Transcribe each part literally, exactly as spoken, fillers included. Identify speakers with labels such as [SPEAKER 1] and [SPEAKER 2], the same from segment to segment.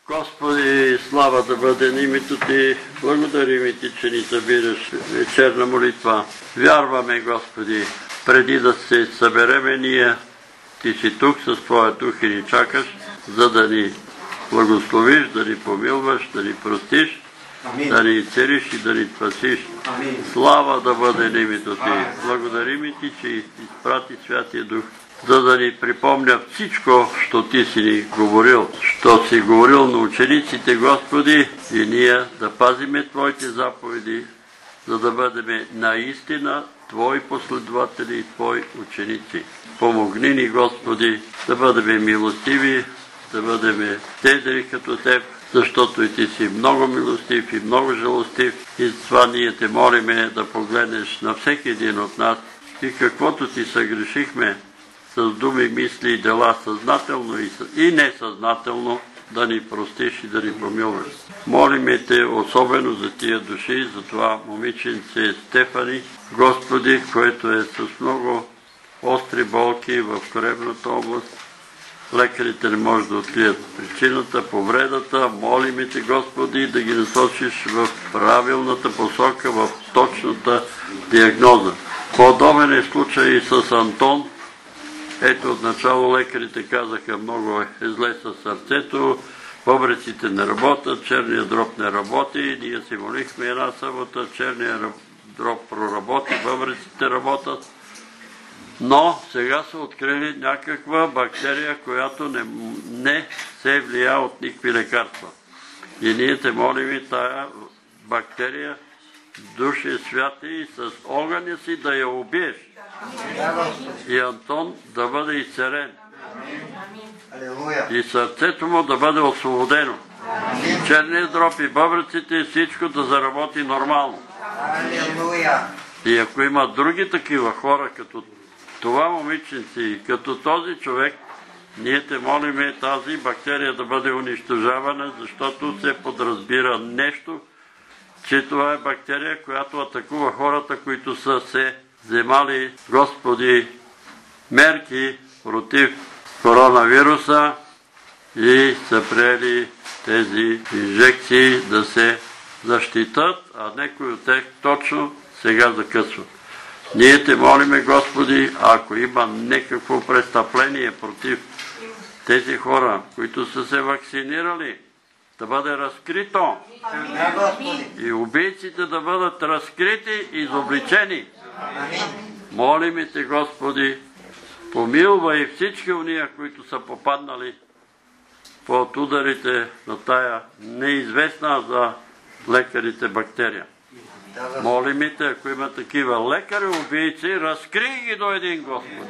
[SPEAKER 1] Господи, слава да бъде на името Ти, благодарим Ти, че ни събираш вечерна молитва. Вярваме, Господи, преди да се събереме ние, Ти си тук с Твоя дух и ни чакаш, за да ни благословиш, да ни помилваш, да ни простиш, Амин. Да ни целиш и да ни спасиш. Амин. Слава да бъде на името Ти. Благодарим Ти, че изпрати Святия Дух, за да ни припомня всичко, що Ти си ни говорил, що си говорил на учениците, Господи, и ние да пазиме Твоите заповеди, за да бъдем наистина Твои последователи и Твои ученици. Помогни ни, Господи, да бъдем милостиви, да бъдем тедри като Теб, защото и Ти си много милостив и много жалостив. И това ние Те молиме да погледнеш на всеки един от нас и каквото Ти съгрешихме с думи, мисли и дела, съзнателно и несъзнателно, да ни простиш и да ни помилваш. Молиме Те особено за тия души, за това момиченце Стефани, Господи, което е с много остри болки в коремната област. Лекарите не може да открият причината, повредата. Молиме Те, Господи, да ги насочиш в правилната посока, в точната диагноза. Подобен е случай и с Антон. Ето, отначало лекарите казаха, много е зле със сърцето, бъбреците не работят, черният дроб не работи. Ние си молихме една събота, черният дроб проработи, бъбреците работят. Но сега са открили някаква бактерия, която не, не се влия от никакви лекарства. И ние Те молим и тая бактерия, Душе Святи, и с огъня си да я убиеш. И Антон да бъде изцелен. И сърцето му да бъде освободено. И черният дроб и бъбреците, всичко да заработи нормално. И ако има други такива хора, като това момиченце и като този човек, ние Те молиме тази бактерия да бъде унищожавана, защото се подразбира нещо, че това е бактерия, която атакува хората, които са се вземали, Господи, мерки против коронавируса и са приели тези инжекции да се защитат, а някои от тях точно сега закъсват. Ние Те молиме, Господи, ако има някакво престъпление против тези хора, които са се вакцинирали, да бъде разкрито и убийците да бъдат разкрити и изобличени. Молиме Те, Господи, помилвай всички уния, които са попаднали под ударите на тая неизвестна за лекарите бактерия. Молиме Те, ако има такива лекари-убийци, разкрий ги до един, Господи.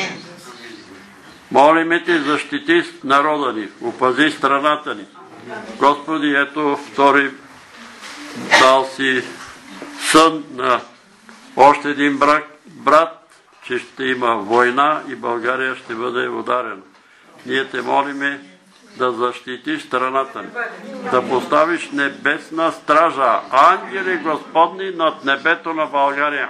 [SPEAKER 1] Молиме Те, защити народа ни, опази страната ни. Господи, ето втори дал си сън на още един брат, брат, че ще има война и България ще бъде ударена. Ние Те молиме да защитиш страната ни, да поставиш небесна стража, ангели Господни над небето на България.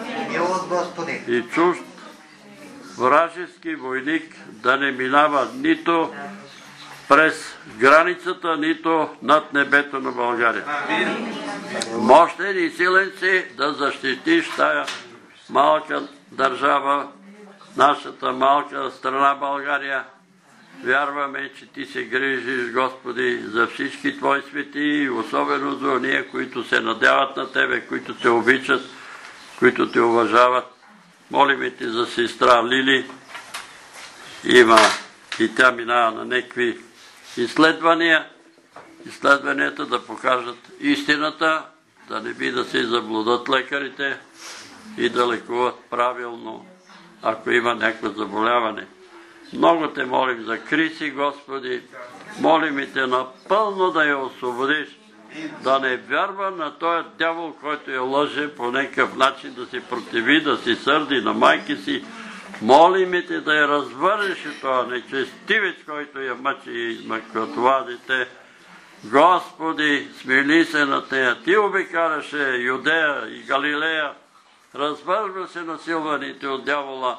[SPEAKER 1] И чужд вражески войник да не минава нито през границата, нито над небето на България. Мощен и силен си да защитиш тая малка държава, нашата малка страна България. Вярваме, че Ти се грижиш, Господи, за всички Твои свети, особено за ония, които се надяват на Тебе, които Те обичат, които Те уважават. Молиме Ти за сестра Лили. Има и тя минава на някакви изследвания. Изследванията да покажат истината, да не би да се заблудат лекарите и да лекуват правилно, ако има някакво заболяване. Много Те молим за Криси, Господи. Молим и Те напълно да я освободиш, да не вярва на този дявол, който я лъже по някакъв начин, да се противи, да си сърди на майки си. Молим и Те да я развърнеш и този нечестивец, който я мъчи и измъква това дете. Господи, смили се на нея. Ти обикараше Юдея и Галилея. Развърна се насилваните от дявола.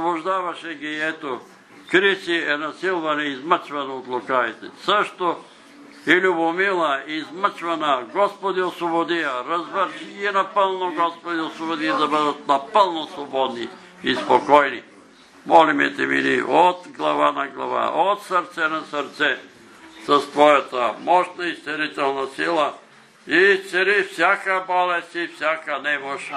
[SPEAKER 1] Освобождаваше ги, ето. Криси е насилвана и измъчвана от лукавите. Също и Любомила, измъчвана, Господи освободи я, развърши ги напълно, Господи освободи, да бъдат напълно свободни и спокойни. Молиме те, мили, от глава на глава, от сърце на сърце, с Твоята мощна изцелителна сила, и изцели всяка болест и всяка немощ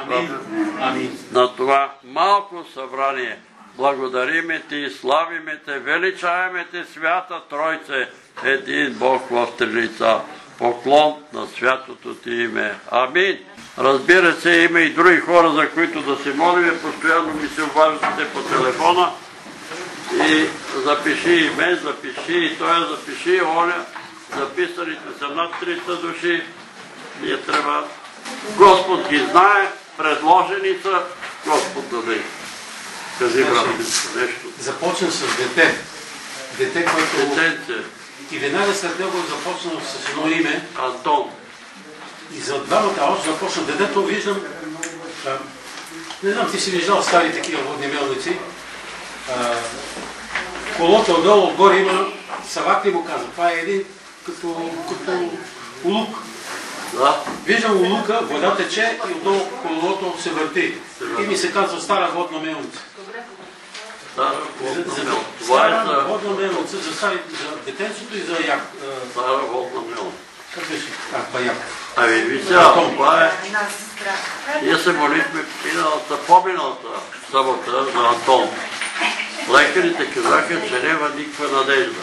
[SPEAKER 1] на това малко събрание. Благодариме Ти, славиме Те, величаеме Те, Свята Тройце, един Бог в три лица. Поклон на святото Ти име. Амин. Разбира се, има и други хора, за които да се молиме. Постоянно ми се обаждате по телефона. И запиши и мен, запиши и той, запиши и Оля. Записаните са над триста души. Ние трябва... Господ ги знае, предложени са, Господ да дай. Кажи, брат, нещо.
[SPEAKER 2] Започна с дете. Дете, което...
[SPEAKER 1] Детенце.
[SPEAKER 2] И веднага след него започна с едно име.
[SPEAKER 1] Антон.
[SPEAKER 2] И за двамата още започна детето. Виждам... А, не знам, ти си виждал стари такива водни мелници. А, колото отдолу, отгоре има савакли, му казва. Това е един като, като улук.
[SPEAKER 1] Да.
[SPEAKER 2] Виждам улука, вода тече и отдолу колото се върти. И ми се казва стара водна мелница.
[SPEAKER 1] Стара водна мелница.
[SPEAKER 2] Стара водна мелница за детенцето и за як.
[SPEAKER 1] Стара водна мелница.
[SPEAKER 2] Как беше? А, па як.
[SPEAKER 1] Ами, ви сега, това е... Ние се молихме миналата, по-миналата събота за Антон. Лекарите казаха, че няма никаква надежда.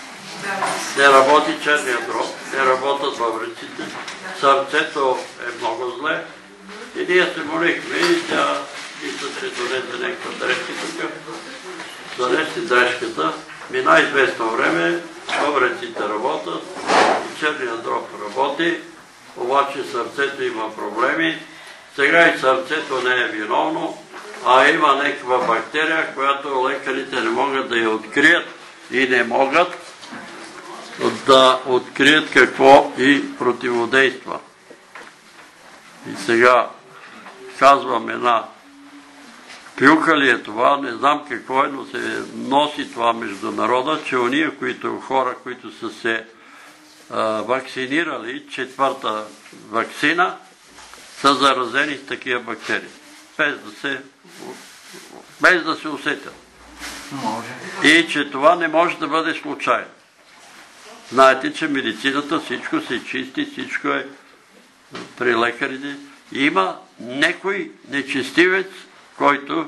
[SPEAKER 1] Не работи черния дроб, не работят бъбреците, сърцето е много зле. И ние се молихме и тя мисля, че донесе някаква дрежка тук. Донесе дрежката. Мина известно време, бъбреците работят, и черния дроб работи, обаче сърцето има проблеми. Сега и сърцето не е виновно, а има някаква бактерия, която лекарите не могат да я открият и не могат да открият какво и противодейства. И сега казвам една клюка ли е това, не знам какво е, но се носи това между народа, че ония, които хора, които са се а, вакцинирали, четвърта вакцина, са заразени с такива бактерии. Без да се, без да се усетят. И че това не може да бъде случайно. Знаете, че медицината всичко се чисти, всичко е при лекарите. Има някой нечестивец, който,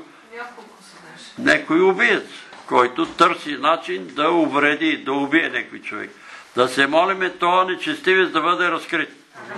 [SPEAKER 1] някой убиец, който търси начин да увреди, да убие някой човек. Да се молиме този нечестивец да бъде разкрит.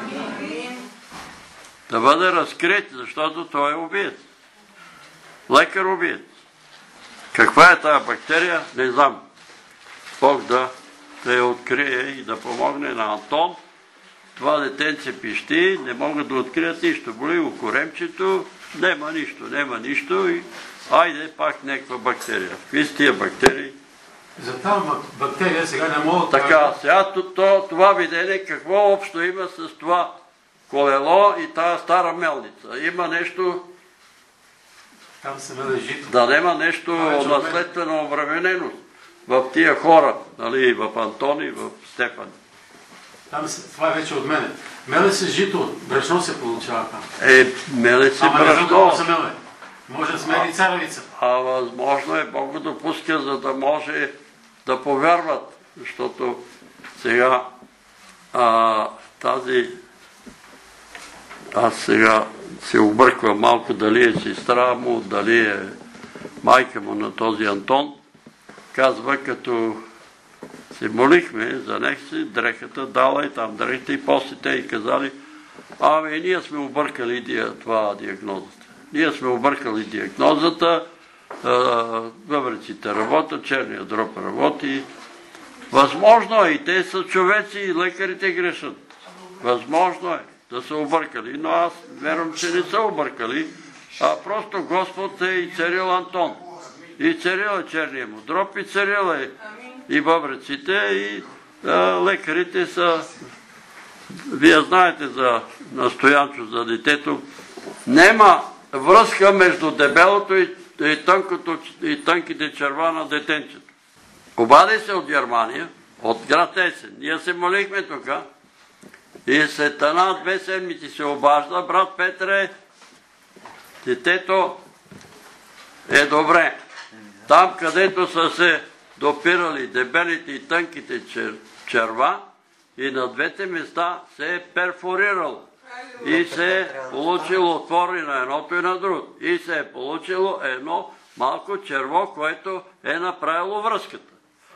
[SPEAKER 1] Да бъде разкрит, защото той е убиец. Лекар убиец. Каква е тази бактерия? Не знам. Бог да да я открие и да помогне на Антон. Това детенце пищи, не могат да открият нищо. Боли го коремчето, нема нищо, нема нищо и айде пак някаква бактерия. Какви са тия бактерии?
[SPEAKER 2] За тази бактерия сега не могат...
[SPEAKER 1] Така, сега това видение какво общо има с това колело и тази стара мелница? Има нещо...
[SPEAKER 2] Там се меле жито.
[SPEAKER 1] Да нема нещо наследствено обремененост в тия хора, нали, в Антон и в Стефан.
[SPEAKER 2] Там се, това е вече от мене. Меле се жито, брашно се получава там.
[SPEAKER 1] Е, меле се
[SPEAKER 2] брашно. Ама не знам колко се меле. Може да смели царевица.
[SPEAKER 1] А възможно е, Бог го допуска, за да може да повярват. Защото сега а, тази... Аз сега се обърквам малко дали е сестра му, дали е майка му на този Антон. Казва, като се молихме за нех си, дрехата дала и там дрехата и после те и казали, ами ние сме объркали това диагнозата. Ние сме объркали диагнозата, бъбреците работят, черния дроб работи. Възможно е, и те са човеци, и лекарите грешат. Възможно е да са объркали, но аз вервам, че не са объркали, а просто Господ е и царил Антон. И царил е черния му дроб, и царил е и бъбреците, и а, лекарите са... Вие знаете за настоянчо, за детето. Нема връзка между дебелото и, и, тънкото, и тънките черва на детенцето. Обади се от Германия от град Есен. Ние се молихме тук и след една-две седмици се обажда, брат Петре, детето е добре. Там, където са се допирали дебелите и тънките черва, и на двете места се е перфорирало. И се е получило отвори на едното и на другото. И се е получило едно малко черво, което е направило връзката.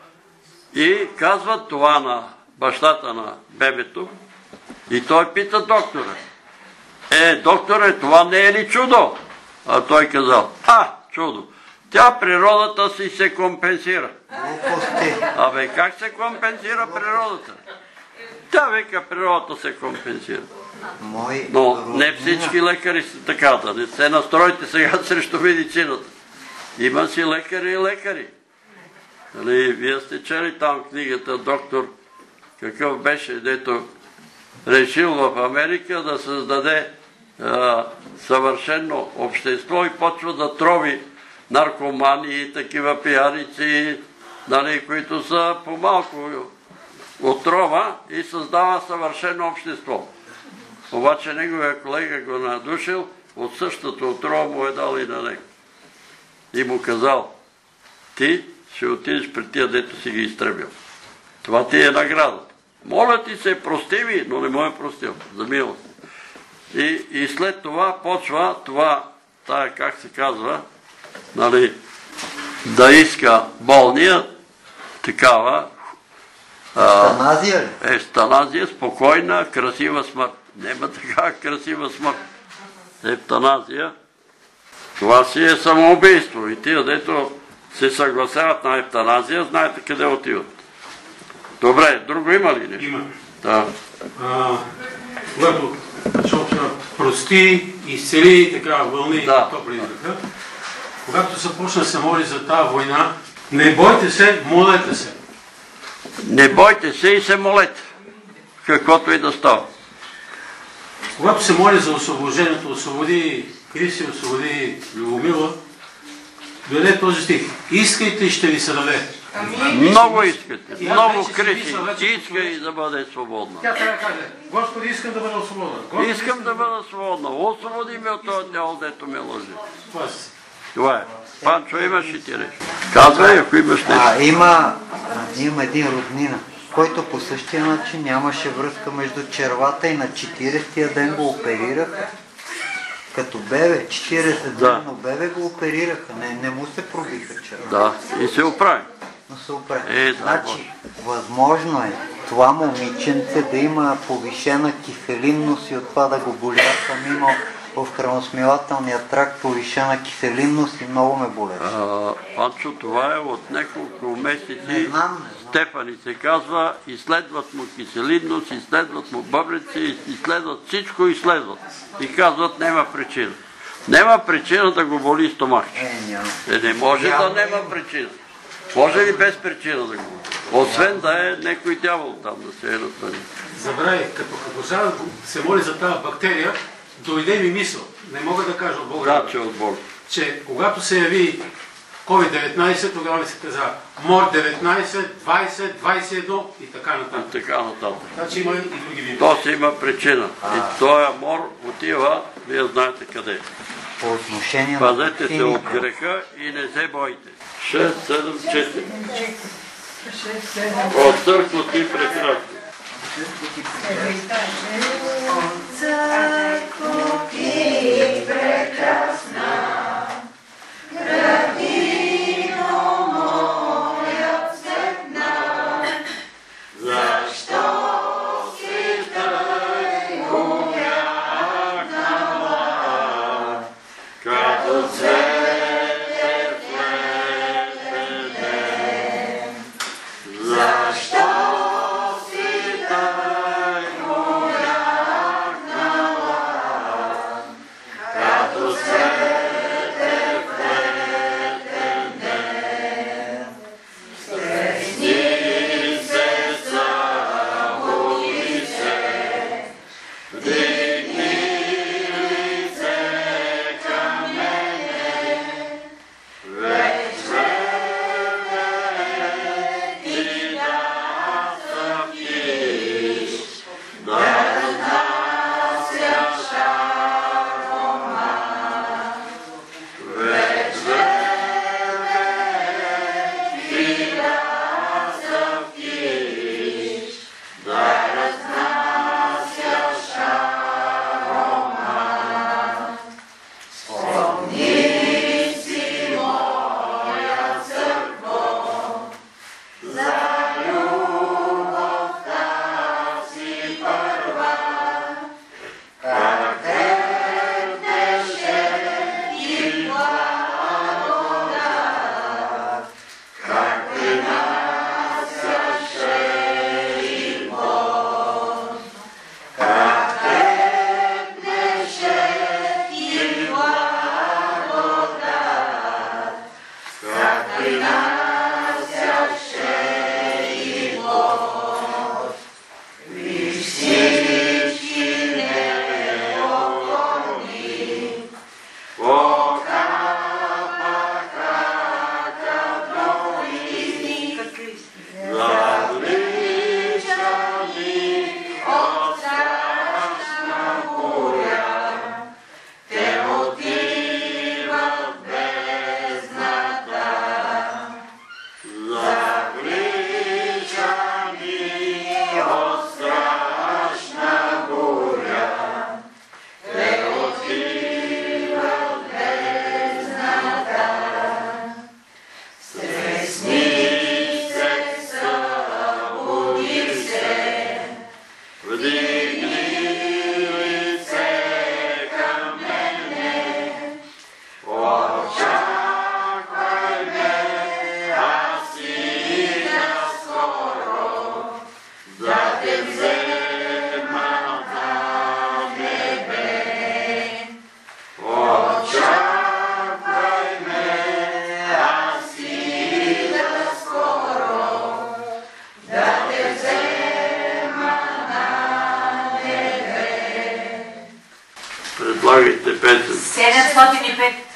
[SPEAKER 1] И казват това на бащата на бебето. И той пита доктора. Е, докторе, това не е ли чудо? А той казал, а, чудо. Тя природата си се компенсира. Абе, как се компенсира природата? Тя вика, природата се компенсира. Но не всички лекари са така, да не се настроите сега срещу медицината. Има си лекари и лекари. Вие сте чели там книгата доктор, какъв беше, дето решил в Америка да създаде съвършено общество и почва да трови наркомани и такива пияници, които са по-малко отрова и създава съвършено общество. Обаче неговия колега го надушил, от същата отрова му е дал и на него. И му казал, ти ще отидеш при тия, дето си ги изтребил. Това ти е наградата. Моля ти се, прости ми, но не му е простил, за милост. И, и след това почва това, тая как се казва, нали, да иска болния такава
[SPEAKER 3] Естаназия ли?
[SPEAKER 1] Естаназия, спокойна, красива смърт. Нема такава красива смърт. Естаназия. Това си е самоубийство. И тия, дето се съгласяват на естаназия, знаете къде отиват. Добре, друго има ли нещо?
[SPEAKER 2] Има.
[SPEAKER 1] Да.
[SPEAKER 2] Когато прости, изцели така вълни,
[SPEAKER 1] да.
[SPEAKER 2] Топли израха, когато се почна да се моли за тази война, не бойте се, молете се.
[SPEAKER 1] Не бойте се и се молете, каквото и да става.
[SPEAKER 2] Когато се моли за освобождението, освободи Криси, освободи Любомила, дойде този стих. Искайте и ще ви се даде.
[SPEAKER 1] Много искате, много Криси, искай да бъде свободна.
[SPEAKER 2] Тя трябва да каже, Господи, искам да бъда свободна.
[SPEAKER 1] Искам да бъда свободна, освободи ме от този дявол, дето ме лъжи.
[SPEAKER 2] Това си.
[SPEAKER 1] Това е. Панчо, имаш ли ти нещо? Казвай, ако имаш нещо.
[SPEAKER 3] А, има, има един роднина, който по същия начин нямаше връзка между червата и на четиридесетия ден го оперираха. Като бебе, четиридесет дневно бебе го оперираха, не, не му се пробиха червата.
[SPEAKER 1] Да, и се оправи.
[SPEAKER 3] Но се оправи.
[SPEAKER 1] Е, да,
[SPEAKER 3] значи, възможно е това момиченце да има повишена киселинност и от това да го боля. Съм имал в храносмилателния тракт повишена киселинност и много ме болеше.
[SPEAKER 1] Панчо, това е от няколко месеци.
[SPEAKER 3] Не знам, не знам.
[SPEAKER 1] Стефани се казва, изследват му киселинност, изследват му бъбрици, изследват всичко, изследват. И казват, няма причина. Няма причина да го боли стомах.
[SPEAKER 3] Е, няма.
[SPEAKER 1] Е, не може няма, да няма причина. Може ли без причина да го боли? Освен да е някой дявол там да се е настани.
[SPEAKER 2] Забрави, като продължава да се моли за тази бактерия, дойде ми мисъл, не мога да кажа от Бога,
[SPEAKER 1] да, че, от Бога.
[SPEAKER 2] че когато се яви ковид деветнайсет, тогава се казва мор деветнайсет, двайсет, двайсет и едно и така нататък.
[SPEAKER 1] И така нататък.
[SPEAKER 2] Значи има и други вируси.
[SPEAKER 1] То си има причина. А. И този мор отива, вие знаете къде.
[SPEAKER 3] По отношение
[SPEAKER 1] Пазете
[SPEAKER 3] на
[SPEAKER 1] се от греха и не се бойте. шест, седем, четири. От църква ти прекрасно.
[SPEAKER 4] Църква ти прекрасна, градино моя цветна, защо си тъй умрякнала, като цвете в летен ден? Защо си тъй умрякнала, като цвете
[SPEAKER 1] Слагайте песен.
[SPEAKER 5] седемстотин и пет.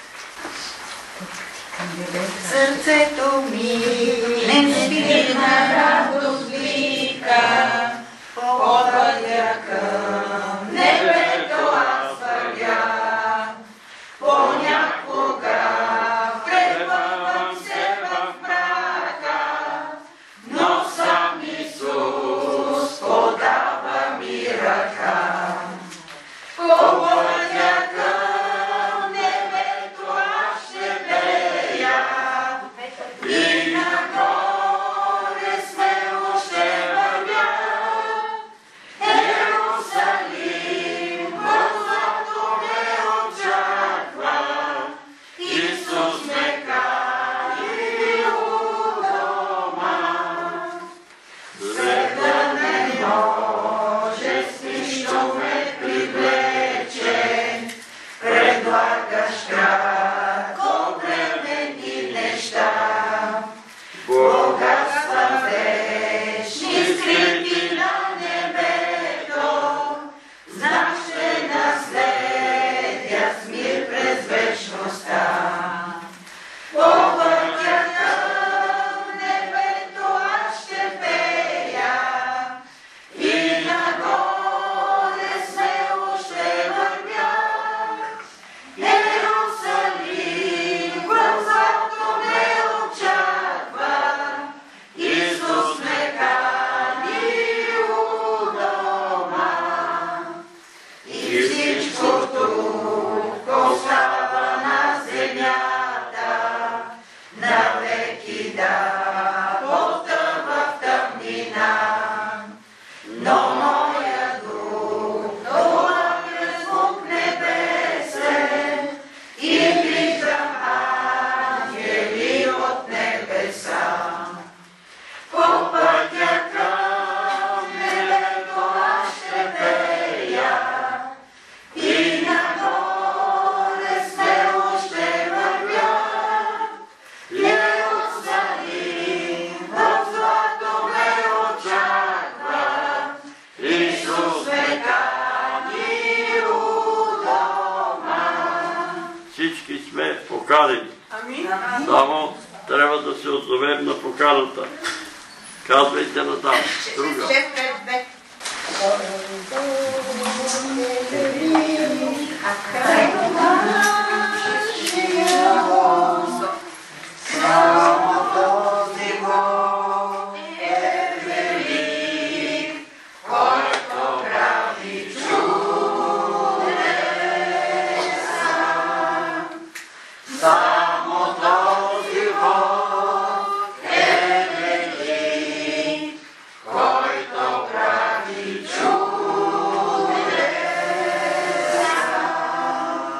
[SPEAKER 6] Сърцето ми не спи на радост вика, по пътя към небето аз вървя. Понякога пребъвам се в мрака, но сам Исус подава ми ръка. По пътя към небето аз ще пея, и нагоре смело ще вървя. Ерусалим в злато ме очаква, Исус ме кани у дома. Светът не може с нищо ме привлече, предлагаш кратко временни неща. Богатства вечни, скрити на небето, знак ще наследя с мир през вечността. По пътя към небето аз ще пея, и нагоре смело ще вървя. Ерусалим в злато ме очаква, Исус ме кани у дома. И всичко тук остава на земята, навеки да потъва в тъмнина. Но моя дух долага звук небесен, и виждам ангели от небеса. По пътя към небето аз ще пея, и нагоре смело ще вървя. Ерусалим в злато ме очаква, Исус ме кани у дома.
[SPEAKER 1] Всички сме поканени.
[SPEAKER 6] Амин.
[SPEAKER 1] Само трябва да се отзовем на поканата. Казвайте натам. Друга.
[SPEAKER 3] Само този Бог е велик,
[SPEAKER 6] Който прави чудеса.
[SPEAKER 3] само този Бог
[SPEAKER 6] Е велик, който прави чудеса.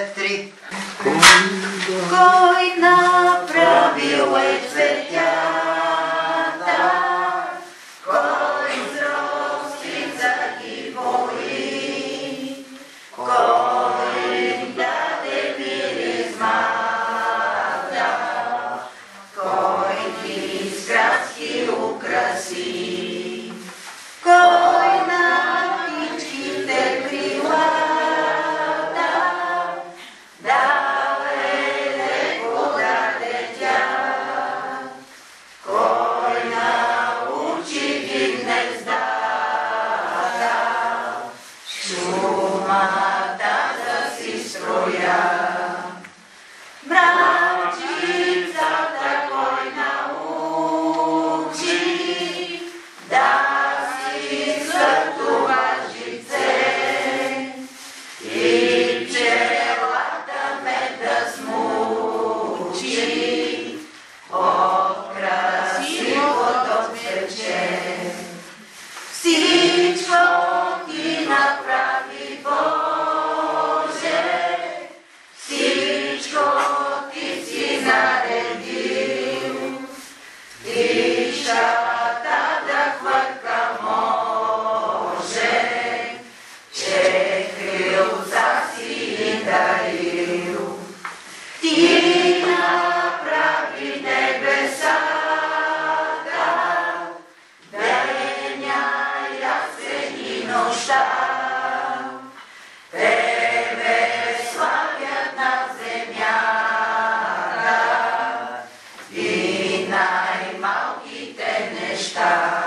[SPEAKER 3] две, три.
[SPEAKER 6] Кой направил е цветята, кой с росица ги бои, кой им даде миризмата, кой ги с краски украси, кой на птичките крилата братчицата, кой научи да си съртува жице и пчелата мед да смучи от красивото цветче. Всичко ти направи Боже, всичко ти си наредил, тишата да хвърка може, че крилца си дарил. Ти направи небесата, деня ясен и нощта. Тебе славят на земята и най-малките неща.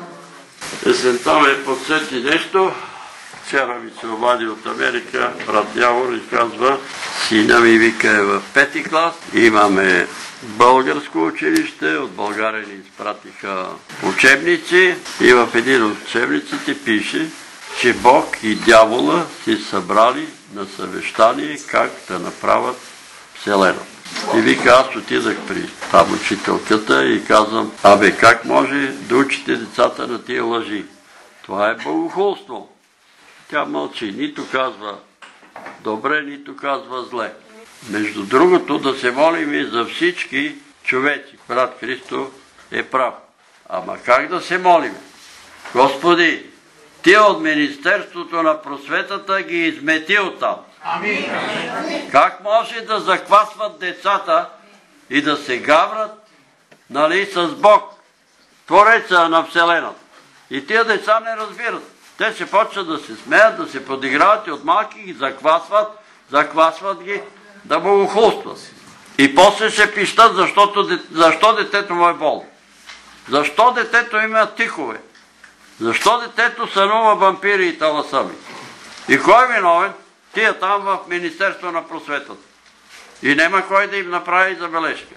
[SPEAKER 1] Есента ме подсети нещо. Вчера ми се обади от Америка брат Явор и казва, сина ми вика е в пети клас, имаме българско училище, от България ни изпратиха учебници и в един от учебниците пише, че Бог и дявола си събрали на съвещание как да направят Вселената. И вика, аз отидах при там учителката и казвам, абе как може да учите децата на тия лъжи? Това е богохулство. Тя мълчи, нито казва добре, нито казва зле. Между другото, да се молим и за всички човеци. Брат Христо е прав. Ама как да се молим? Господи, Ти от Министерството на просветата ги измети оттам.
[SPEAKER 2] Амин.
[SPEAKER 1] Как може да захвасват децата и да се гаврат, нали, с Бог, Твореца на Вселената? И тия деца не разбират. Те се почват да се смеят, да се подиграват и от малки ги захвасват, захвасват ги да богохулстват. И после се пищат, защото, защо детето му е болно. Защо детето има тихове? Защо детето сънува вампири и таласъми? И кой е виновен? Тия там в Министерство на просветата. И няма кой да им направи забележка.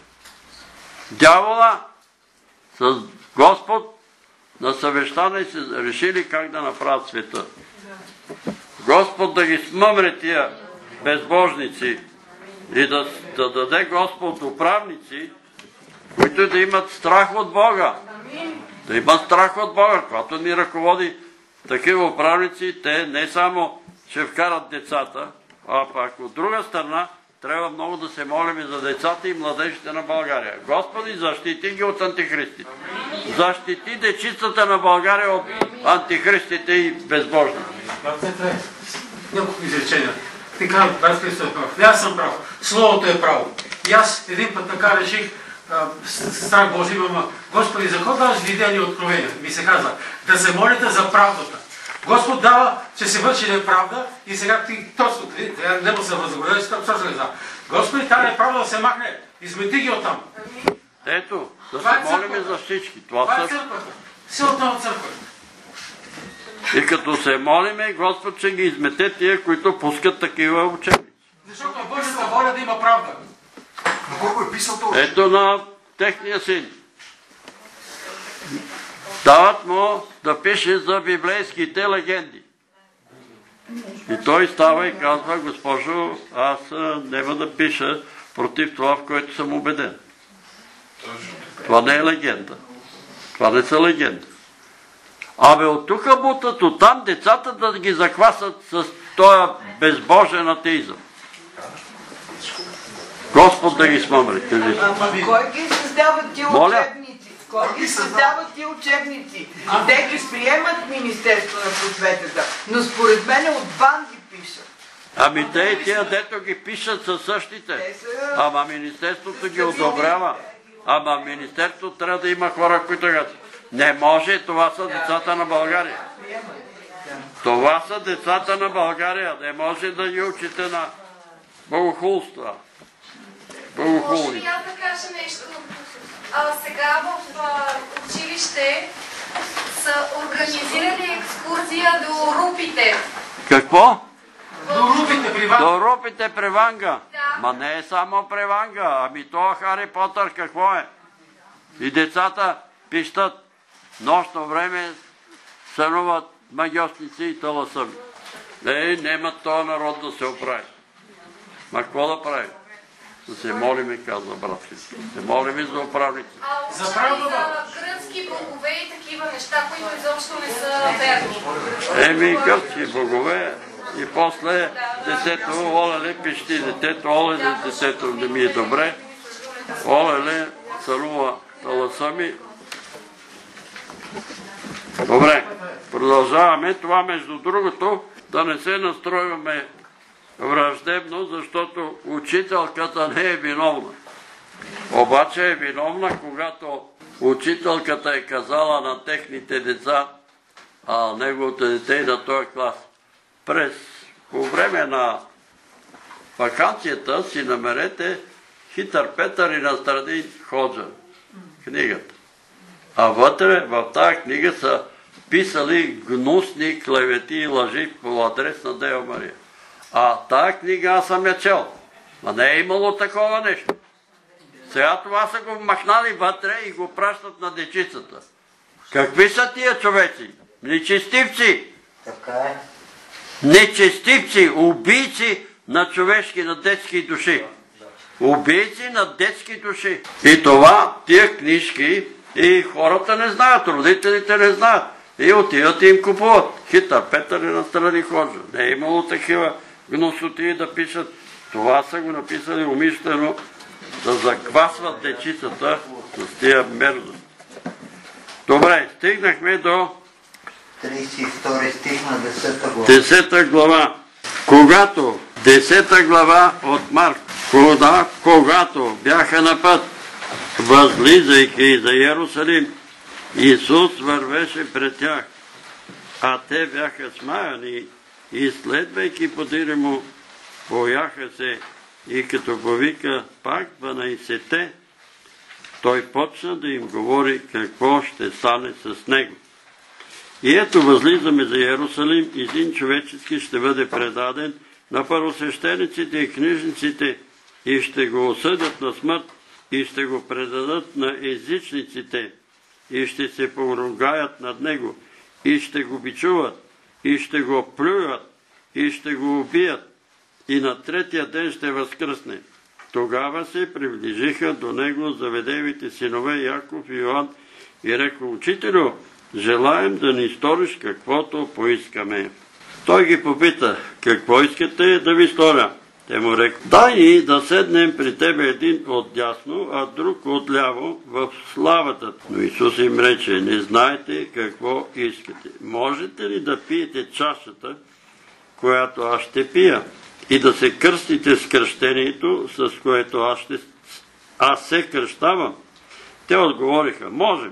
[SPEAKER 1] Дявола с Господ на съвещание се решили как да направят света. Господ да ги смъмре тия безбожници и да, да даде Господ управници, които да имат страх от Бога. Да имат страх от Бога. Когато ни ръководи такива управници, те не само ще вкарат децата, а пак от друга страна трябва много да се молим за децата и младежите на България. Господи, защити ги от антихристите. Защити дечицата на България от антихристите и безбожните.
[SPEAKER 2] Няколко изречения. Ти казвам, брат Христо е прав. Аз съм прав. Словото е право. И аз един път така реших, страх Божий имам, Господи, за какво даваш видение и откровения? Ми се казва, да се молите за правдата. Господ дава, че се върши неправда и сега ти точно, не му се възобновиш, точно не знам. Господи, тази неправда да се махне, измети ги оттам.
[SPEAKER 1] Ето, да се молиме за всички.
[SPEAKER 2] Това е църквата. Силата на църквата.
[SPEAKER 1] И като се молиме, Господ ще ги измете тия, които пускат такива учебници.
[SPEAKER 2] Защото е Божията воля да има правда.
[SPEAKER 5] Но колко е писал това?
[SPEAKER 1] Ето на техния син. Дават му да пише за библейските легенди. И той става и казва, госпожо, аз няма да пиша против това, в което съм убеден. Това не е легенда. Това не са легенди. Абе от тук бутат, оттам децата да ги захвасат с този безбожен атеизъм. Господ да ги смъмри. Кажи.
[SPEAKER 7] Ама кой ги създава тия
[SPEAKER 1] Моля?
[SPEAKER 7] учебници? Кой ги създава тия учебници? Те ги приемат Министерство на просветата, но според мен от БАН ги пишат.
[SPEAKER 1] Ами те и тия, дето ги пишат със същите. Ама Министерството ги одобрява. Ама Министерството трябва да има хора, които кажат. Не може, това са децата на България. Това са децата на България. Не може да ги учите на богохулства.
[SPEAKER 8] Може ли аз да кажа нещо? А, сега в а, училище са организирали екскурзия до Рупите.
[SPEAKER 1] Какво?
[SPEAKER 2] До Рупите при Ванга.
[SPEAKER 1] До Рупите при Ванга.
[SPEAKER 8] Да.
[SPEAKER 1] Ма не е само при Ванга. Ами това Хари Потър какво е? И децата пищат. Нощно време сънуват магиосници и таласъми. Ей, нема този народ да се оправи. Ма какво да прави? Да се молиме, казва братки. Да се молиме за управници.
[SPEAKER 8] А учали за гръцки богове и такива неща, които изобщо не са верни.
[SPEAKER 1] Еми, гръцки богове и после детето, олеле, пищи детето, олеле, детето не ми е добре. Олеле, сънува таласъми. Добре, продължаваме. Това, между другото, да не се настройваме враждебно, защото учителката не е виновна. Обаче е виновна, когато учителката е казала на техните деца, а неговото дете и на този клас. През, по време на ваканцията си намерете Хитър Петър и настрани Ходжа, книгата. А вътре в тази книга са писали гнусни клевети и лъжи по адрес на Дева Мария. А тая книга аз съм я чел. А не е имало такова нещо. Сега това са го махнали вътре и го пращат на дечицата. Какви са тия човеци? Нечестивци!
[SPEAKER 3] Така е.
[SPEAKER 1] Нечестивци, убийци на човешки, на детски души. Убийци на детски души. И това, тия книжки, и хората не знаят, родителите не знаят. И отиват и им купуват. Хитър Петър и настрани Ходжа. Не е имало такива гносоти да пишат. Това са го написали умишлено да заквасват дечицата с тия мерзост. Добре, стигнахме до
[SPEAKER 3] тридесет и втори стих на десета глава.
[SPEAKER 1] десета глава. Когато, десета глава от Марк, кога, когато бяха на път, възлизайки за Иерусалим, Исус вървеше пред тях, а те бяха смаяни и следвайки подире му, бояха се и като повика пак дванайсетте, той почна да им говори какво ще стане с него. И ето възлизаме за Иерусалим, един човечески ще бъде предаден на първосвещениците и книжниците и ще го осъдят на смърт и ще го предадат на езичниците и ще се поругаят над него и ще го бичуват и ще го плюят и ще го убият и на третия ден ще възкръсне. Тогава се приближиха до него заведевите синове Яков и Йоан и рекол: Учителю, желаем да ни сториш каквото поискаме. Той ги попита: какво искате да ви сторя? Те му рекли: дай ни да седнем при тебе един отдясно, а друг отляво в славата. Но Исус им рече: не знаете какво искате. Можете ли да пиете чашата, която аз ще пия, и да се кръстите с кръщението, с което аз, ще... аз се кръщавам? Те отговориха: можем.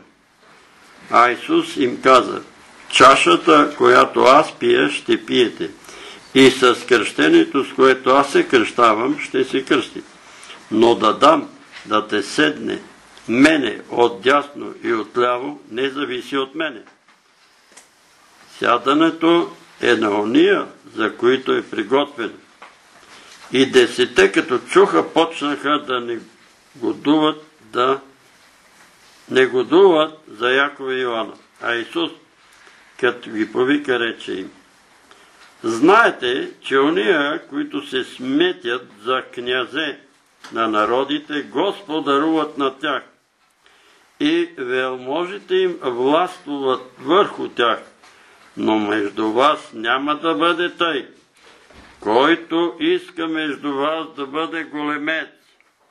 [SPEAKER 1] А Исус им каза: чашата, която аз пия, ще пиете, и с кръщението, с което аз се кръщавам, ще се кръстите. Но да дам да те седне мене отдясно и отляво, не зависи от мене. Сядането е на ония, за които е приготвено. И десете, като чуха, почнаха да негодуват, да негодуват за Якова и Йоанна. А Исус, като ги повика, рече им: знаете, че ония, които се сметят за князе на народите, Господ даруват на тях и велможите им властвуват върху тях. Но между вас няма да бъде тъй. Който иска между вас да бъде големец,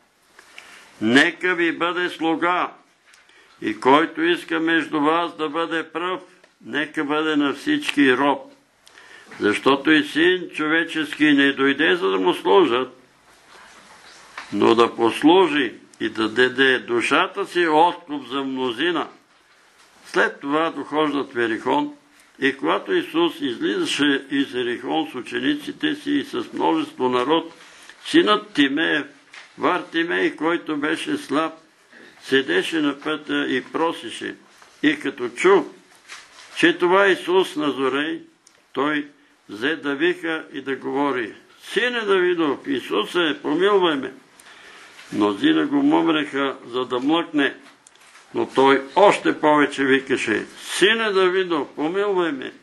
[SPEAKER 1] нека ви бъде слуга, и който иска между вас да бъде пръв, нека бъде на всички роб. Защото и син човечески не дойде, за да му служат, но да послужи и да даде душата си откуп за мнозина. След това дохождат в Ерихон, и когато Исус излизаше из Ерихон с учениците си и с множество народ, синът Тимеев, Вартимей, който беше слаб, седеше на пътя и просеше. И като чу, че това Исус Назорей, той взе да вика и да говори: Сине Давидов, Исусе, помилвай ме. Мнозина го мъмреха, за да млъкне, но той още повече викаше: Сине Давидов, помилвай ме.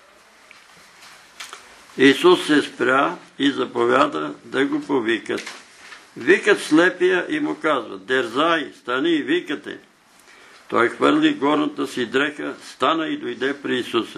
[SPEAKER 1] Исус се спря и заповяда да го повикат. Викат слепия и му казват: Дерзай, стани и викате. Той хвърли горната си дреха, стана и дойде при Исуса.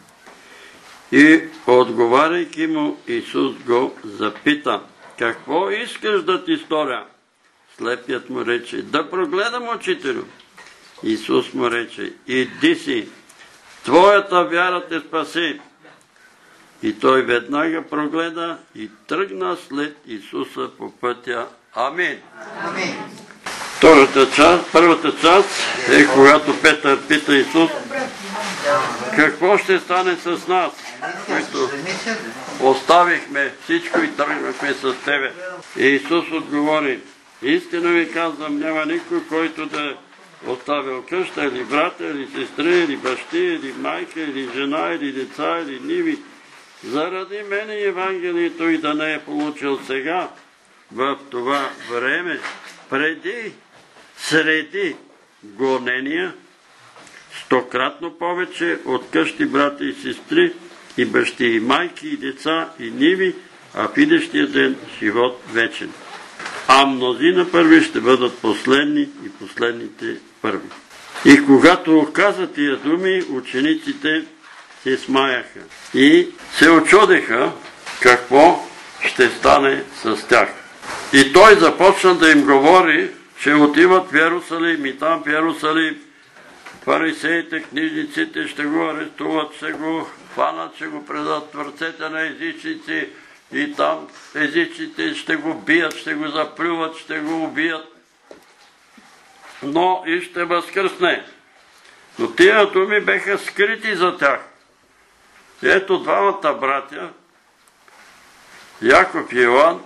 [SPEAKER 1] И отговаряйки му, Исус го запита: Какво искаш да ти сторя? Слепият му рече: Да прогледам, учителю. Исус му рече: Иди си, твоята вяра те спаси. И той веднага прогледа и тръгна след Исуса по пътя. Амин.
[SPEAKER 3] Амин.
[SPEAKER 1] Втората част, първата част е когато Петър пита Исус: Какво ще стане с нас, които оставихме всичко и тръгнахме с Тебе? И Исус отговори: Истина ви казвам, няма никой, който да е оставил къща, или брата, или сестри, или бащи, или майка, или жена, или деца, или ниви, заради мене Евангелието, и да не е получил сега, в това време, преди, среди гонения, стократно повече от къщи, брата и сестри, и бащи, и майки, и деца, и ниви, а в идещия ден живот вечен. А мнозина първи ще бъдат последни, и последните първи. И когато каза тия думи, учениците се смаяха и се очудиха какво ще стане с тях. И той започна да им говори, че отиват в Йерусалим, и там в Йерусалим фарисеите, книжниците ще го арестуват, ще го хванат, ще го предадат в ръцете на езичници, и там езичните ще го бият, ще го заплюват, ще го убият, но и ще възкръсне. Но тия думи беха скрити за тях. Ето двамата братя, Яков и Йоан,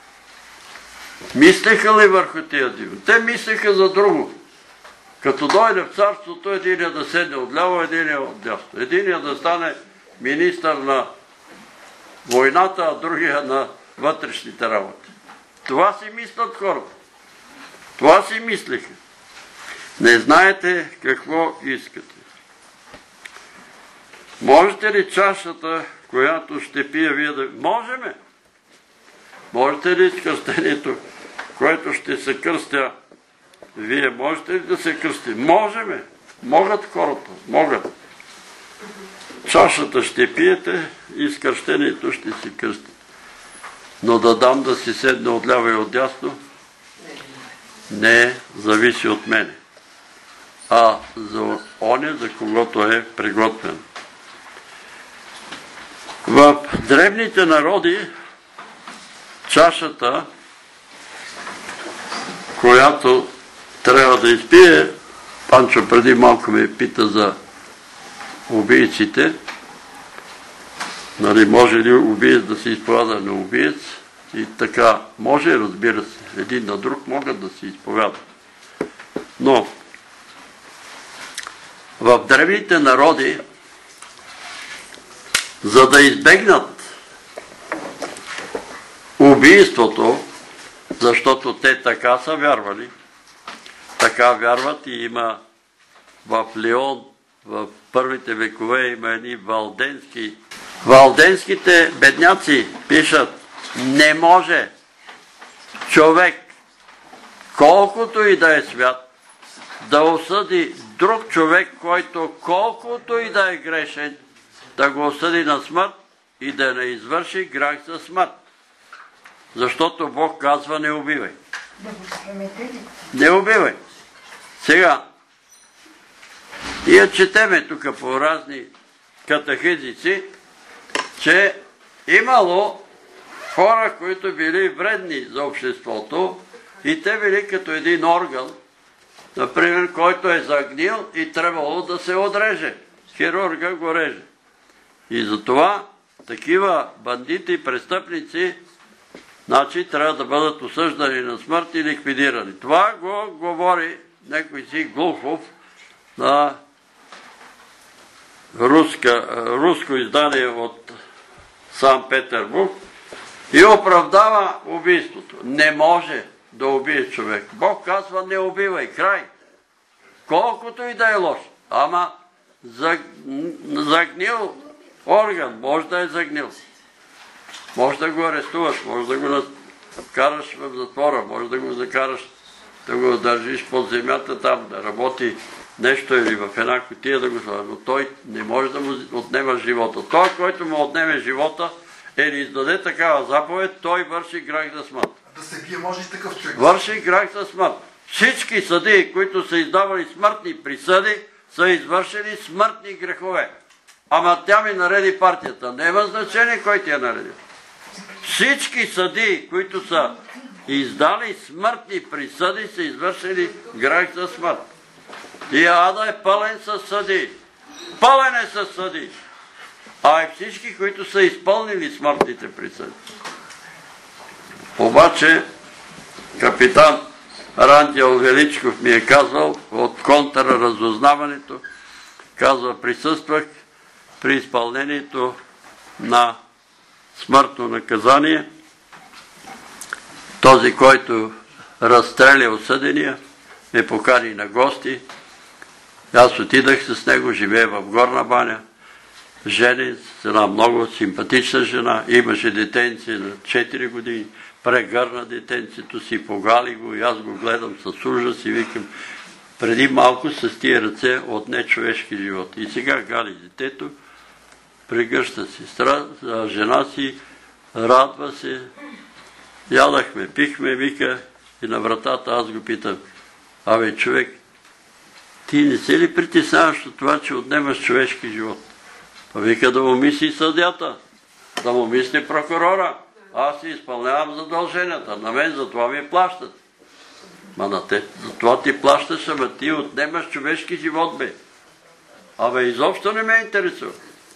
[SPEAKER 1] мислеха ли върху тия думи? Те мислеха за друго. Като дойде в царството, единия да седне отляво, единия отдясно. Единия да стане министър на войната, а другия на вътрешните работи. Това си мислят хората. Това си мислиха. Не знаете какво искате. Можете ли чашата, която ще пия вие да... Можеме. Можете ли с кръстението, което ще се кръстя, вие можете ли да се кръсти? Можеме. Могат хората. Могат. Чашата ще пиете и с кръщението ще си кръстите. Но да дам да си седне отляво и отдясно, не зависи от мене, а за оня, за когото е приготвен. В древните народи чашата, която трябва да изпие, Панчо преди малко ме пита за убийците, нали, може ли убиец да се изповяда на убиец? И така, може, разбира се, един на друг могат да се изповядат. Но в древните народи, за да избегнат убийството, защото те така са вярвали, така вярват, и има в Лион, в първите векове има едни валденски. Валденските бедняци пишат: не може човек, колкото и да е свят, да осъди друг човек, който колкото и да е грешен, да го осъди на смърт и да не извърши грях за смърт. Защото Бог казва: не убивай. Не убивай. Сега, и я четеме тук по разни катехизици, че имало хора, които били вредни за обществото и те били като един орган, например, който е загнил и трябвало да се отреже. Хирурга го реже. И затова такива бандити и престъпници, значи, трябва да бъдат осъждани на смърт и ликвидирани. Това го говори някой си Глухов на руска, руско издание от Санкт Петербург и оправдава убийството. Не може да убие човек. Бог казва, не убивай, край. Колкото и да е лош. Ама загнил орган, може да е загнил. Може да го арестуваш, може да го караш в затвора, може да го закараш, да го държиш под земята там, да работи нещо или в една кутия да го сложи. Но той не може да му отнема живота. Той, който му отнеме живота, или издаде такава заповед, той върши грях за смърт.
[SPEAKER 5] Да се бие може и такъв човек.
[SPEAKER 1] Върши грях за смърт. Всички съдии, които са издавали смъртни присъди, са извършили смъртни грехове. Ама тя ми нареди партията. Няма значение кой ти я нареди. Всички съдии, които са издали смъртни присъди, са извършили грех за смърт. И ада е пълен със съдии. Пълен е със съдии. А и всички, които са изпълнили смъртните присъди. Обаче, капитан Рандел Величков ми е казал от контрразузнаването, казва, присъствах при изпълнението на смъртно наказание. Този, който разстреля осъдения, ме покани на гости. Аз отидах с него, живее в Горна баня. Женен, с една много симпатична жена, имаше детенце на четири години, прегърна детенцето си, погали го и аз го гледам с ужас и викам, преди малко с тия ръце отне човешки живот. И сега гали детето, прегръща сестра, жена си, радва се, ядахме, пихме, вика и на вратата аз го питам, абе човек, ти не се ли притесняваш от това, че отнемаш човешки живот? Па вика да му мисли съдята, да му мисли прокурора. Аз си изпълнявам задълженията, на мен за това ми плащат. Ма на те, за това ти плащаш, ама ти отнемаш човешки живот, бе. Абе, изобщо не ме интересува.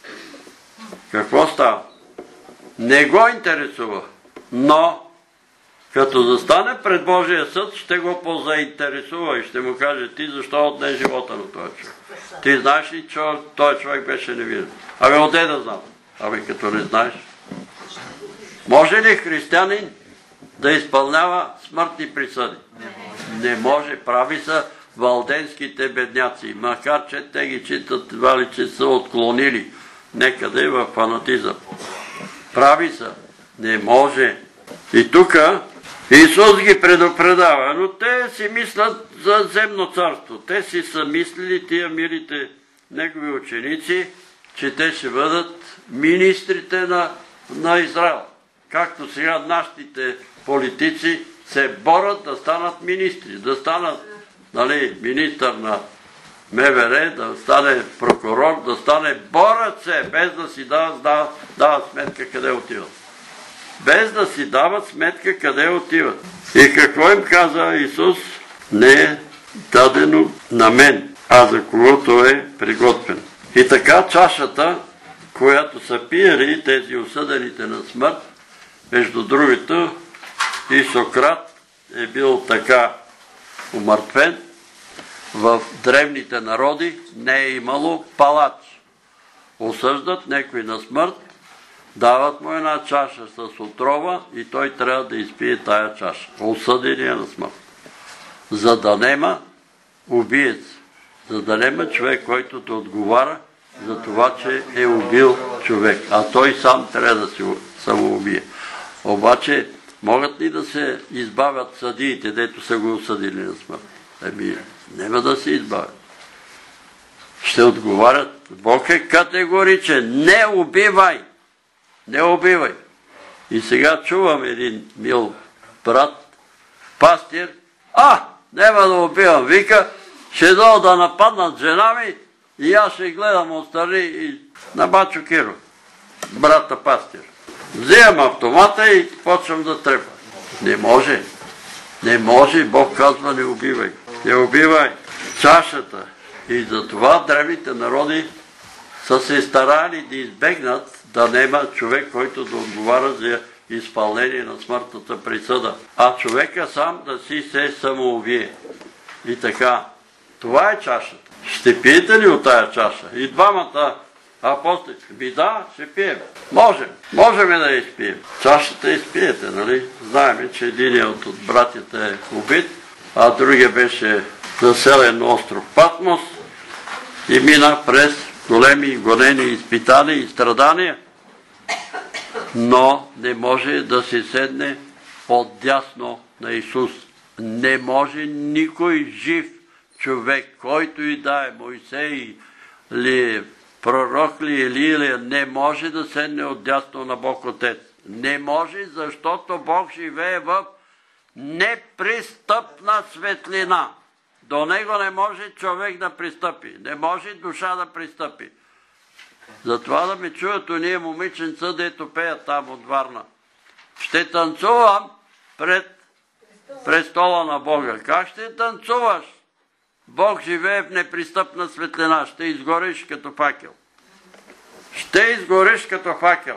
[SPEAKER 1] Какво става? Не го интересува, но като застане пред Божия съд, ще го позаинтересува и ще му каже, ти защо отне живота на този човек? Ти знаеш ли, че този човек беше невинен? Абе, отде да знам. Абе, като не знаеш. Може ли християнин да изпълнява смъртни присъди? Не може. Прави са валденските бедняци, макар че те ги читат, вали, че са отклонили некъде в фанатизъм. Прави са. Не може. И тук Исус ги предупредава, но те си мислят за земно царство. Те си са мислили, тия милите негови ученици, че те ще бъдат министрите на, на Израел. Както сега нашите политици се борят да станат министри, да станат, нали, министър на МВР, да стане прокурор, да стане, борят се, без да си дават, дават, дават сметка къде отиват. Без да си дават сметка къде отиват. И какво им каза Исус? Не е дадено на мен, а за когото е приготвен. И така чашата, която са пиели тези осъдените на смърт, между другото, и Сократ е бил така умъртвен. В древните народи не е имало палач. Осъждат някой на смърт, дават му една чаша с отрова и той трябва да изпие тая чаша. Осъдения на смърт. За да нема убиец, за да нема човек, който да отговаря за това, че е убил човек. А той сам трябва да се самоубие. Обаче, могат ли да се избавят съдиите, дето са го осъдили на смърт? Еми, няма да се избавят. Ще отговарят. Бог е категоричен. Не убивай! Не убивай! И сега чувам един мил брат, пастир, а, няма да убивам, вика, ще дойда да нападнат жена ми и аз ще гледам отстрани и на Бачо Киро, брата пастир. Вземам автомата и почвам да трепа. Не може. Не може. Бог казва, не убивай. Не убивай. Чашата. И затова древните народи са се старали да избегнат да нема човек, който да отговаря за изпълнение на смъртната присъда. А човека сам да си се самоубие. И така. Това е чашата. Ще пиете ли от тая чаша? И двамата апостоли. Би да, ще пием. Можем. Можем да я изпием. Чашата изпиете, нали? Знаем, че единият от братята е убит, а другия беше заселен на остров Патмос и мина през големи гонени изпитания и страдания, но не може да се седне отдясно на Исус. Не може никой жив човек, който и да е, Мойсей ли, пророк ли, Илия, не може да седне отдясно на Бог Отец. Не може, защото Бог живее в непристъпна светлина. До него не може човек да пристъпи. Не може душа да пристъпи. Затова да ме чуят уния момиченца, дето пеят там от Варна. Ще танцувам пред престола на Бога. Как ще танцуваш? Бог живее в непристъпна светлина. Ще изгориш като факел. Ще изгориш като факел.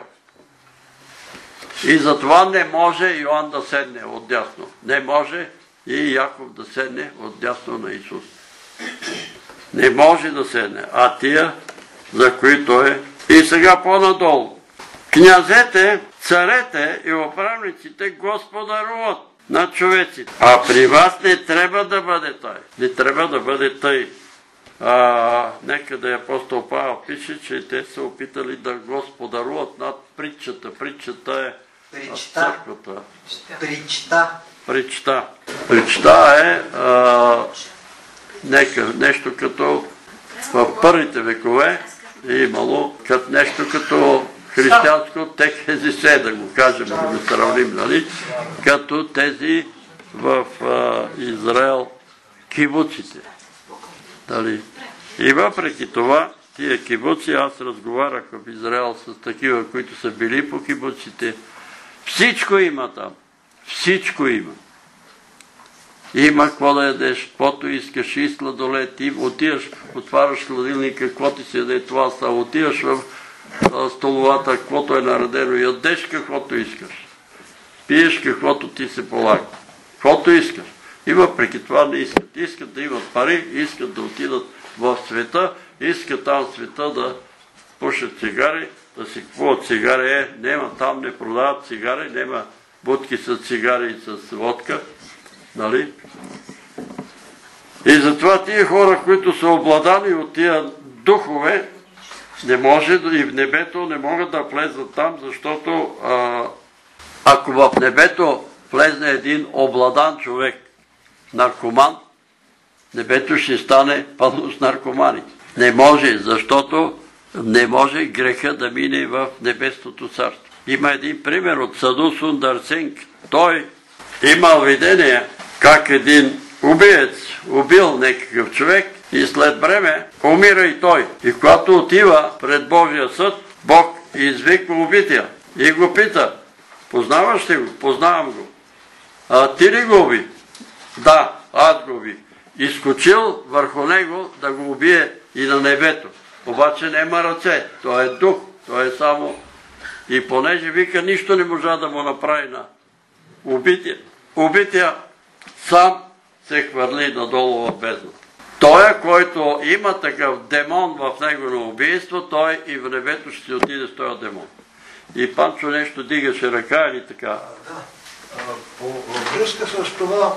[SPEAKER 1] И затова не може Йоан да седне отдясно. Не може и Яков да седне отдясно на Исус. Не може да седне. А тия, за които е. И сега по-надолу. Князете, царете и управниците господаруват на човеците. А при вас не трябва да бъде тъй. Не трябва да бъде тъй. А, некъде апостол Павел пише, че те са опитали да господаруват над притчата. Притчата е църквата.
[SPEAKER 3] Причта.
[SPEAKER 1] Причта. Причта е а, нека, нещо като в първите векове е имало като нещо като християнско текезисе, да го кажем, да го сравним, нали? Като тези в а, Израел кибуците. Дали? И въпреки това, тия кибуци, аз разговарях в Израел с такива, които са били по кибуците. Всичко има там. Всичко има. Има какво да ядеш, каквото искаш, и сладолет, и отиваш, отваряш хладилника, какво ти се яде това, са, отиваш в столовата, каквото е наредено, ядеш каквото искаш. Пиеш каквото ти се полага. Каквото искаш. И въпреки това не искат. Искат да имат пари, искат да отидат в света, искат там в света да пушат цигари, да си купуват цигари. Е, нема, там не продават цигари, нема будки с цигари и с водка. Нали? И затова тия хора, които са обладани от тия духове, не може и в небето не могат да влезат там, защото а, ако в небето влезне един обладан човек, наркоман, небето ще стане пълно с наркомани. Не може, защото не може греха да мине в небесното царство. Има един пример от Саду Сундар Синг. Той имал видение как един убиец убил някакъв човек и след време умира и той. И когато отива пред Божия съд, Бог извиква убития и го пита: познаваш ли го? Познавам го. А ти ли го уби? Да, аз го уби. Изскочил върху него да го убие и на небето. Обаче нема ръце. Той е дух. Той е само... И понеже вика, нищо не можа да му направи на убития. Убития сам се хвърли надолу в бездната. Той, който има такъв демон в него на убийство, той и в небето ще си отиде с този демон. И Панчо нещо дигаше ръка или така.
[SPEAKER 5] Да. По връзка с това,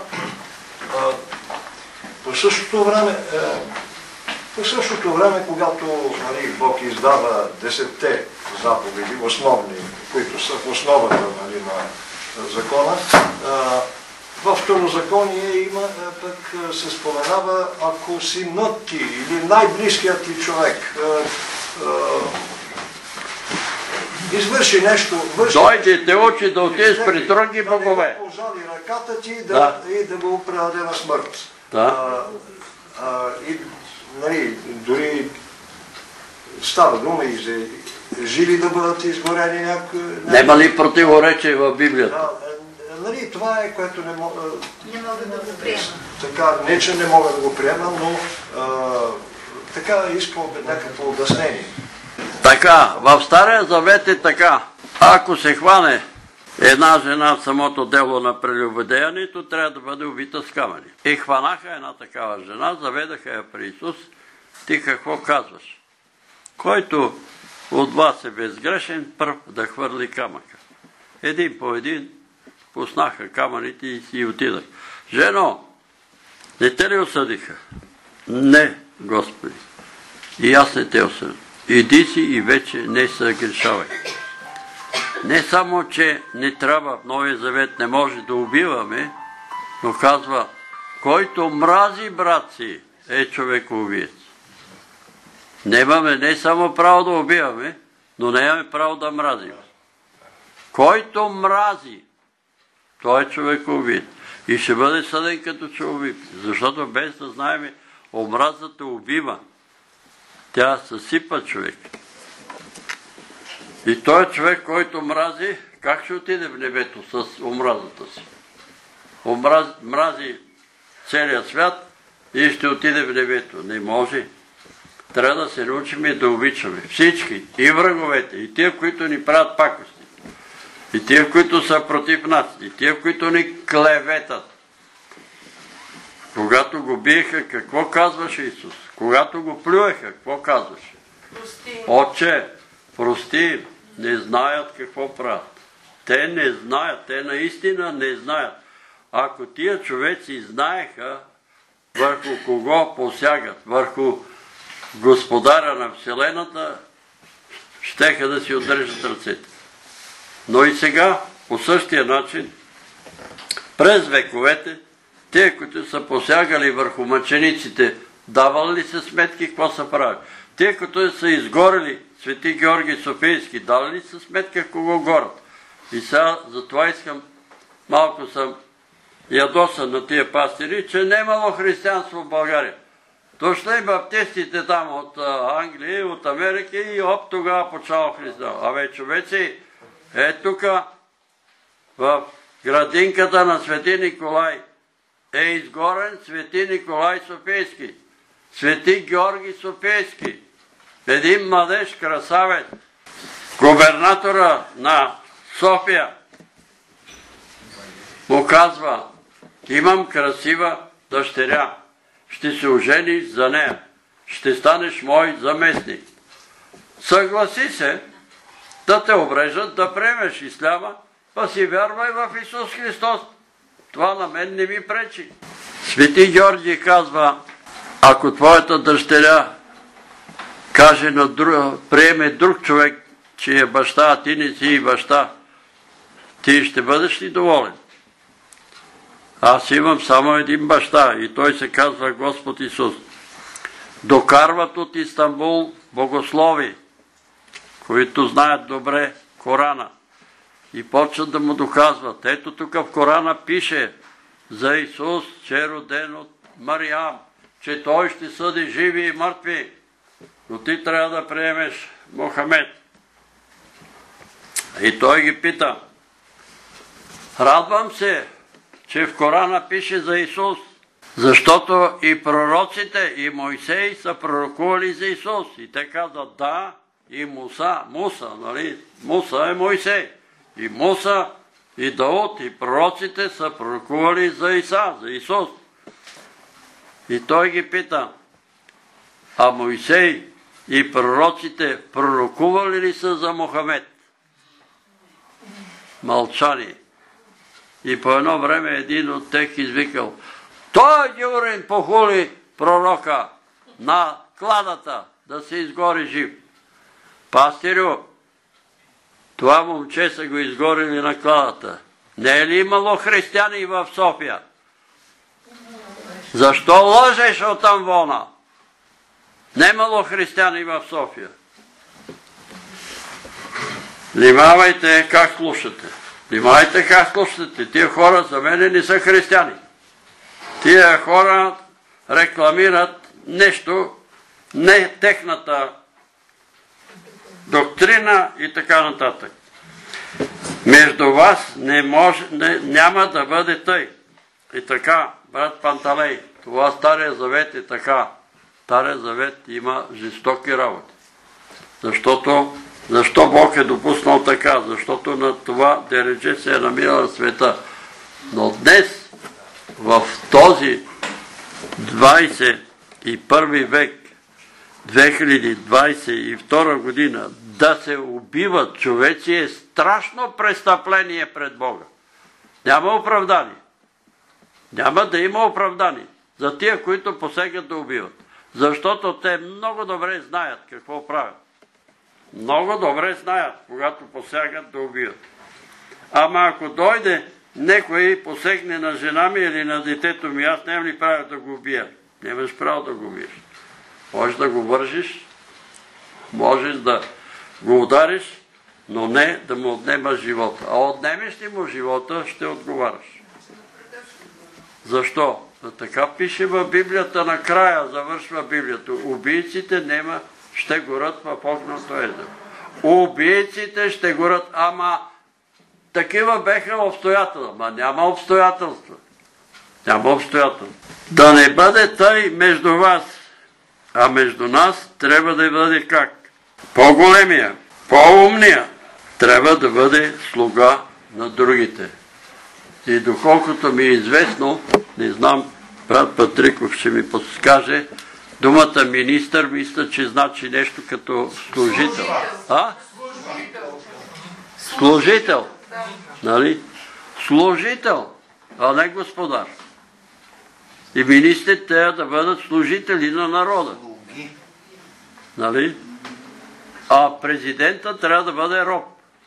[SPEAKER 5] по същото време, по същото време, когато нали, Бог издава десетте заповеди, основни, които са в основата нали, на закона, във второзаконие има, пък се споменава, ако си над ти или най-близкият ти човек извърши нещо, върши...
[SPEAKER 1] Дойде те учи да отидеш при други богове.
[SPEAKER 5] Да не пожали ръката ти да,
[SPEAKER 1] Да.
[SPEAKER 5] и да го предаде на смърт.
[SPEAKER 1] Да.
[SPEAKER 5] А, а, и, нали, дори става дума и за жили да бъдат изгорени някои...
[SPEAKER 1] Нема ли противоречие в Библията?
[SPEAKER 5] Да, е, нали, това е, което не мога...
[SPEAKER 6] Не мога да го приема.
[SPEAKER 5] Така, не че не мога да го приема, но а, така искам някакво обяснение.
[SPEAKER 1] Така, в Стария Завет е така. Ако се хване една жена в самото дело на прелюбодеянието, трябва да бъде убита с камъни. И хванаха една такава жена, заведаха я при Исус. Ти какво казваш? Който от вас е безгрешен, пръв да хвърли камъка. Един по един пуснаха камъните и си отидах. Жено, не те ли осъдиха? Не, Господи. И аз не те осъдих. Иди си и вече не съгрешавай. Не само, че не трябва в Новия Завет, не може да убиваме, но казва, който мрази брат си, е човекоубиец. Нямаме не само право да убиваме, но нямаме право да мразим. Който мрази, той е човекоубиец. И ще бъде съден като човек, защото без да знаем, омразата убива. Тя съсипа човек. И той е човек, който мрази, как ще отиде в небето с омразата си? Омрази, мрази целият свят и ще отиде в небето. Не може. Трябва да се научим и да обичаме. Всички. И враговете. И тия, които ни правят пакости. И тия, които са против нас. И тия, които ни клеветат. Когато го биеха, какво казваше Исус? Когато го плюеха, какво казваше?
[SPEAKER 7] Прости.
[SPEAKER 1] Отче, прости, не знаят какво правят. Те не знаят, те наистина не знаят. Ако тия човеци знаеха върху кого посягат, върху Господаря на Вселената, щеха да си отрежат ръцете. Но и сега, по същия начин, през вековете, те, които са посягали върху мъчениците, давали ли се сметки какво са правили? Те, които са изгорели, Свети Георги Софийски, дали ли са сметка кого горят? И сега, затова искам, малко съм ядосан на тия пастири, че немало християнство в България. Дошли баптистите там от Англия, от Америка и оп, тогава почало християнство. Абе, човеци, е тук в градинката на Свети Николай е изгорен Свети Николай Софийски, Свети Георги Софийски, един младеж красавец, губернатора на София, му казва, имам красива дъщеря, ще се ожениш за нея, ще станеш мой заместник. Съгласи се да те обрежат, да приемеш исляма, па си вярвай в Исус Христос. Това на мен не ми пречи. Свети Георги казва, ако твоята дъщеря каже на друг, приеме друг човек, че е баща, а ти не си и баща, ти ще бъдеш ли доволен? Аз имам само един баща и той се казва Господ Исус. Докарват от Истанбул богослови, които знаят добре Корана и почват да му доказват. Ето тук в Корана пише за Исус, че е роден от Мариам, че той ще съди живи и мъртви, но ти трябва да приемеш Мохамед. И той ги пита, радвам се, че в Корана пише за Исус, защото и пророците, и Мойсей са пророкували за Исус. И те казват, да, и Муса, Муса, нали? Муса е Мойсей. И Муса, и Дауд, и пророците са пророкували за Иса, за Исус. И той ги пита, а Мойсей и пророците пророкували ли са за Мохамед? Мълчани. И по едно време един от тях извикал, той Дюрин похули пророка на кладата, да се изгори жив. Пастирю, това момче са го изгорили на кладата. Не е ли имало християни в София? Защо лъжеш от амвона? Не е имало християни в София. Внимавайте как слушате. Внимавайте как слушате. Тия хора за мен не са християни. Тия хора рекламират нещо, не техната доктрина и така нататък. Между вас не може, не, няма да бъде тъй. И така, брат Панталей, това Стария завет е така. Стария завет има жестоки работи. Защото, защо Бог е допуснал така? Защото на това дередже се е намирала света. Но днес, в този двадесет и първи век, две хиляди двадесет и втора година, да се убиват човеци е страшно престъпление пред Бога. Няма оправдание. Няма да има оправдание за тия, които посегат да убиват. Защото те много добре знаят какво правят. Много добре знаят, когато посягат да убиват. Ама ако дойде некой посегне на жена ми или на детето ми, аз нямам ли право да го убия? Нямаш право да го убиеш. Можеш да го вържиш, можеш да го удариш, но не да му отнемаш живота. А отнемеш ли му живота, ще отговаряш. Защо? Така пише в Библията, накрая завършва Библията. Убийците нема, ще горят в огненото езеро. Убийците ще горят, ама такива беха обстоятелства. Ма няма обстоятелства. Няма обстоятелства. Да не бъде тъй между вас, а между нас трябва да бъде как? По-големия, по-умния трябва да бъде слуга на другите. И доколкото ми е известно, не знам, брат Патриков ще ми подскаже, думата министър мисля, че значи нещо като служител. А? Служител. Нали? Служител, а не господар. И министрите трябва да бъдат служители на народа. Нали? А президента трябва да бъде роб.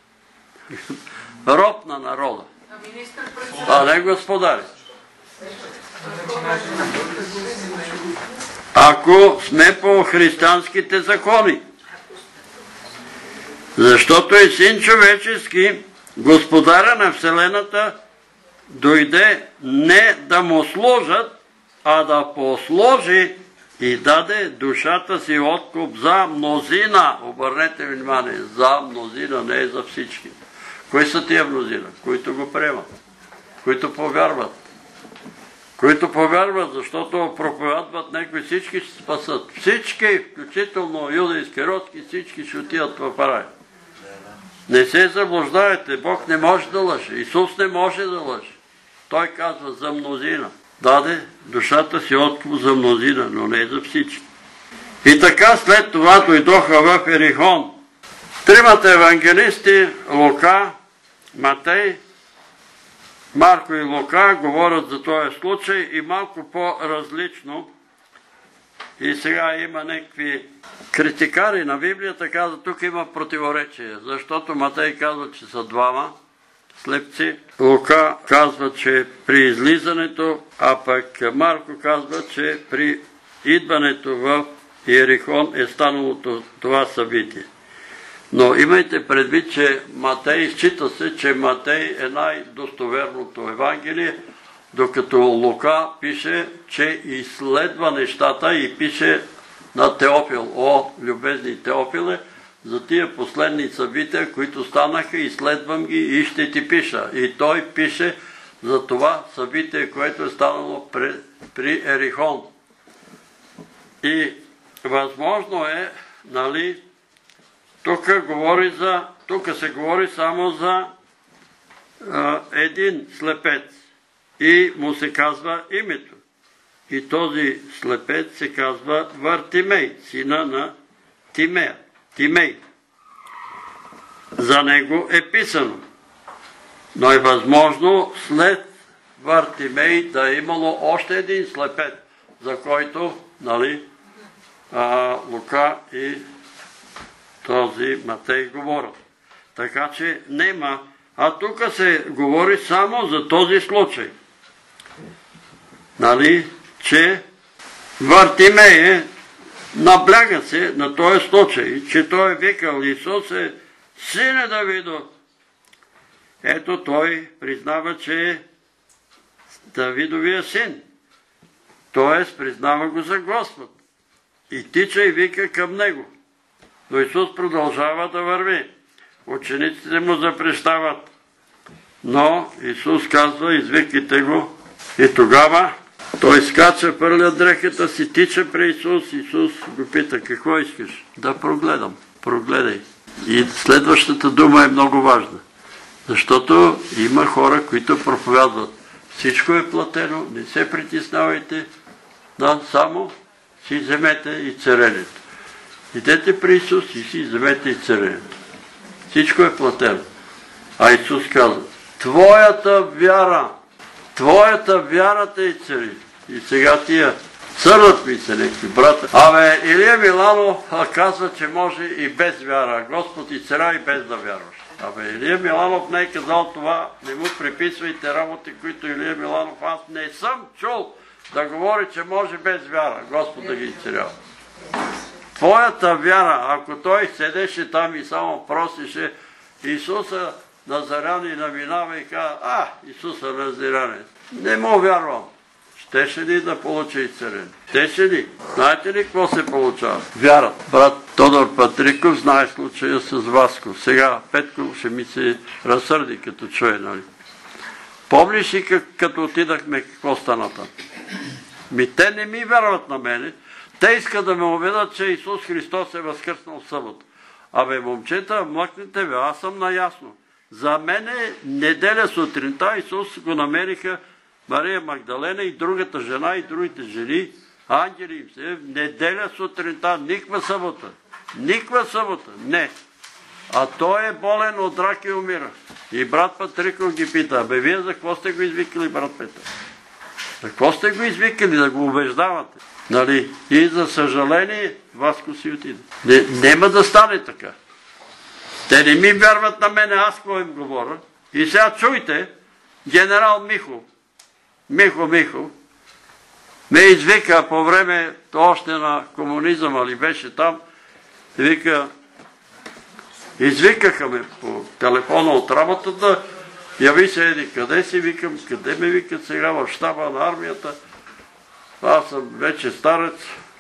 [SPEAKER 1] Роб на народа. А не господари. Ако сме по християнските закони. Защото и Син човечески, господаря на Вселената, дойде не да му служат, а да послужи и даде душата си откуп за мнозина. Обърнете внимание, за мнозина, не е за всички. Кои са тия мнозина? Които го приемат, които повярват. Които повярват, защото проповядват някои, всички ще спасат. Всички, включително Юда Искариотски, всички ще отидат в рай. Не се заблуждайте, Бог не може да лъже, Исус не може да лъже. Той казва за мнозина. Даде душата си откуп за мнозина, но не за всички. И така след това дойдоха в Ерихон. Тримата евангелисти, Лука, Матей, Марко и Лука, говорят за този случай и малко по-различно. И сега има някакви критикари на Библията, казват, тук има противоречие, защото Матей казва, че са двама слепци, Лука казва, че при излизането, а пък Марко казва, че при идването в Иерихон е станало това събитие. Но имайте предвид, че Матей, счита се, че Матей е най-достоверното Евангелие, докато Лука пише, че изследва нещата и пише на Теофил, о, любезни Теофиле, за тия последни събития, които станаха, изследвам ги и ще ти пиша. И той пише за това събитие, което е станало при, при Ерихон. И възможно е, нали, тук говори за, тук се говори само за а, един слепец и му се казва името. И този слепец се казва Вартимей, сина на Тимея. Тимей. За него е писано. Но е възможно след Вартимей да е имало още един слепец, за който, нали, а, Лука и този Матей говорят. Така че нема. А тук се говори само за този случай. Нали, че Вартимей е, набляга се на този случай, че той е викал, Исус е Сине Давидов. Ето той признава, че е Давидовия син. Тоест признава го за Господ. И тича и вика към него. Но Исус продължава да върви. Учениците му запрещават. Но Исус казва, извикайте го. И тогава той скача, пърля дрехата си, тича при Исус. Исус го пита, какво искаш? Да прогледам. Прогледай. И следващата дума е много важна. Защото има хора, които проповядват. Всичко е платено, не се притеснявайте, да, само си вземете и царенето. Идете при Исус и си вземете и царенето. Всичко е платено. А Исус каза, твоята вяра, твоята вяра те и цари. И сега тия църнат ми се някакви брата. Абе, Илия Миланов казва, че може и без вяра. Господ и царя и без да вярваш. Абе, Илия Миланов не е казал това, не му приписвайте работи, които Илия Миланов, аз не съм чул да говори, че може без вяра, Господ да ги изцелява. Твоята вяра, ако той седеше там и само просише Исуса Назаряни наминава и казва, а, Исуса Назарянин, не му вярвам. Щеше ли да получи изцеление? Щеше ли? Знаете ли какво се получава? Вярат. Брат Тодор Патриков знае случая с Васко. Сега Петко ще ми се разсърди като чуе, нали? Помниш ли като отидахме какво стана там? Ми те не ми вярват на мене. Те искат да ме убедят, че Исус Христос е възкръснал в събота. Абе, момчета, млъкнете бе, аз съм наясно. За мене неделя сутринта Исус го намериха Мария Магдалена и другата жена и другите жени, ангели им се, неделя сутринта, никва събота. Никва събота, не. А той е болен от рак и умира. И брат Патриков ги пита, бе вие за какво сте го извикали, брат Петър? За какво сте го извикали, да го убеждавате? Нали? И за съжаление, Васко си отиде. Не, нема да стане така. Те не ми вярват на мене, аз какво им говоря. И сега чуйте, генерал Михов, Михо Михов, ме извика по време още на комунизъм, али беше там, вика, извикаха ме по телефона от работата, яви се еди, къде си, викам, къде ме викат сега в щаба на армията, аз съм вече старец,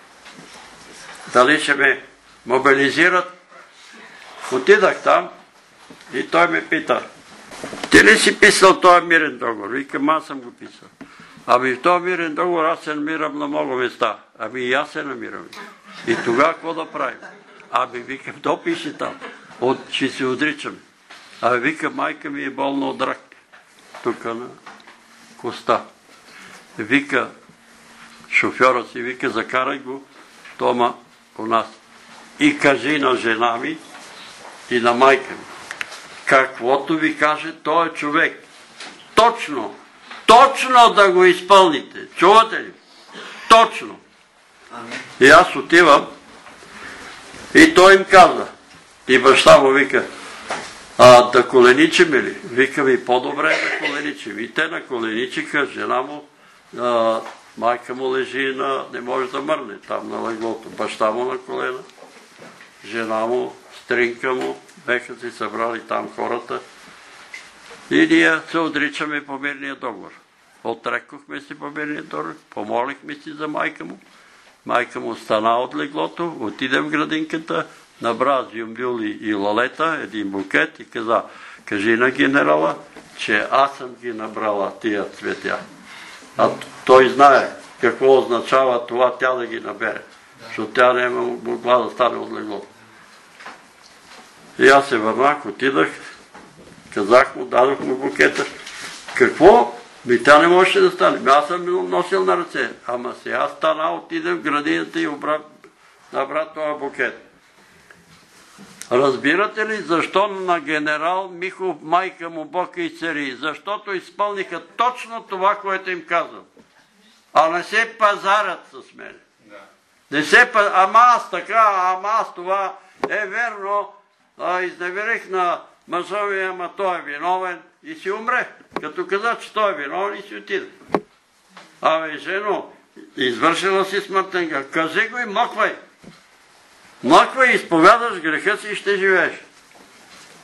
[SPEAKER 1] дали ще ме мобилизират. Отидах там и той ме пита, ти ли си писал този мирен договор? Викам, аз съм го писал. Ами в този мирен договор аз се намирам на много места. Ами и аз се намирам. И тогава какво да правим? Ами викам, то пише там. От, ще се отричаме. Ами викам, майка ми е болна от рак. Тук на коста. Вика, шофьора си вика, закарай го дома у нас. И кажи на жена ми и на майка ми. Каквото ви каже той човек. Точно, точно да го изпълните. Чувате ли? Точно. И аз отивам и той им казва. И баща му вика, а да коленичим ли? Вика ми, по-добре е да коленичим. И те на коленичиха, жена му, а, майка му лежи, на, не може да мърне там на леглото. Баща му на колена, жена му, стринка му, беха си събрали там хората. И ние се отричаме по мирния договор. Отрекохме си по мирния договор, помолихме си за майка му. Майка му стана от леглото, отиде в градинката, набра зюмбюли и лалета, един букет и каза, кажи на генерала, че аз съм ги набрала тия цветя. А той знае какво означава това тя да ги набере, защото тя не могла да стане от леглото. И аз се върнах, отидах, казах му, дадох му букета. Какво? Ми тя не можеше да стане. Аз съм носил на ръце. Ама сега стана, отидем в градината и набра този букет. Разбирате ли защо на генерал Михов майка му Бог и цари? Защото изпълниха точно това, което им казвам. А не се пазарят с мен. Не се пазарят. Ама аз така, ама аз това е верно. А, изневерих на мъжа ми, ама той е виновен и си умре. Като каза, че той е виновен и си отиде. Абе, жено, извършила си смъртен грех. Кажи го и млъквай. Млъквай, изповядаш греха си и ще живееш.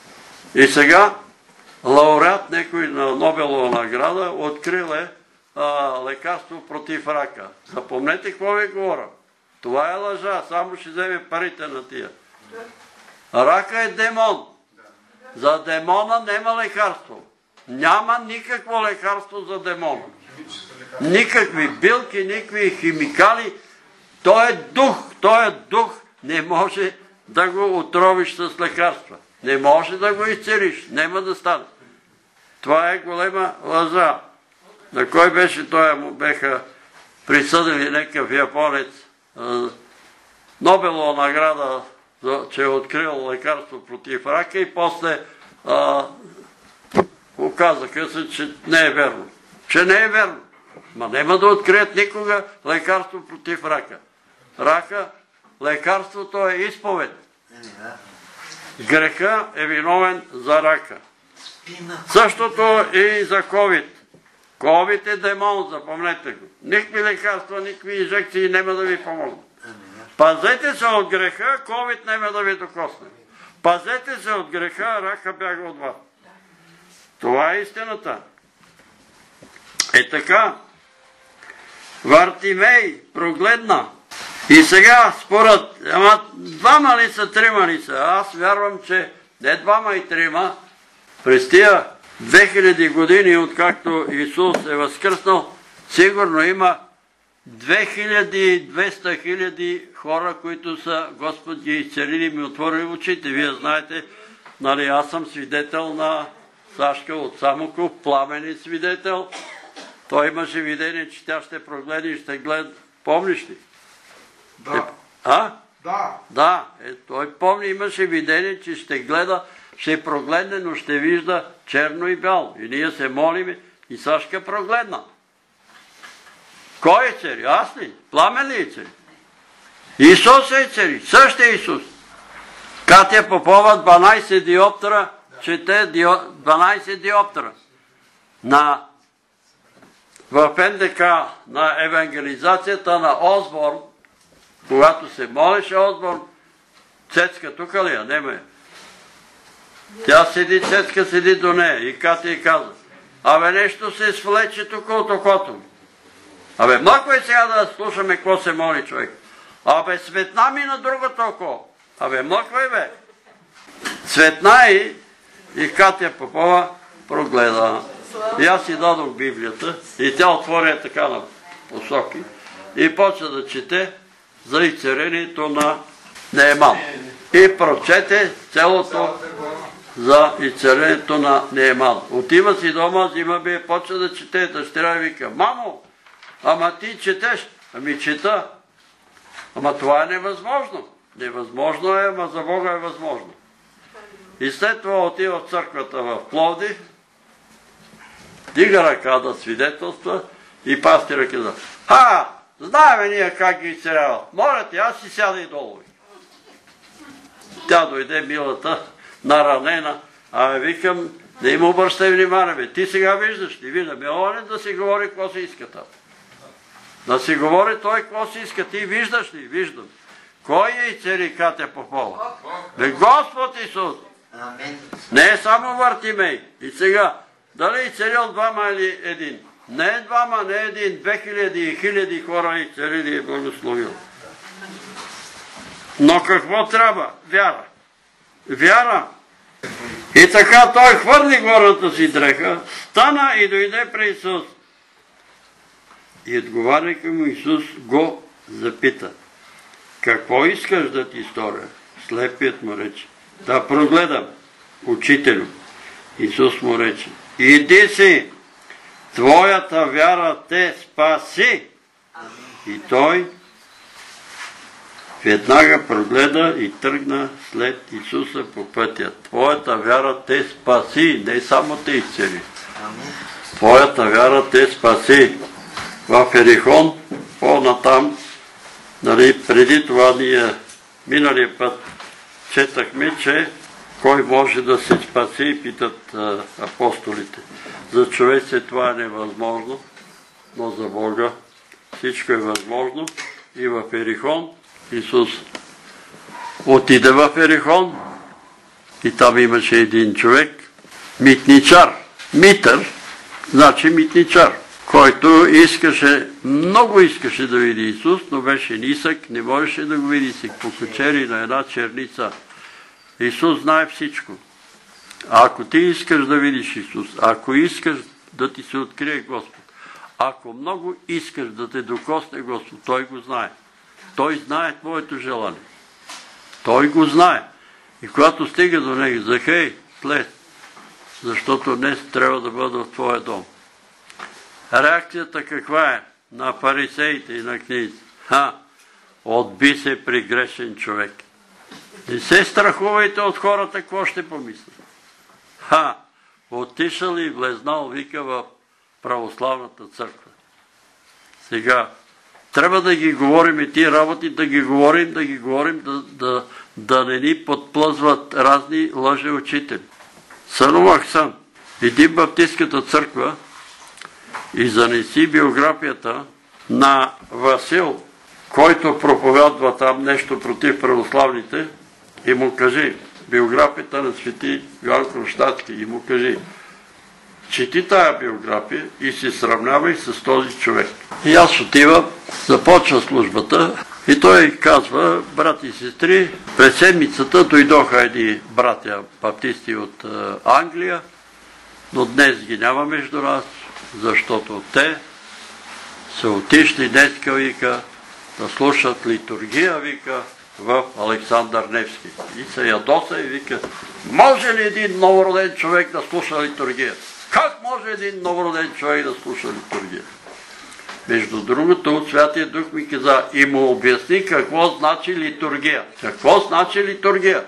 [SPEAKER 1] И сега лауреат некой на Нобелова награда открил е а, лекарство против рака. Запомнете какво ви говоря. Това е лъжа, само ще вземе парите на тия. Рака е демон. За демона няма лекарство. Няма никакво лекарство за демона. Никакви билки, никакви химикали. Той е дух, той е дух. Не може да го отровиш с лекарства. Не може да го изцелиш. Нема да стане. Това е голема лъжа. На кой беше той, му беха присъдили някакъв японец Нобелова награда, че е открил лекарство против рака и после а, оказаха се, че не е верно. Че не е верно. Ма няма да открият никога лекарство против рака. Рака, лекарството е изповед. Греха е виновен за рака. Същото и за ковид. Ковид е демон, запомнете го. Никакви лекарства, никакви инжекции няма да ви помогнат. Пазете се от греха, ковид няма да ви докосне. Пазете се от греха, рака бяга от вас. Това е истината. Е така, Вартимей прогледна. И сега, според, ама двама ли са, трима ли са? Аз вярвам, че не двама и трима, през тия две хиляди години, откакто Исус е възкръснал, сигурно има две хиляди и двеста хиляди хора, които са Господ ги изцелили, ми отворили очите. Вие знаете, нали, аз съм свидетел на Сашка от Самоков, пламенен свидетел. Той имаше видение, че тя ще прогледа и ще гледа. Помниш ли?
[SPEAKER 9] Да.
[SPEAKER 1] А?
[SPEAKER 9] Да.
[SPEAKER 1] Да. Е, той помни, имаше видение, че ще гледа, ще прогледне, но ще вижда черно и бяло. И ние се молиме и Сашка прогледна. Кой е цари? Аз ли? Пламен ли е цари? Исус е цари. Същия Исус. Катя Попова, дванайсет диоптера, чете дванайсет диоптера. На в Н Д К на евангелизацията на Осборн, когато се молеше Осборн, Цецка тук ли я? Нема е. Тя седи, Цецка седи до нея и Катя и каза: абе нещо се свлече тук от окото ми. Абе много е сега да слушаме какво се моли човек. Абе светна ми на другото око. Абе много е бе. Светна и, и Катя Попова прогледа. И аз си дадох Библията и тя отворя така на посоки и почна да чете за изцелението на Нееман. И прочете цялото за изцелението на Нееман. Отива си дома, взима би, почна да чете, дъщеря и вика: мамо, ама ти четеш? Ами чета. Ама това е невъзможно. Невъзможно е, ама за Бога е възможно. И след това отива в църквата в Пловдив, дига ръка да свидетелства и пастира каза: а, знаеме ние как ги изцеляват. Моля ти, аз си сяда и долу. Тя дойде милата, наранена, а викам: не им обръщай внимание, бе. Ти сега виждаш ли? Виждаме, оле да си говори какво се иска там. Да си говори той какво си иска. Ти виждаш ли? Виждам. Кой е изцели Катя Попова? Бе, Господ Исус. Не е само Вартимей. И сега, дали изцелил двама или един? Не е двама, не е един. Две хиляди и хиляди хора изцелили и благословил. Но какво трябва? Вяра. Вяра. И така той хвърли горната си дреха, стана и дойде при Исус. И отговаряйки му, Исус го запита: какво искаш да ти сторя? Слепият му рече: да прогледам, учителю. Исус му рече: иди си, твоята вяра те спаси. И той веднага прогледа и тръгна след Исуса по пътя. Твоята вяра те спаси, не само те изцели. Твоята вяра те спаси. В Ерихон, по-натам, нали, преди това ние миналия път четахме, че кой може да се спаси, питат а, апостолите. За човеци това е невъзможно, но за Бога всичко е възможно. И в Ерихон Исус отиде в Ерихон и там имаше един човек, митничар. Митър, значи митничар, който искаше, много искаше да види Исус, но беше нисък, не можеше да го види, се покачери на една черница. Исус знае всичко. А ако ти искаш да видиш Исус, ако искаш да ти се открие Господ, ако много искаш да те докосне Господ, Той го знае. Той знае твоето желание. Той го знае. И когато стига до него, Захей, слез, защото днес трябва да бъда в твоя дом. Реакцията каква е на фарисеите и на книгите? Ха, отби се при грешен човек. Не се страхувайте от хората, какво ще помислят. Ха, отишъл и влезнал, вика, в православната църква. Сега, трябва да ги говорим и тия работи, да ги говорим, да ги говорим, да, да, да не ни подплъзват разни лъжи учители. Сънувах сън. Иди в Баптистката църква и занеси биографията на Васил, който проповядва там нещо против православните, и му кажи биографията на свети Йоан Кронштадтски и му кажи: чети тая биография и се сравнявай с този човек. И аз отивам, започва службата и той казва: брати и сестри, през седмицата дойдоха едни братя баптисти от Англия, но днес ги няма между нас, защото те са отишли днеска, вика, да слушат литургия, вика, в Александър Невски. И се ядоса и вика: може ли един новороден човек да слуша литургия? Как може един новороден човек да слуша литургия? Между другото, Святия Дух ми каза и му обясни какво значи литургия. Какво значи литургия?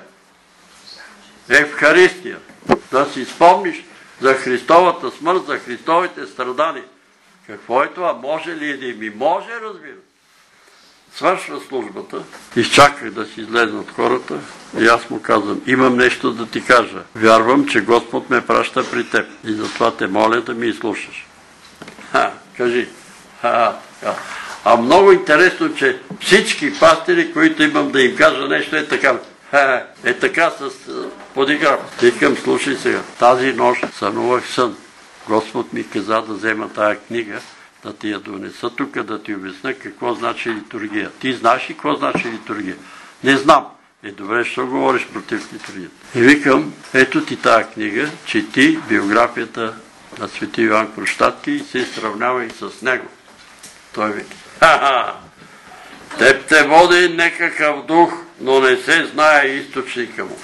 [SPEAKER 1] Евхаристия. Да си спомниш за Христовата смърт, за Христовите страдания. Какво е това? Може ли един? Ми може, разбира. Свършва службата, изчаках да си излезнат хората и аз му казвам: имам нещо да ти кажа. Вярвам, че Господ ме праща при теб и затова те моля да ми изслушаш. Ха, кажи. Ха, ха. А много интересно, че всички пастири, които имам да им кажа нещо, е така. Ха, е така с подиграв. Викам: слушай сега, тази нощ сънувах сън. Господ ми каза да взема тая книга, да ти я донеса тук, да ти обясня какво значи литургия. Ти знаеш ли какво значи литургия? Не знам. Е, добре, що говориш против литургията? И викам: ето ти тая книга, чети биографията на свети Йоан Кронштадтски и се сравнявай с него. Той вика: ха-ха, теб те води некакъв дух, но не се знае източника му.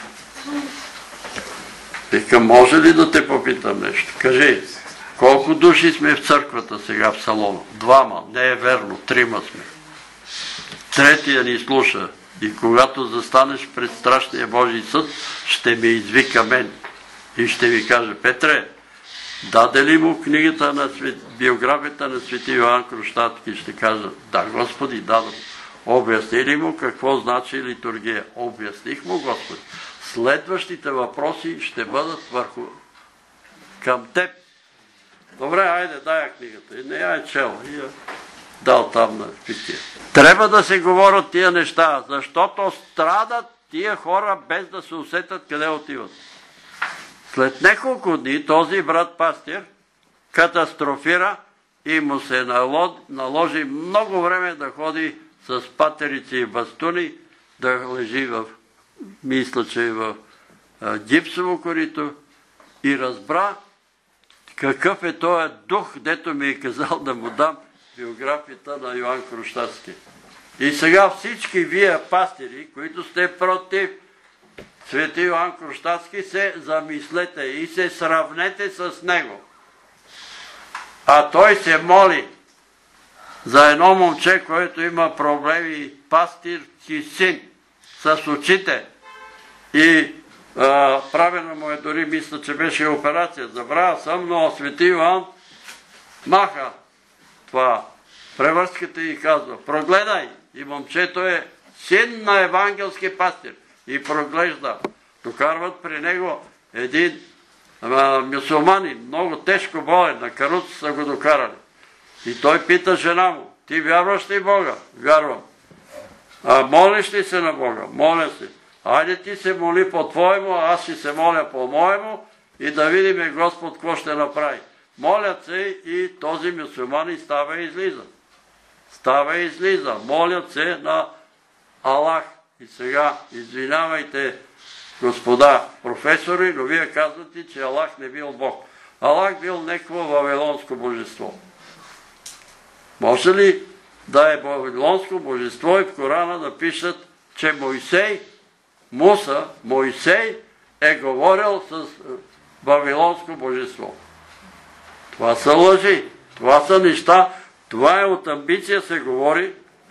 [SPEAKER 1] Викам: може ли да те попитам нещо? Кажи. Колко души сме в църквата сега в салона? Двама. Не е верно. Трима сме. Третия ни слуша. И когато застанеш пред страшния Божий съд, ще ме извика мен. И ще ви каже: Петре, даде ли му книгата на свет... биографията на свети Йоан Кронштадтски? Ще кажа: да, Господи, дадам. Обясни ли му какво значи литургия? Обясних му, Господи. Следващите въпроси ще бъдат върху към теб. Добре, айде, дай я книгата. И не я е чел. И я дал там на питие. Трябва да се говорят тия неща, защото страдат тия хора без да се усетят къде отиват. След няколко дни този брат пастир катастрофира и му се наложи много време да ходи с патерици и бастуни, да лежи в, мисля, че в гипсово корито, и разбра какъв е този дух, дето ми е казал да му дам биографията на Йоан Кронштадтски. И сега всички вие пастири, които сте против свети Йоан Кронштадтски, се замислете и се сравнете с него. А той се моли за едно момче, което има проблеми, пастирски син с очите. И а, правена му е, дори мисля, че беше операция. Забравя съм, но свети Йоан маха това превърската и казва: прогледай. И момчето е син на евангелски пастир. И проглежда. Докарват при него един а, мюсюлманин, много тежко болен, на каруца са го докарали. И той пита жена му: ти вярваш ли Бога? Вярвам. А молиш ли се на Бога? Моля се. Айде ти се моли по-твоему, аз ще се моля по-моему и да видим Господ какво ще направи. Молят се и този мюсюлманин става и излиза. Става и излиза. Молят се на Аллах. И сега, извинявайте, господа професори, но вие казвате, че Аллах не бил Бог. Аллах бил някакво вавилонско божество. Може ли да е вавилонско божество и в Корана да пишат, че Мойсей, Муса, Мойсей е говорил с вавилонско божество? Това са лъжи, това са неща, това е от амбиция се говори.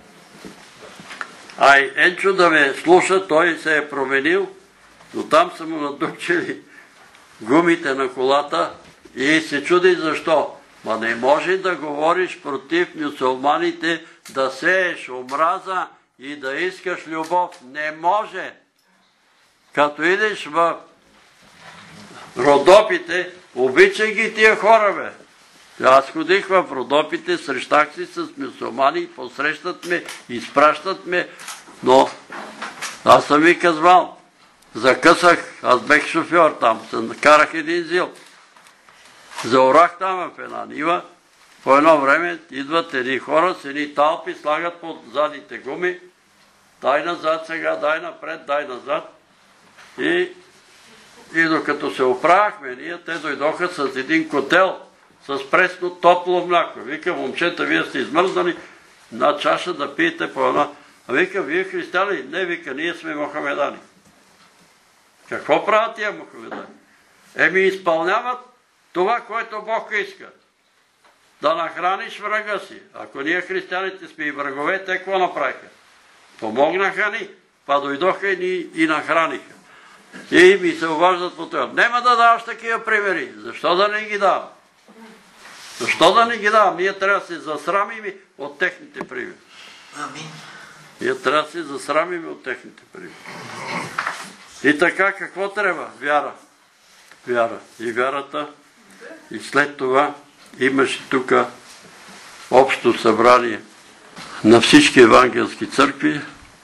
[SPEAKER 1] Ай, Енчо да ме слуша, той се е променил, но там са му надупчили гумите на колата и се чуди защо. Ма не може да говориш против мюсюлманите, да сееш омраза и да искаш любов. Не може. Като идеш в Родопите, обичай ги тия хора, бе. Аз ходих в Родопите, срещах си с мюсюлмани, посрещат ме, изпращат ме, но аз съм ви казвал, закъсах, аз бех шофьор там, се накарах един зил. Заорах там в една нива, по едно време идват едни хора с едни талпи, слагат под задните гуми, дай назад сега, дай напред, дай назад. И, и докато се оправяхме ние, те дойдоха с един котел, с пресно топло мляко. Вика, момчета, вие сте измързнали, на чаша да пиете по една. А вика, вие християни? Не, вика, ние сме мохамедани. Какво правят тия мохамедани? Еми изпълняват това, което Бог иска. Да нахраниш врага си. Ако ние християните сме и врагове, те какво направиха? Помогнаха ни, па дойдоха и ни и нахраниха. И ми се обаждат по това. Нема да даваш такива примери. Защо да не ги давам? Защо да не ги давам? Ние трябва да се засрамим от техните примери.
[SPEAKER 3] Амин.
[SPEAKER 1] Ние трябва да се засрамим от техните примери. И така, какво трябва? Вяра. Вяра. И вярата. И след това имаше тук общо събрание на всички евангелски църкви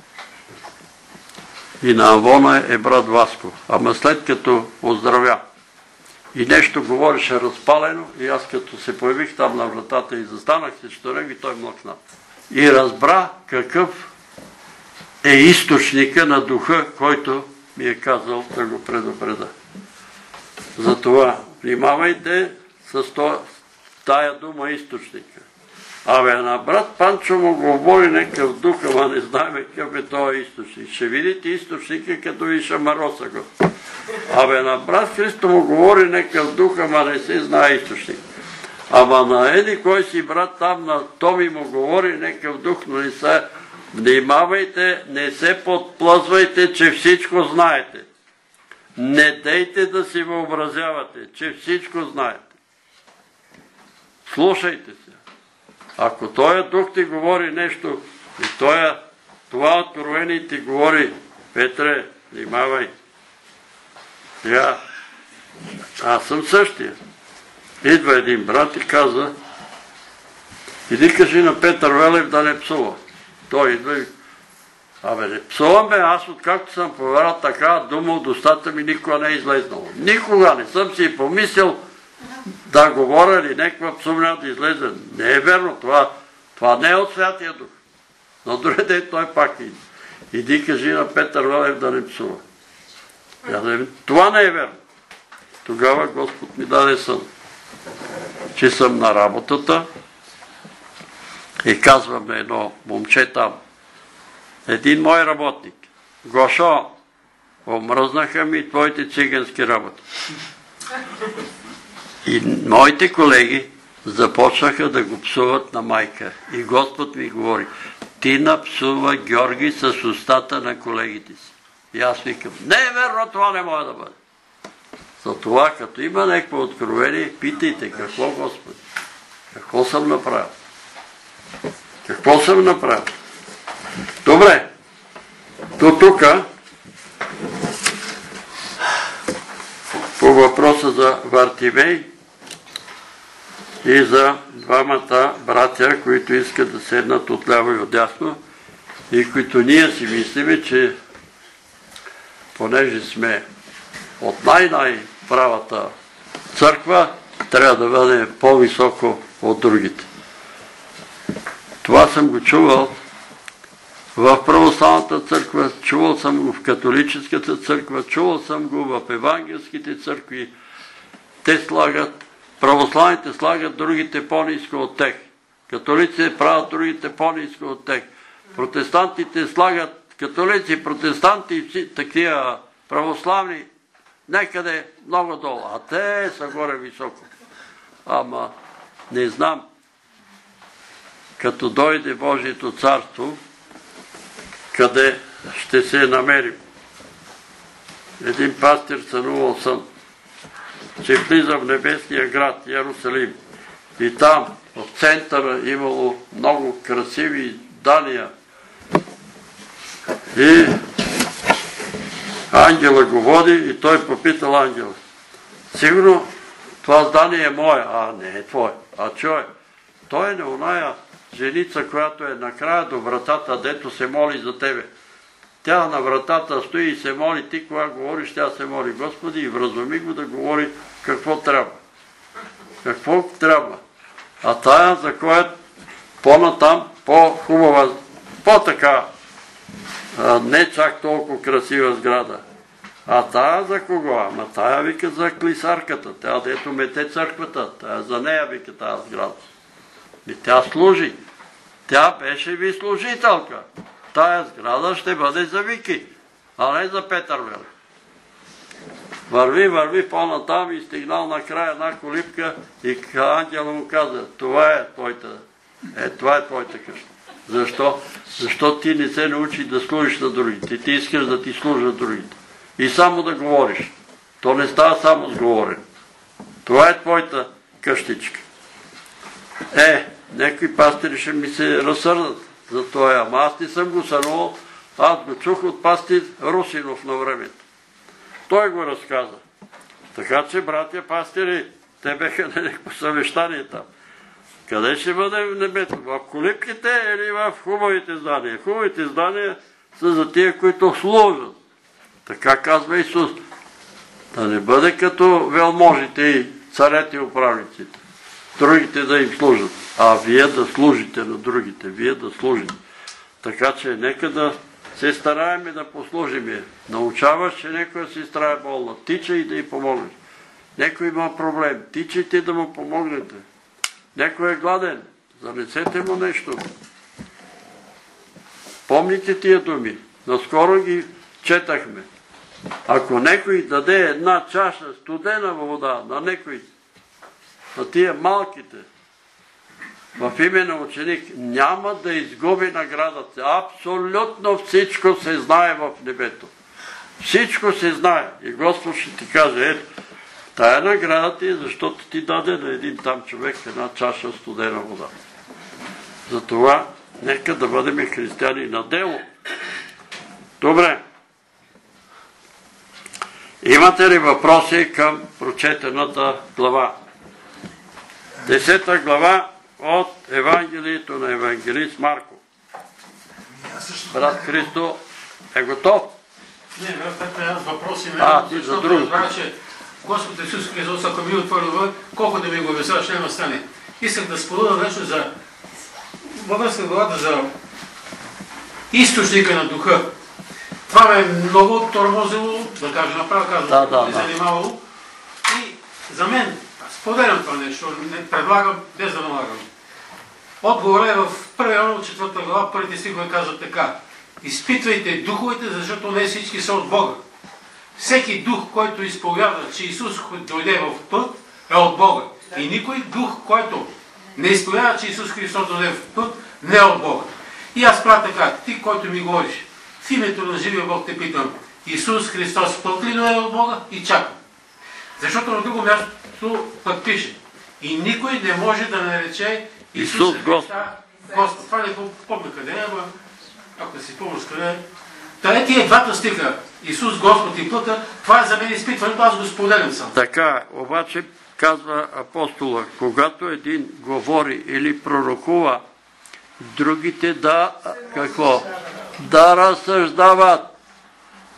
[SPEAKER 1] и на Авона е брат Васко. Ама след като оздравя и нещо говореше разпалено, и аз като се появих там на вратата и застанах срещу него, и той млъкна. И разбра какъв е източника на духа, който ми е казал да го предупреда. Затова внимавайте с тая дума източника. Абе, на брат Панчо му говори някакъв дух, ама не знаем какъв е този източник. Ще видите източника, като ви шамароса го. Абе, на брат Христо му говори някакъв дух, ама не се знае източник. Ама на еди кой си брат там, на Томи му говори някакъв дух, но не се... Внимавайте, не се подплъзвайте, че всичко знаете. Не дейте да си въобразявате, че всичко знаете. Слушайте се. Ако този дух ти говори нещо, и това откровение ти говори, Петре, внимавай. Я, аз съм същия. Идва един брат и казва, иди кажи на Петър Велев да не псува. Той идва и абе, не псувам бе, аз откакто съм повярвал така дума от устата ми никога не е излезнало. Никога не съм си помислил да говоря или някаква псумня да излезе. Не е верно, това, това не е от Святия Дух. На другия ден той пак иде. Иди кажи на Петър Велев да не псува. Това не е верно. Тогава Господ ми даде сън, че съм на работата и казвам на едно момче там, един мой работник, Гошо, омръзнаха ми твоите цигански работи. И моите колеги започнаха да го псуват на майка. И Господ ми говори, ти напсува Георги с устата на колегите си. И аз викам, не е верно, това не може да бъде. Затова, като има някакво откровение, питайте, какво Господи? Какво съм направил? Какво съм направил? Добре, до тук по въпроса за Вартимей и за двамата братя, които искат да седнат отляво и отдясно и които ние си мислиме, че понеже сме от най-най-правата църква, трябва да бъде по-високо от другите. Това съм го чувал в православната църква, чувал съм го в католическата църква, чувал съм го в евангелските църкви. Те слагат, православните слагат другите по-ниско от тях. Католиците правят другите по-ниско от тях. Протестантите слагат католици, протестанти и всички такива православни некъде много долу. А те са горе високо. Ама не знам, като дойде Божието царство, къде ще се намерим. Един пастир сънувал сън, че влиза в небесния град Йерусалим и там в центъра имало много красиви здания и ангела го води и той попитал ангела: сигурно това здание е мое? А, не е твое. А чой? Той е на оная женица, която е накрая до вратата, дето се моли за тебе. Тя на вратата стои и се моли. Ти, кога говориш, тя се моли: Господи, и вразуми го да говори какво трябва. Какво трябва? А тая, за която по-натам, по-хубава, по-така, не чак толкова красива сграда. А тая за кого? Ама тая вика за клисарката. Тя, дето мете църквата. Тая за нея вика тая сграда. И тя служи. Тя беше ви служителка. Тая сграда ще бъде за Вики, а не за Петър Велик. Върви, върви по-натам и стигнал накрая една колипка и ангела му каза: това е твоята, е, това е твоята къща. Защо? Защо ти не се научи да служиш на другите. Ти искаш да ти служат другите. И само да говориш. То не става само с говорене. Това е твоята къщичка. Е, някои пастири ще ми се разсърдат за това. Ама аз не съм го сънувал. Аз го чух от пастир Русинов на времето. Той го разказа. Така че, братя пастири, те беха на някакво съвещание там. Къде ще бъде в небето? В колипките или в хубавите здания? Хубавите здания са за тия, които служат. Така казва Исус. Да не бъде като велможите и царете и управниците. Другите да им служат. А вие да служите на другите. Вие да служите. Така че нека да се стараем и да послужим. Научаваш, че някоя сестра е болна. Тичай и да й помогнеш. Някой има проблем. Тичайте да му помогнете. Някой е гладен. Занесете му нещо. Помните тия думи. Наскоро ги четахме. Ако някой даде една чаша студена вода на някой, на тия малките, в име на ученик, няма да изгуби наградата. Абсолютно всичко се знае в небето. Всичко се знае. И Господ ще ти каже: ето, тая награда ти е, защото ти даде на един там човек една чаша студена вода. Затова нека да бъдем християни на дело. Добре. Имате ли въпроси към прочетената глава? Десета глава от Евангелието на евангелист Марко. Брат Христо е готов?
[SPEAKER 2] Не, брат, аз въпроси не.
[SPEAKER 1] А, ти за другото.
[SPEAKER 2] Господ Исус Христос, ако ми отворил, колко да ми го обясняваш, няма стане. Исках да споделя нещо за във връзка главата за източника на духа. Това ме е много тормозило, да кажа направо, казвам, да, да, не занимавало. И за мен, споделям това нещо, не предлагам, без да налагам. Отговор е в първи Йоанна, четвърта глава, първите стихове казват така: изпитвайте духовете, защото не всички са от Бога. Всеки дух, който изповядва, че Исус дойде в път, е от Бога. И никой дух, който не изповядва, че Исус Христос дойде в път, не е от Бога. И аз правя така: ти, който ми говориш, в името на живия Бог те питам: Исус Христос път ли дойде от Бога? И чакам. Защото на друго място пък пише: и никой не може да нарече Исус Христа Господ. Това не помня къде е, ако да си помня къде е. Та е тия двата стиха, Исус Господ и пътя, това е за мен изпитването, аз го споделям сам.
[SPEAKER 1] Така, обаче казва апостола, когато един говори или пророкува, другите да, какво? Да разсъждават.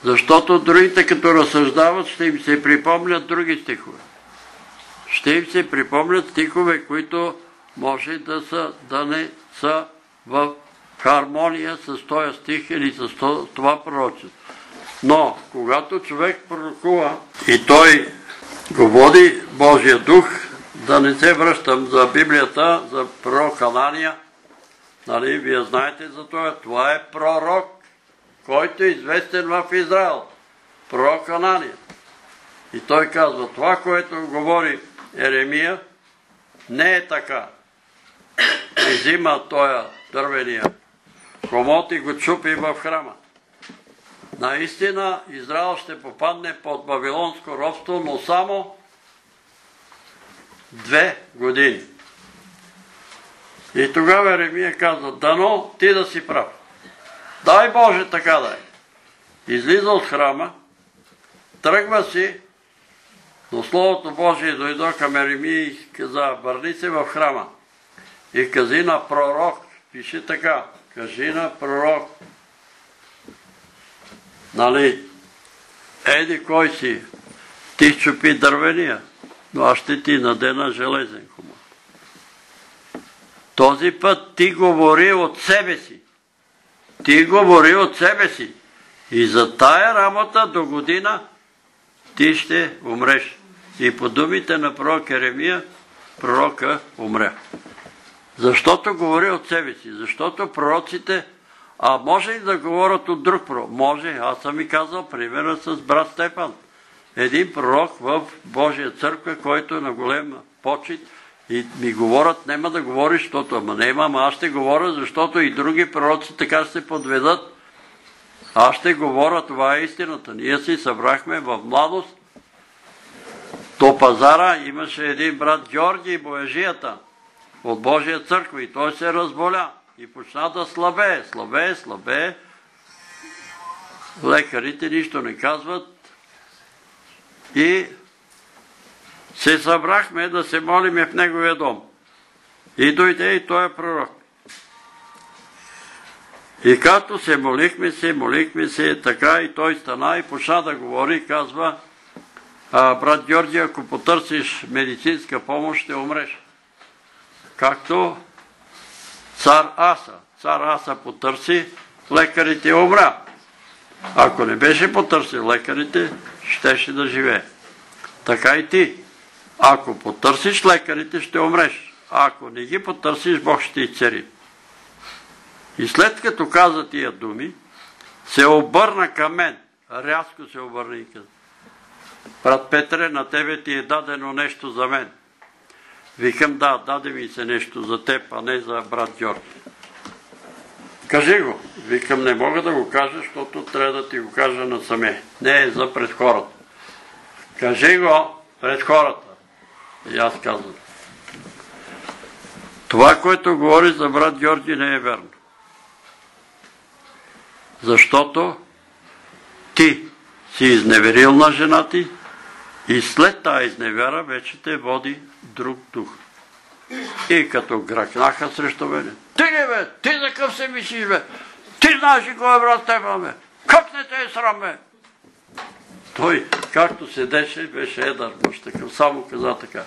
[SPEAKER 1] Защото другите, като разсъждават, ще им се припомнят други стихове. Ще им се припомнят стихове, които може да, са, да не са в хармония с този стих или с това пророчество. Но, когато човек пророкува и той го води Божия дух, да не се връщам за Библията, за пророк Анания, нали, вие знаете за това, това е пророк, който е известен в Израел. Пророк Анания. И той казва, това, което говори Еремия, не е така. И взима тоя дървения комод и го чупи в храма. Наистина Израел ще попадне под вавилонско робство, но само две години. И тогава Еремия казва, дано ти да си прав. Дай Боже така да е. Излиза от храма, тръгва си, но Словото Божие дойде към Еремия и каза, върни се в храма. И кази на пророк, пише така, кажи на пророк, нали, еди кой си, ти щупи дървения, но аз ще ти надена железен комод. Този път ти говори от себе си. Ти говори от себе си. И за тая работа до година ти ще умреш. И по думите на пророк Еремия, пророка умря. Защото говори от себе си. Защото пророците, а може и да говорят от друг пророк? Може. Аз съм ми казал примера с брат Стефан. Един пророк в Божия църква, който е на голема почит и ми говорят, няма да говориш, защото ама не имам, аз ще говоря, защото и други пророци така ще се подведат. Аз ще говоря, това е истината. Ние си събрахме в младост. До пазара имаше един брат Георги Бояжията от Божия църква и той се разболя и почна да слабее, слабее, слабее. Лекарите нищо не казват и се събрахме да се молиме в неговия дом. И дойде и той е пророк. И като се молихме се, молихме се, така и той стана и почна да говори и казва, брат Георги, ако потърсиш медицинска помощ, ще умреш. Както цар Аса. Цар Аса потърси, лекарите умря. Ако не беше потърсил лекарите, щеше да живее. Така и ти. Ако потърсиш лекарите, ще умреш. Ако не ги потърсиш, Бог ще изцери. И след като каза тия думи, се обърна към мен. Рязко се обърна и каза, брат Петре, на тебе ти е дадено нещо за мен. Викам, да, даде ми се нещо за теб, а не за брат Георги. Кажи го. Викам, не мога да го кажа, защото трябва да ти го кажа насаме. Не е за пред хората. Кажи го пред хората. И аз казвам. Това, което говори за брат Георги, не е верно. Защото ти си изневерил на жена ти и след тази изневяра вече те води друг дух. И като гракнаха срещу мене. Ти не бе, ти за къв се мислиш бе? Ти знаеш ли кой е брат Стефан бе? Как не те е срам бе? Той, както седеше, беше едър мъж такъв, само каза така.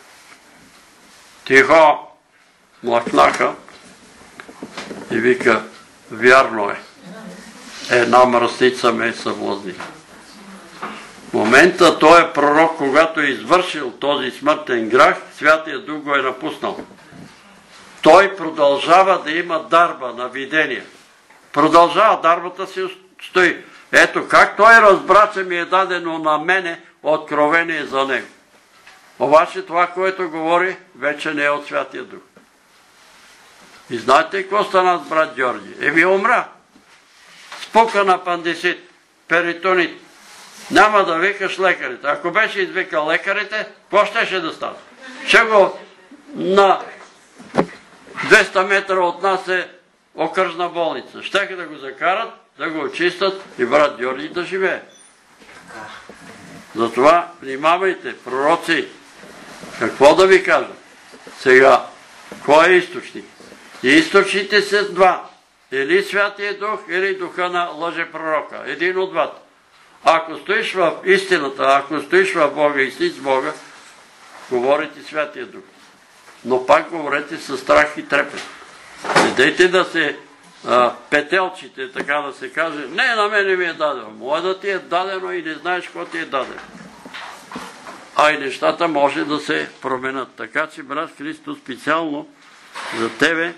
[SPEAKER 1] Тихо! Млъкнаха и вика, вярно е. Една мръсница ме е съблазнила. В момента той е пророк, когато е извършил този смъртен грях, Святия Дух го е напуснал. Той продължава да има дарба на видение. Продължава, дарбата си стои. Ето как той разбра, че ми е дадено на мене откровение за него. Обаче това, което говори, вече не е от Святия Дух. И знаете какво стана с брат Георги? Еми умря. Спука на апендицит, перитонит. Няма да викаш лекарите. Ако беше извикал лекарите, какво щеше да стане? Ще го на двеста метра от нас е окръжна болница. Щеха да го закарат, да го очистят и брат Георги да живее. Затова внимавайте, пророци, какво да ви кажа? Сега, кой е източник? И източните са два. Или Святия Дух, или духа на лъжепророка. Един от двата. Ако стоиш в истината, ако стоиш в Бога и си с Бога, говорите Святия Дух. Но пак говорете със страх и трепет. Не дейте да се а, петелчите, така да се каже, не, на мене ми е дадено. Може да ти е дадено и не знаеш какво ти е дадено. А и нещата може да се променят. Така че, брат Христо, специално за тебе,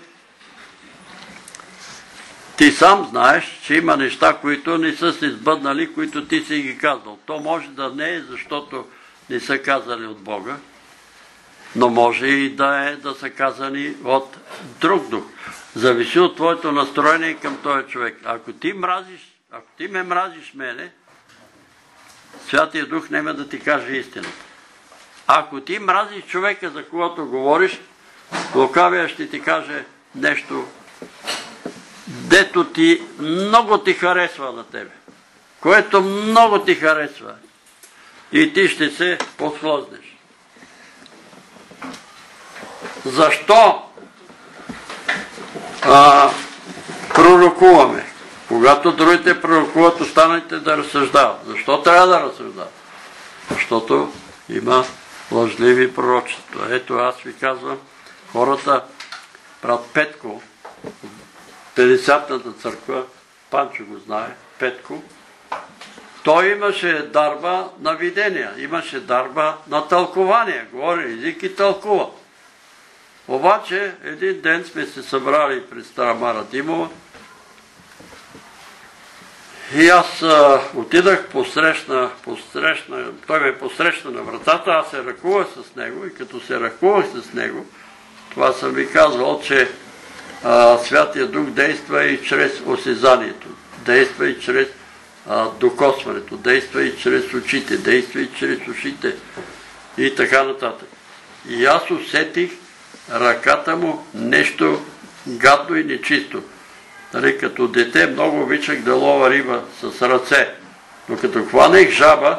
[SPEAKER 1] ти сам знаеш, че има неща, които не са се сбъднали, които ти си ги казал. То може да не е, защото не са казали от Бога, но може и да е да са казани от друг дух. Зависи от твоето настроение към този човек. Ако ти мразиш, ако ти ме мразиш мене, Святия Дух няма да ти каже истината. Ако ти мразиш човека, за когото говориш, лукавия ще ти каже нещо, дето ти много ти харесва на тебе, което много ти харесва и ти ще се подхлъзнеш. Защо а, пророкуваме? Когато другите пророкуват, останете да разсъждават. Защо трябва да разсъждават? Защото има лъжливи пророчества. Ето аз ви казвам, хората, брат Петко, петдесетната църква, Панчо го знае, Петко, той имаше дарба на видения, имаше дарба на тълкование, говори език и тълкува. Обаче един ден сме се събрали пред Стара Мара Димова и аз а, отидах посрещна, посрещна, той ме посрещна на вратата, аз се ръкувах с него и като се ръкувах с него, това съм ви казвал, че а, Святия Дух действа и чрез осезанието, действа и чрез а, докосването, действа и чрез очите, действа и чрез ушите и така нататък. И аз усетих ръката му нещо гадно и нечисто. Нали, като дете много обичах да лова риба с ръце, но като хванех жаба,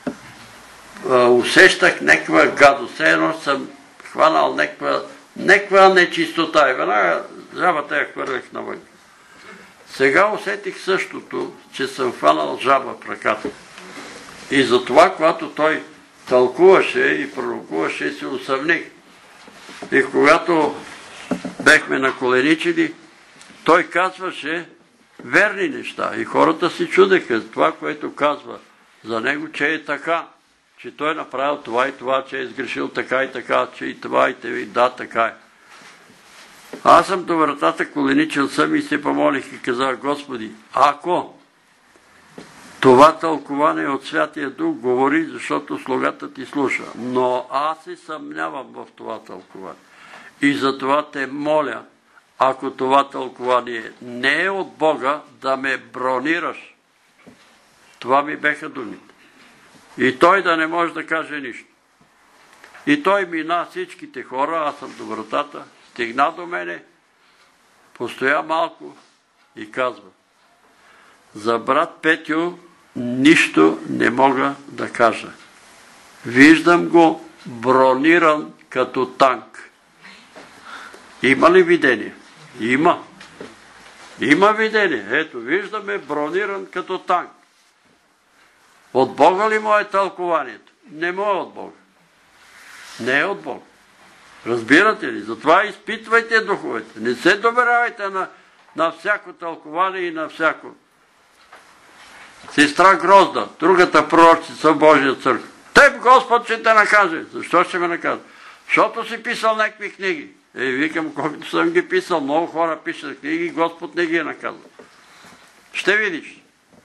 [SPEAKER 1] усещах някаква гадост. Едно съм хванал някаква, някаква нечистота и веднага жабата я хвърлях навън. Сега усетих същото, че съм хванал жаба в ръката. И затова, когато той тълкуваше и пророкуваше, се усъмних. И когато бехме наколеничили, той казваше верни неща. И хората си чудеха това, което казва за него, че е така, че той е направил това и това, че е сгрешил така и така, че и това и това, и да, така е. Аз съм до вратата, коленичил съм и се помолих и казах, Господи, ако това тълкование от Святия Дух говори, защото слугата ти слуша, но аз се съмнявам в това тълкование. И затова те моля, ако това тълкование не е от Бога, да ме бронираш. Това ми беха думите. И той да не може да каже нищо. И той мина всичките хора, аз съм до вратата, стигна до мене, постоя малко и казва, за брат Петю нищо не мога да кажа. Виждам го брониран като танк. Има ли видение? Има. Има видение. Ето, виждаме брониран като танк. От Бога ли му е тълкованието? Не му е от Бога. Не е от Бога. Разбирате ли? Затова изпитвайте духовете. Не се доверявайте на, на всяко тълкование и на всяко. Сестра Грозда, другата пророчица в Божия църква. Теб Господ ще те накаже. Защо ще ме накаже? Защото си писал някакви книги. Е, викам, колкото съм ги писал, много хора пишат книги, Господ не ги е наказал. Ще видиш.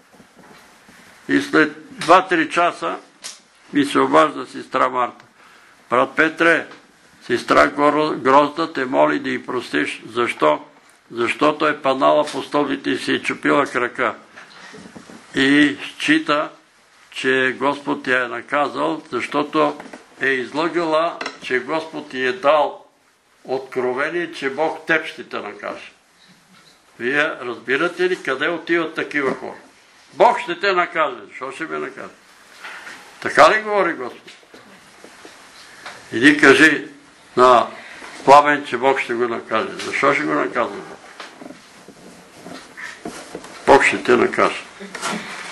[SPEAKER 1] И след два-три часа ми се обажда сестра Марта. Брат Петре, сестра Грозда те моли да й простиш. Защо? Защото е паднала по стълбите и си е чупила крака. И счита, че Господ я е наказал, защото е излъгала, че Господ ти е дал откровение, че Бог теб ще те накаже. Вие разбирате ли къде отиват такива хора? Бог ще те накаже. Защо ще ме накаже? Така ли говори Господ? Иди кажи на Пламен, че Бог ще го накаже. Защо ще го наказва Бог? Бог ще те накаже.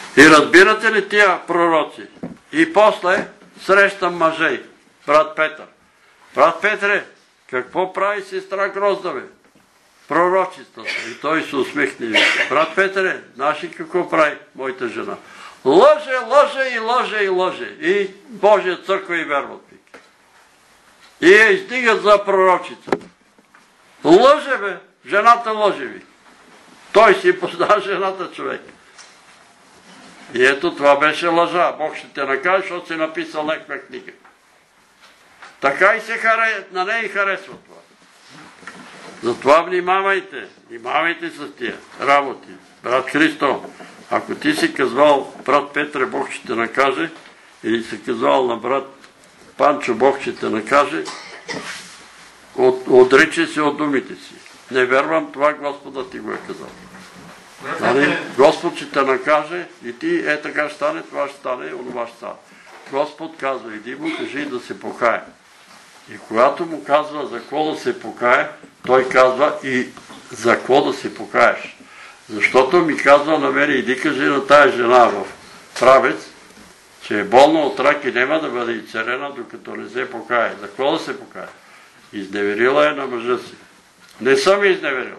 [SPEAKER 1] И разбирате ли тия пророци? И после срещам мъжей, брат Петър. Брат Петре, какво прави сестра Гроздаве? Пророчествата. И той се усмихне. Брат Петре, знаеш ли какво прави моята жена? Лъже, лъже и лъже и лъже. И Божия църква и верват. И я издигат за пророчица. Лъже, бе! Жената лъже ви. Той си познава жената, човек. И ето това беше лъжа. Бог ще те накаже, защото си написал някаква книга. Така и се харе... на нея и харесва това. Затова внимавайте. Внимавайте с тия работи. Брат Христо, ако ти си казвал, брат Петре, Бог ще те накаже, или си казвал на брат Панчо, Бог ще те накаже, от, отричай се от думите си. Не вярвам, това Господа ти го е казал. Нали? Господ ще те накаже и ти е така ще стане, това ще стане, онова ще стане. Господ казва, иди му кажи да се покае. И когато му казва за какво да се покае, той казва и за какво да се покаеш. Защото ми казва на мен, иди кажи на тая жена в Правец, че е болна от рак и няма да бъде изцелена, докато не се покае. За какво да се покае? Изневерила е на мъжа си. Не съм изневерил.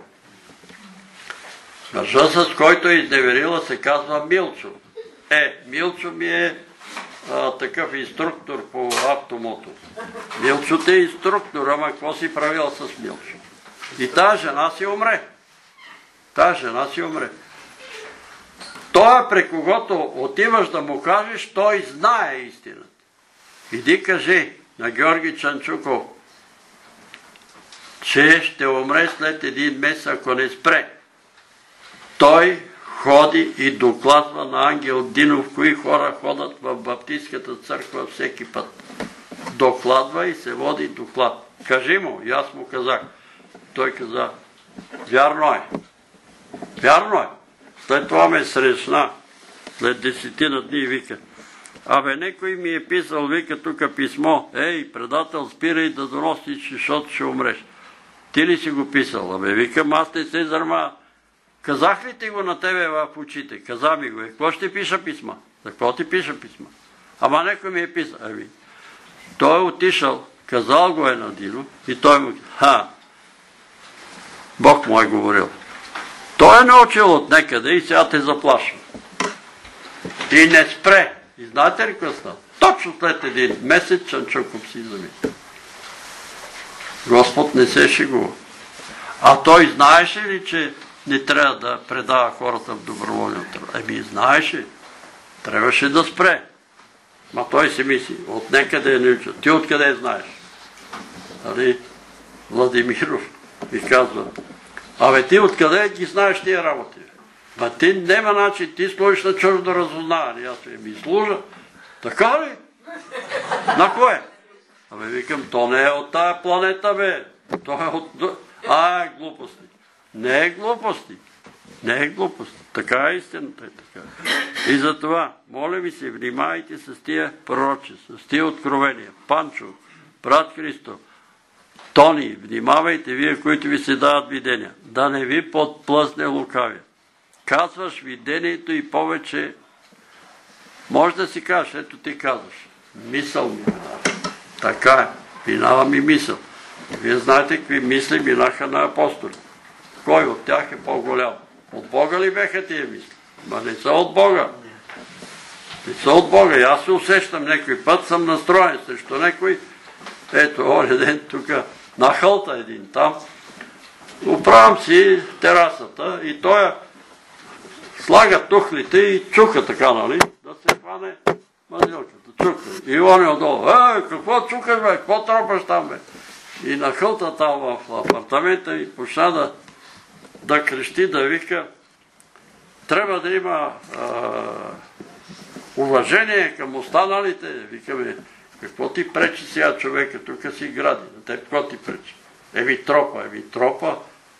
[SPEAKER 1] Мъжа, с който е изневерила, се казва Милчо. Е, Милчо ми е а, такъв инструктор по автомото. Милчо те е инструктор, ама какво си правил с Милчо? И тази жена си умре. Тази жена си умре. Той, при когото отиваш да му кажеш, той знае истината. Иди кажи на Георги Чанчуков, че ще умре след един месец, ако не спре. Той ходи и докладва на Ангел Динов, кои хора ходят в Баптистската църква всеки път. Докладва и се води доклад. Кажи му, и аз му казах. Той каза, вярно е. Вярно е. След това ме срещна, след десетина дни, вика. Абе, некой ми е писал, вика, тук писмо. Ей, предател, спирай да доносиш, защото ще умреш. Ти ли си го писал? Абе, викам, аз не се зарма. Казах ли ти го на тебе в очите? Каза ми го. Е, какво ще пиша писма? За какво ти пиша писма? Ама некой ми е писал. Ами, той е отишъл, казал го е на Дино и той му ха, Бог му е говорил. Той е научил от некъде и сега те заплашва. И не спре. И знаете ли какво става? Точно след един месец Чанчуков си замина. Господ не се шегува. А той знаеше ли, че не трябва да предава хората в доброволния труд? Еми, знаеше. Трябваше да спре. Ма той си мисли, от некъде е научил. Ти откъде знаеш? Али, Владимиров ми казва, абе ти откъде ги знаеш тия работи? Ма ти нема начин, ти служиш на чуждо разузнаване. Аз ми служа. Така ли? На кое? Абе викам, то не е от тая планета, бе. То е от... А, е глупости. Не е глупости. Не е глупост. Така е истината. Е така. И затова, моля ви се, внимайте с тия пророчи, с тия откровения. Панчо, брат Христо, Тони, внимавайте вие, които ви се дават видения. Да не ви подплъсне лукавия. Казваш видението и повече. Може да си кажеш, ето ти казваш. Мисъл ми минава. Така е. Минава ми мисъл. Вие знаете какви мисли минаха на апостоли. Кой от тях е по-голям? От Бога ли беха тия мисли? Ма не са от Бога. Не са от Бога. И аз се усещам някой път, съм настроен срещу някой. Ето, оня ден тук на хълта един там. Оправям си терасата и той слага тухлите и чука така, нали? Да се хване мазилката. Чука. И он е отдолу. Е, какво чукаш, бе? Какво тропаш там, бе? И на хълта там в апартамента ми почна да, да крещи, да вика. Трябва да има а, уважение към останалите. Викаме, какво ти пречи сега човека? Тук си гради. На теб какво ти пречи? Еви тропа, еви тропа.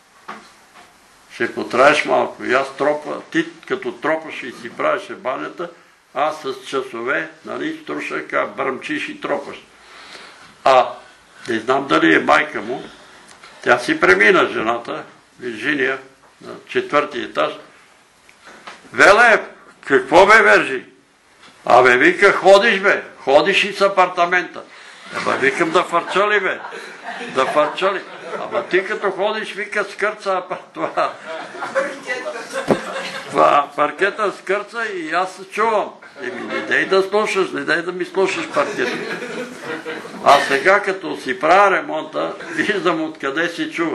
[SPEAKER 1] Ще потраеш малко. И аз тропа, ти като тропаш и си правеше банята, аз с часове, нали, струшака, бръмчиш и тропаш. А, не знам дали е майка му, тя си премина жената, Виржиния, на четвърти етаж. Веле, Какво бе, Вержи? Абе, вика, ходиш, бе. Ходиш и с апартамента. Ама викам да фърчали, бе. Да фърчали. Ама ти като ходиш, вика, скърца това. Това паркета скърца и аз се чувам. Еми, не дай да слушаш, не дай да ми слушаш паркета. А сега, като си правя ремонта, виждам откъде си чува.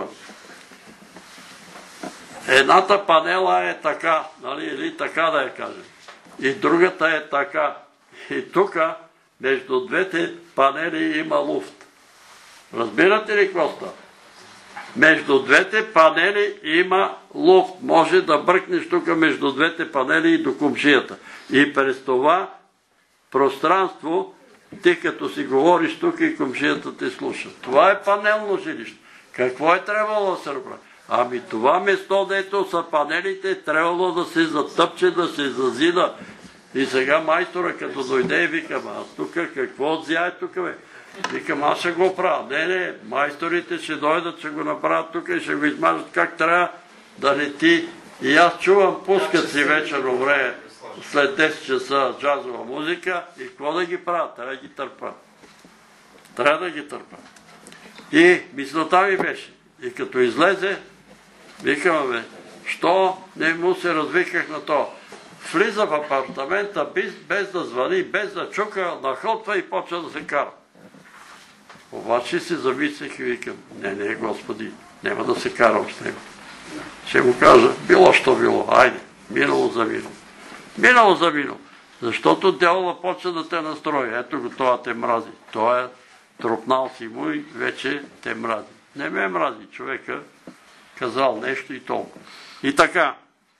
[SPEAKER 1] Едната панела е така, нали, или така да я кажем. И другата е така. И тук, между двете панели има луфт. Разбирате ли какво става? Между двете панели има луфт. Може да бръкнеш тук между двете панели и до комшията. И през това пространство, ти като си говориш тук и комшията те слуша. Това е панелно жилище. Какво е трябвало да се направи? Ами това место, дето са панелите, трябвало да се затъпче, да се зазида. И сега майстора като дойде и викам, аз тук какво отзяе тук, бе? Викам, аз ще го правя. Не, не, майсторите ще дойдат, ще го направят тук и ще го измажат как трябва да не ти. И аз чувам, пускат си вечерно време след десет часа джазова музика и какво да ги правят? Трябва да ги търпа. Трябва да ги търпа. И мисълта ми беше, и като излезе, викам, бе, що не му се развиках на то? Влиза в апартамента без, без да звъни, без да чука, нахълтва и почва да се кара. Обаче се замислих и викам, не, не, Господи, няма да се карам с него. Ще му кажа, било що било, айде, минало за минало. Минало за минало. Защото дявола почва да те настрои. Ето го, това те мрази. Той е тропнал си му и вече те мрази. Не ме мрази човека, казал нещо и толкова. И така,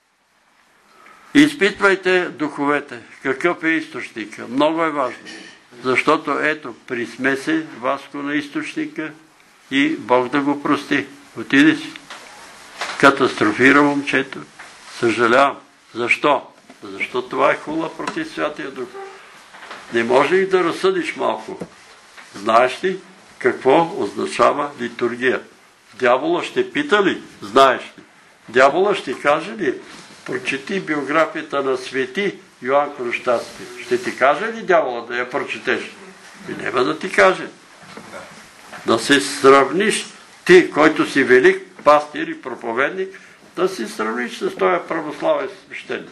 [SPEAKER 1] изпитвайте духовете. Какъв е източника? Много е важно. Защото ето, присме се Васко на източника и Бог да го прости. Отиде си. Катастрофира момчето. Съжалявам. Защо? Защото това е хула против Святия Дух. Не може ли да разсъдиш малко? Знаеш ли какво означава литургия? Дявола ще пита ли? Знаеш ли? Дявола ще каже ли? Прочети биографията на свети Йоан Кръстаски. Ще ти каже ли дявола да я прочетеш? И няма да ти каже. Да се сравниш ти, който си велик пастир и проповедник, да се сравниш с този православен свещеник.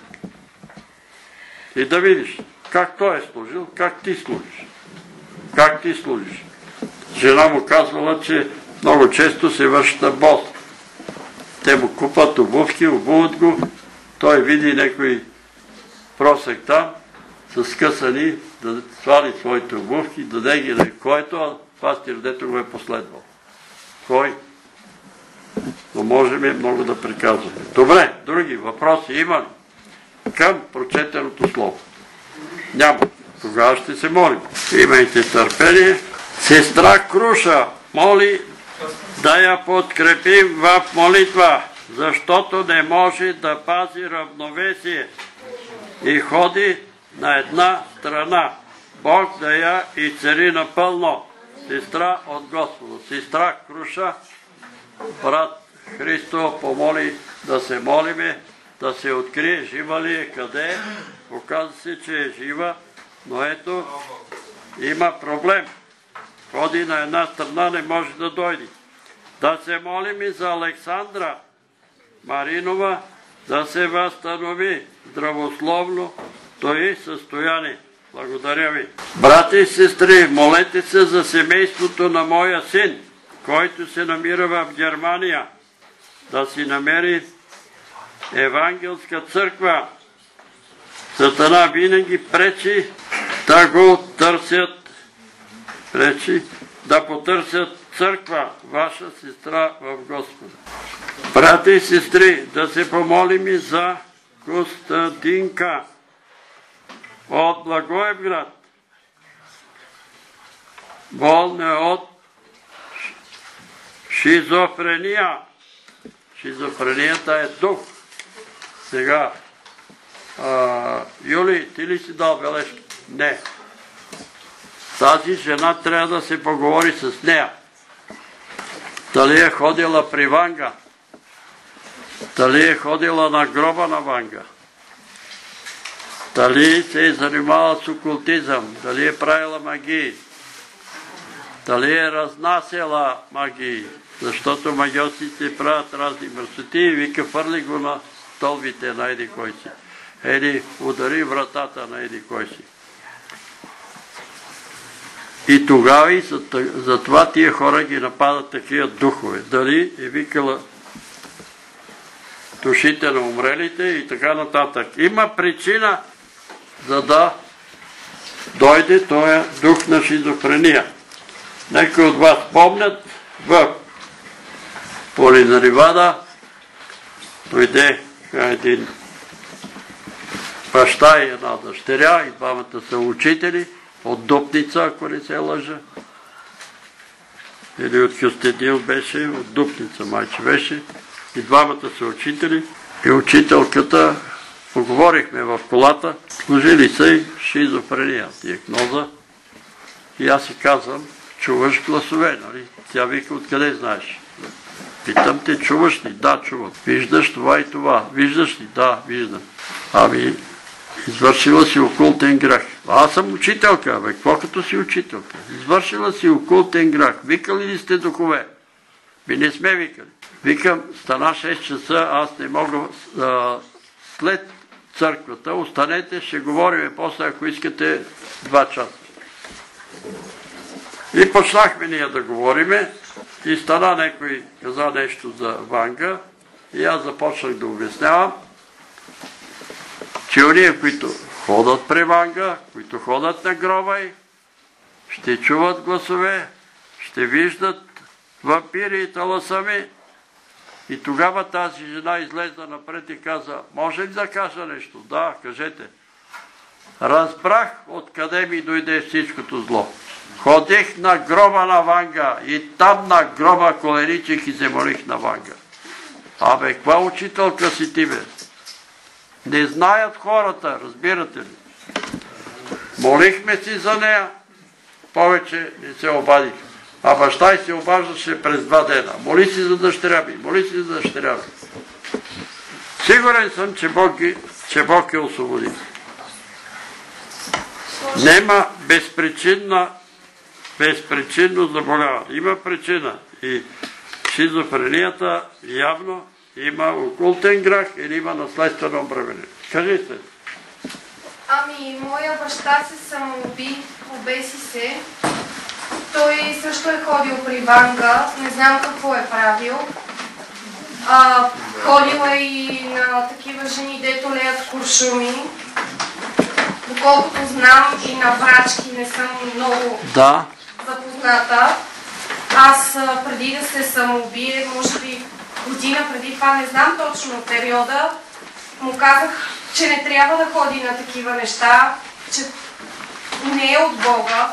[SPEAKER 1] И да видиш как той е служил, как ти служиш. Как ти служиш. Жена му казвала, че много често се върши на бос. Те му купат обувки, обуват го, той види някой просек там, с скъсани, да свали своите обувки, даде ги на който, пастир, дето го е последвал. Кой? Но можем и много да приказваме. Добре, други въпроси има ли? Към прочетеното слово. Няма. Тогава ще се молим. Имайте търпение. Сестра Круша моли да я подкрепим в молитва, защото не може да пази равновесие и ходи на една страна. Бог да я изцели напълно. Сестра от Господа. Сестра Круша, брат Христо помоли да се молиме, да се открие жива ли е, къде е. Оказва се, че е жива, но ето има проблем. Ходи на една страна, не може да дойде. Да се молим и за Александра Маринова, да се възстанови здравословно той състояние. Благодаря ви. Брати и сестри, молете се за семейството на моя син, който се намира в Германия, да си намери евангелска църква. Сатана винаги пречи да го търсят, пречи да потърсят църква, ваша сестра в Господа. Брати и сестри, да се помолим и за Костадинка от Благоевград. Болна е от шизофрения. Шизофренията е дух. Сега, а, Юли, ти ли си дал бележки? Не. Тази жена трябва да се поговори с нея. Дали е ходила при Ванга? Дали е ходила на гроба на Ванга? дали се е занимавала с окултизъм, дали е правила магии, дали е разнасяла магии, защото магиосите правят разни мърсоти и вика, фърли го на столбите на еди кой си. Или удари вратата на еди кой си. И тогава и затова тия хора ги нападат такива духове. Дали е викала душите на умрелите и така нататък. Има причина, за да дойде този дух на шизофрения. Някои от вас помнят, в Полина Ривада дойде един баща и една дъщеря, и двамата са учители, от Дупница, ако не се лъжа. Или от Кюстендил беше, от Дупница майче беше. И двамата са учители. И учителката, поговорихме в колата, служили са и шизофрения, диагноза. И аз си казвам, чуваш гласове, нали? Тя вика, откъде знаеш? Питам те, чуваш ли? Да, чувам. Виждаш това и това. Виждаш ли? Да, виждам. Ами, извършила си окултен грях. Аз съм учителка, бе, какво като си учителка? Извършила си окултен грях. Викали ли сте духове? Би не сме викали. Викам, стана шест часа, аз не мога а, след църквата, останете, ще говорим после, ако искате, два часа. И почнахме ние да говориме и стана някой, каза нещо за Ванга и аз започнах да обяснявам, че уния, които ходят при Ванга, които ходят на гроба й, ще чуват гласове, ще виждат вампири и таласами. И тогава тази жена излезна напред и каза, може ли да кажа нещо? Да, кажете. Разбрах откъде ми дойде всичкото зло. Ходих на гроба на Ванга и там на гроба коленичих и се молих на Ванга. Абе, каква учителка си ти, бе? Не знаят хората, разбирате ли? Молихме си за нея, повече не се обадих. А баща й се обаждаше през два дена. Моли си за дъщеря ми, моли си за дъщеря ми. Сигурен съм, че Бог, че Бог е освободи. Нема безпричинна, безпричинно заболяване. Има причина. И шизофренията явно има окултен грях или има наследствено обременение. Кажете.
[SPEAKER 8] Ами, моя баща се самоуби, обеси се. Той също е ходил при Ванга, не знам какво е правил. А, ходил е и на такива жени, дето леят куршуми. Доколкото знам, и на врачки не съм много
[SPEAKER 1] да.
[SPEAKER 8] запозната. Аз преди да се самоубие, може би година преди това, не знам точно периода, му казах, че не трябва да ходи на такива неща, че не е от Бога.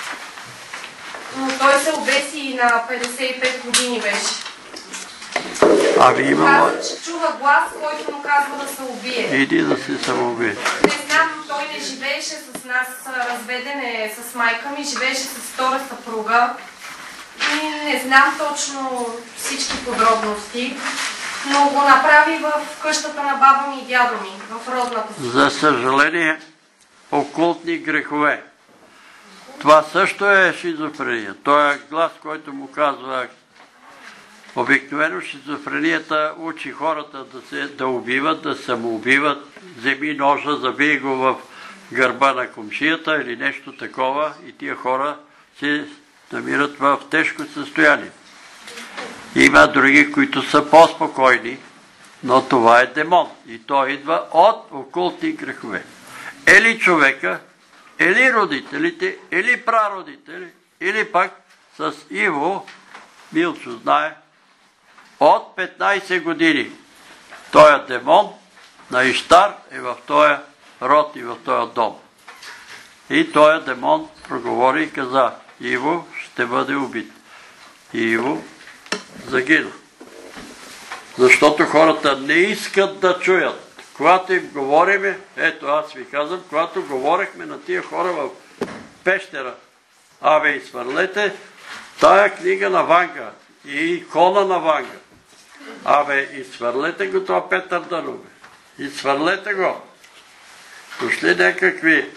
[SPEAKER 8] Но той се обеси и на петдесет и пет години беше.
[SPEAKER 1] Ами имам...
[SPEAKER 8] Казва, че чува глас, който му казва да се убие.
[SPEAKER 1] Иди да се самоубие.
[SPEAKER 8] Не знам, той не живееше с нас, разведен е с майка ми, живееше с втора съпруга. И не знам точно всички подробности, но го направи в къщата на баба ми и дядо ми, в родната си.
[SPEAKER 1] За съжаление, окултни грехове. Това също е шизофрения. Той е глас, който му казва, обикновено шизофренията учи хората да се да убиват, да самоубиват, вземи ножа, забий го в гърба на комшията или нещо такова и тия хора се намират в тежко състояние. Има други, които са по-спокойни, но това е демон и той идва от окултни грехове. Или човека, или родителите, или прародители, или пак с Иво, Милчо знае, от петнайсет години. Той демон на Иштар е в този род и в този дом. И този демон проговори и каза, Иво ще бъде убит. И Иво загина. Защото хората не искат да чуят. Когато им говориме, ето аз ви казвам, когато говорихме на тия хора в пещера, абе изхвърлете тая книга на Ванга и икона на Ванга. Абе изхвърлете го това Петър Дънов. Изхвърлете го. дошли някакви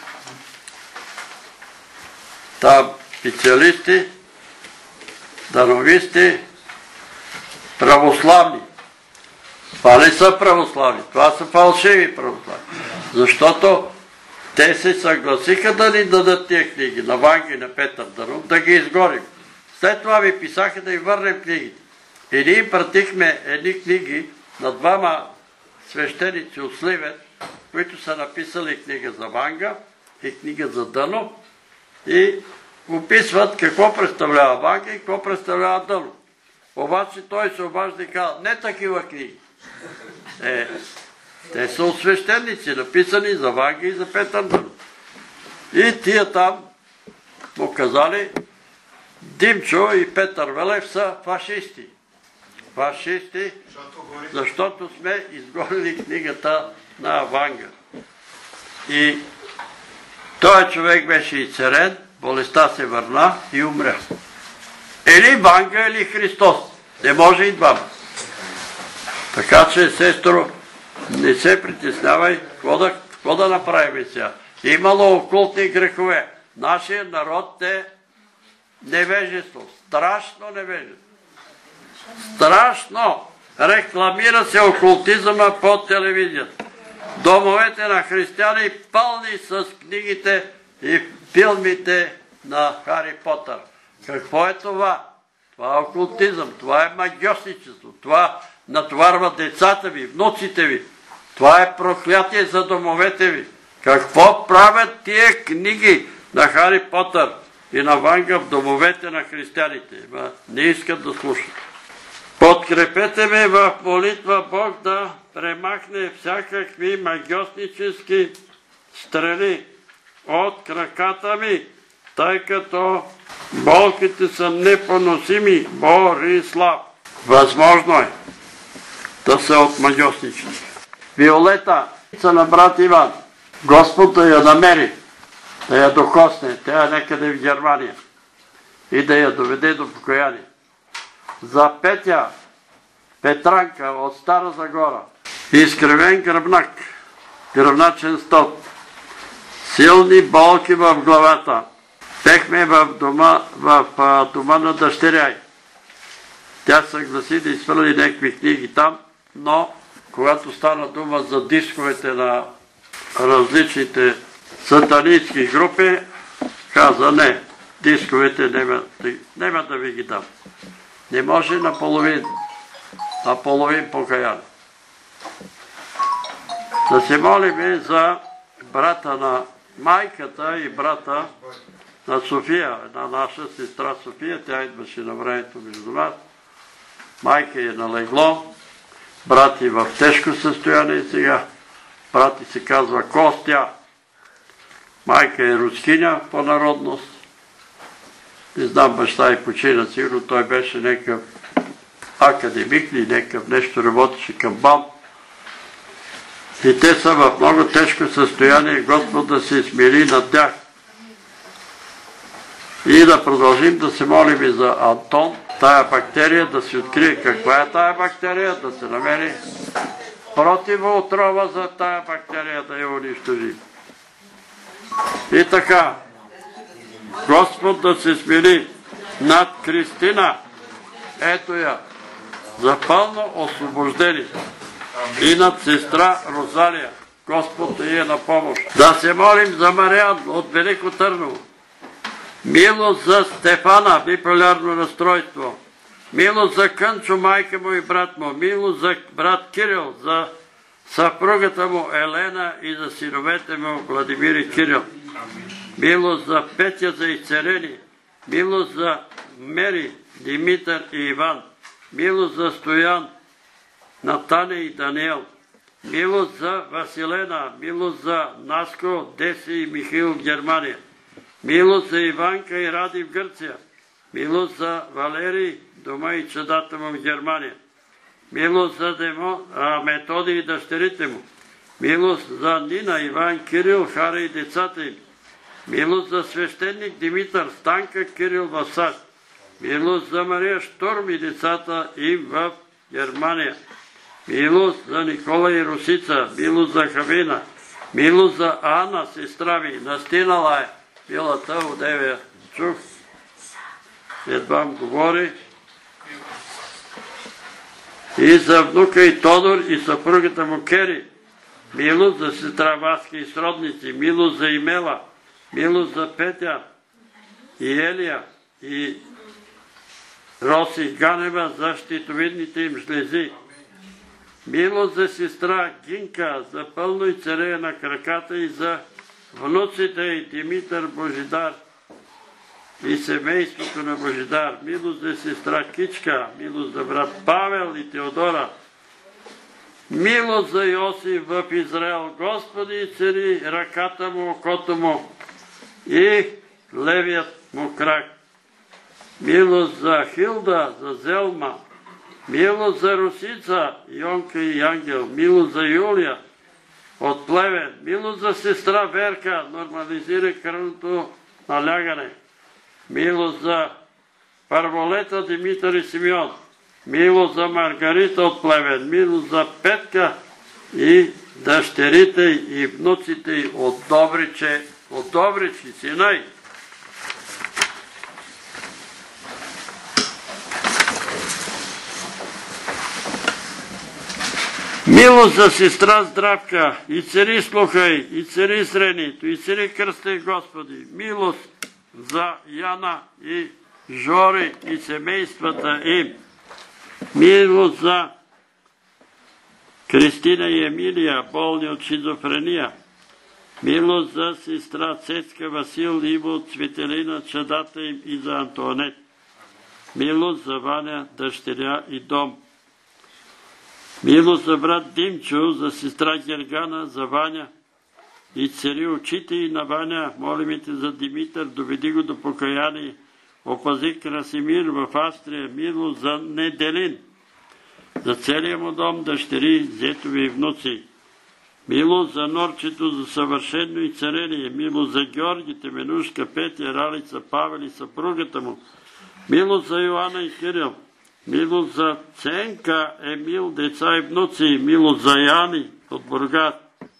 [SPEAKER 1] там специалисти, дановисти, православни. Това не са православни, това са фалшиви православни. Защото те се съгласиха да ни дадат тия книги на Ванга и на Петър Дънов, да ги изгорим. След това ми писаха да им върнем книгите. И ние им пратихме едни книги на двама свещеници от Сливен, които са написали книга за Ванга и книга за Дънов и описват какво представлява Ванга и какво представлява Дънов. Обаче той се обажда и казва, не такива книги. Е, те са от свещеници, написани за Ванга и за Петър Дънов. И тия там му казали, Димчо и Петър Велев са фашисти. Фашисти, защото сме изгорили книгата на Ванга. И този човек беше изцерен, болестта се върна и умря. Или Ванга, или Христос. Не може и двама. Така че, сестро, не се притеснявай, какво да, какво да направим сега? Имало окултни грехове. Нашия народ е невежество. Страшно невежество. Страшно! Рекламира се окултизъма по телевизията. Домовете на християни пълни с книгите и филмите на Хари Потър. Какво е това? Това е окултизъм, това е магьосничество, това натоварва децата ви, внуците ви. Това е проклятие за домовете ви. Какво правят тия книги на Хари Потър и на Ванга в домовете на християните? Не искат да слушат. Подкрепете ме в молитва Бог да премахне всякакви магьоснически страни от краката ми, тъй като болките са непоносими. Борислав. Възможно е да са от магьоснически. Виолета са на брат Иван. Господ да я намери, да я докосне, тя е някъде в Германия и да я доведе до покаяние. За Петя Петранка от Стара Загора. Изкривен гръбнак, гръбначен стълб, силни болки в главата. Пехме в дома, в дома на дъщеря й. Тя съгласи да изхвърли някакви книги там, но когато стана дума за дисковете на различните сатанистски групи, каза не, дисковете няма, няма да ви ги дам. Не може наполовин, наполовин покаян. Да се молим за брата на майката и брата на София, една наша сестра София, тя идваше на времето между нас. Майка е на легло, брат е в тежко състояние сега. Брат се казва Костя. Майка е рускиня по народност. Не знам, баща и почина, сигурно той беше някакъв академик или някакъв нещо, работеше към БАМ. И те са в много тежко състояние, Господ да се смири над тях. И да продължим да се молим и за Антон, тая бактерия да се открие каква е тая бактерия, да се намери противоотрова за тая бактерия, да я унищожи. И така, Господ да се смири над Кристина, ето я, за пълно освобождение. И над сестра Розалия, Господ да е на помощ. Да се молим за Мариан от Велико Търново. Милост за Стефана, биполярно разстройство. Милост за Кънчо, майка му и брат му. Милост за брат Кирил, за съпругата му Елена и за синовете му Владимир и Кирил. Милост за Петя за изцеление. Милост за Мери, Димитър и Иван. Милост за Стоян, Натаня и Даниел. Милост за Василена. Милост за Наско, Деси и Михаил в Германия. Милост за Иванка и Ради в Гърция. Милост за Валерий, дома и чадата му в Германия. Милост за Демо, а, Методи и дъщерите му. Милост за Нина, Иван, Кирил, Хара и децата им. Милост за свещеник Димитър, Станка, Кирил в САЩ. Милост за Мария Шторм и децата им в Германия. Милост за Никола и Русица. Милост за Хавина. Милост за Ана, сестра ми, настинала е. Милата одеве чух. Едва говори. И за внука и Тодор и съпругата му Кери. Милост за сестра Васка и сродници. Милост за Имела. Милост за Петя и Елия и Роси Ганева за щитовидните им жлези. Милост за сестра Гинка, за пълно и царея на краката и за внуците и Димитър Божидар и семейството на Божидар. Милост за сестра Кичка, милост за брат Павел и Теодора. Милост за Йосиф в Израел. Господи, цари ръката му, окото му и левият му крак. Милост за Хилда, за Зелма. Милост за Русица, Йонка и Ангел. Милост за Юлия от Плевен. Милост за сестра Верка, нормализира кръвното налягане. Милост за Първолета, Димитър и Симеон. Милост за Маргарита от Плевен. Милост за Петка и дъщерите и внуците от Добриче, от Добрич и сина й. Милост за сестра Здравка, и цари слухай, и цари сренито, и цари кръстай Господи. Милост за Яна и Жори и семействата им. Милост за Кристина и Емилия, болни от шизофрения. Милост за сестра Цецка, Васил, Иво, Цветелина, чадата им и за Антуанет. Милост за Ваня, дъщеря и дом. Милост за брат Димчо, за сестра Гергана, за Ваня и цари очите и на Ваня. Молим те за Димитър, доведи го до покаяние. Опази Красимир в Австрия. Милост за Неделин, за целия му дом, дъщери, зетови и внуци. Милост за Норчето, за съвършено и царение. Милост за Георги, Теменушка, Петя, Ралица, Павел и съпругата му. Милост за Йоанна и Кирил. Милост за Ценка, Емил, деца и внуци. Милост за Яни от Бургас.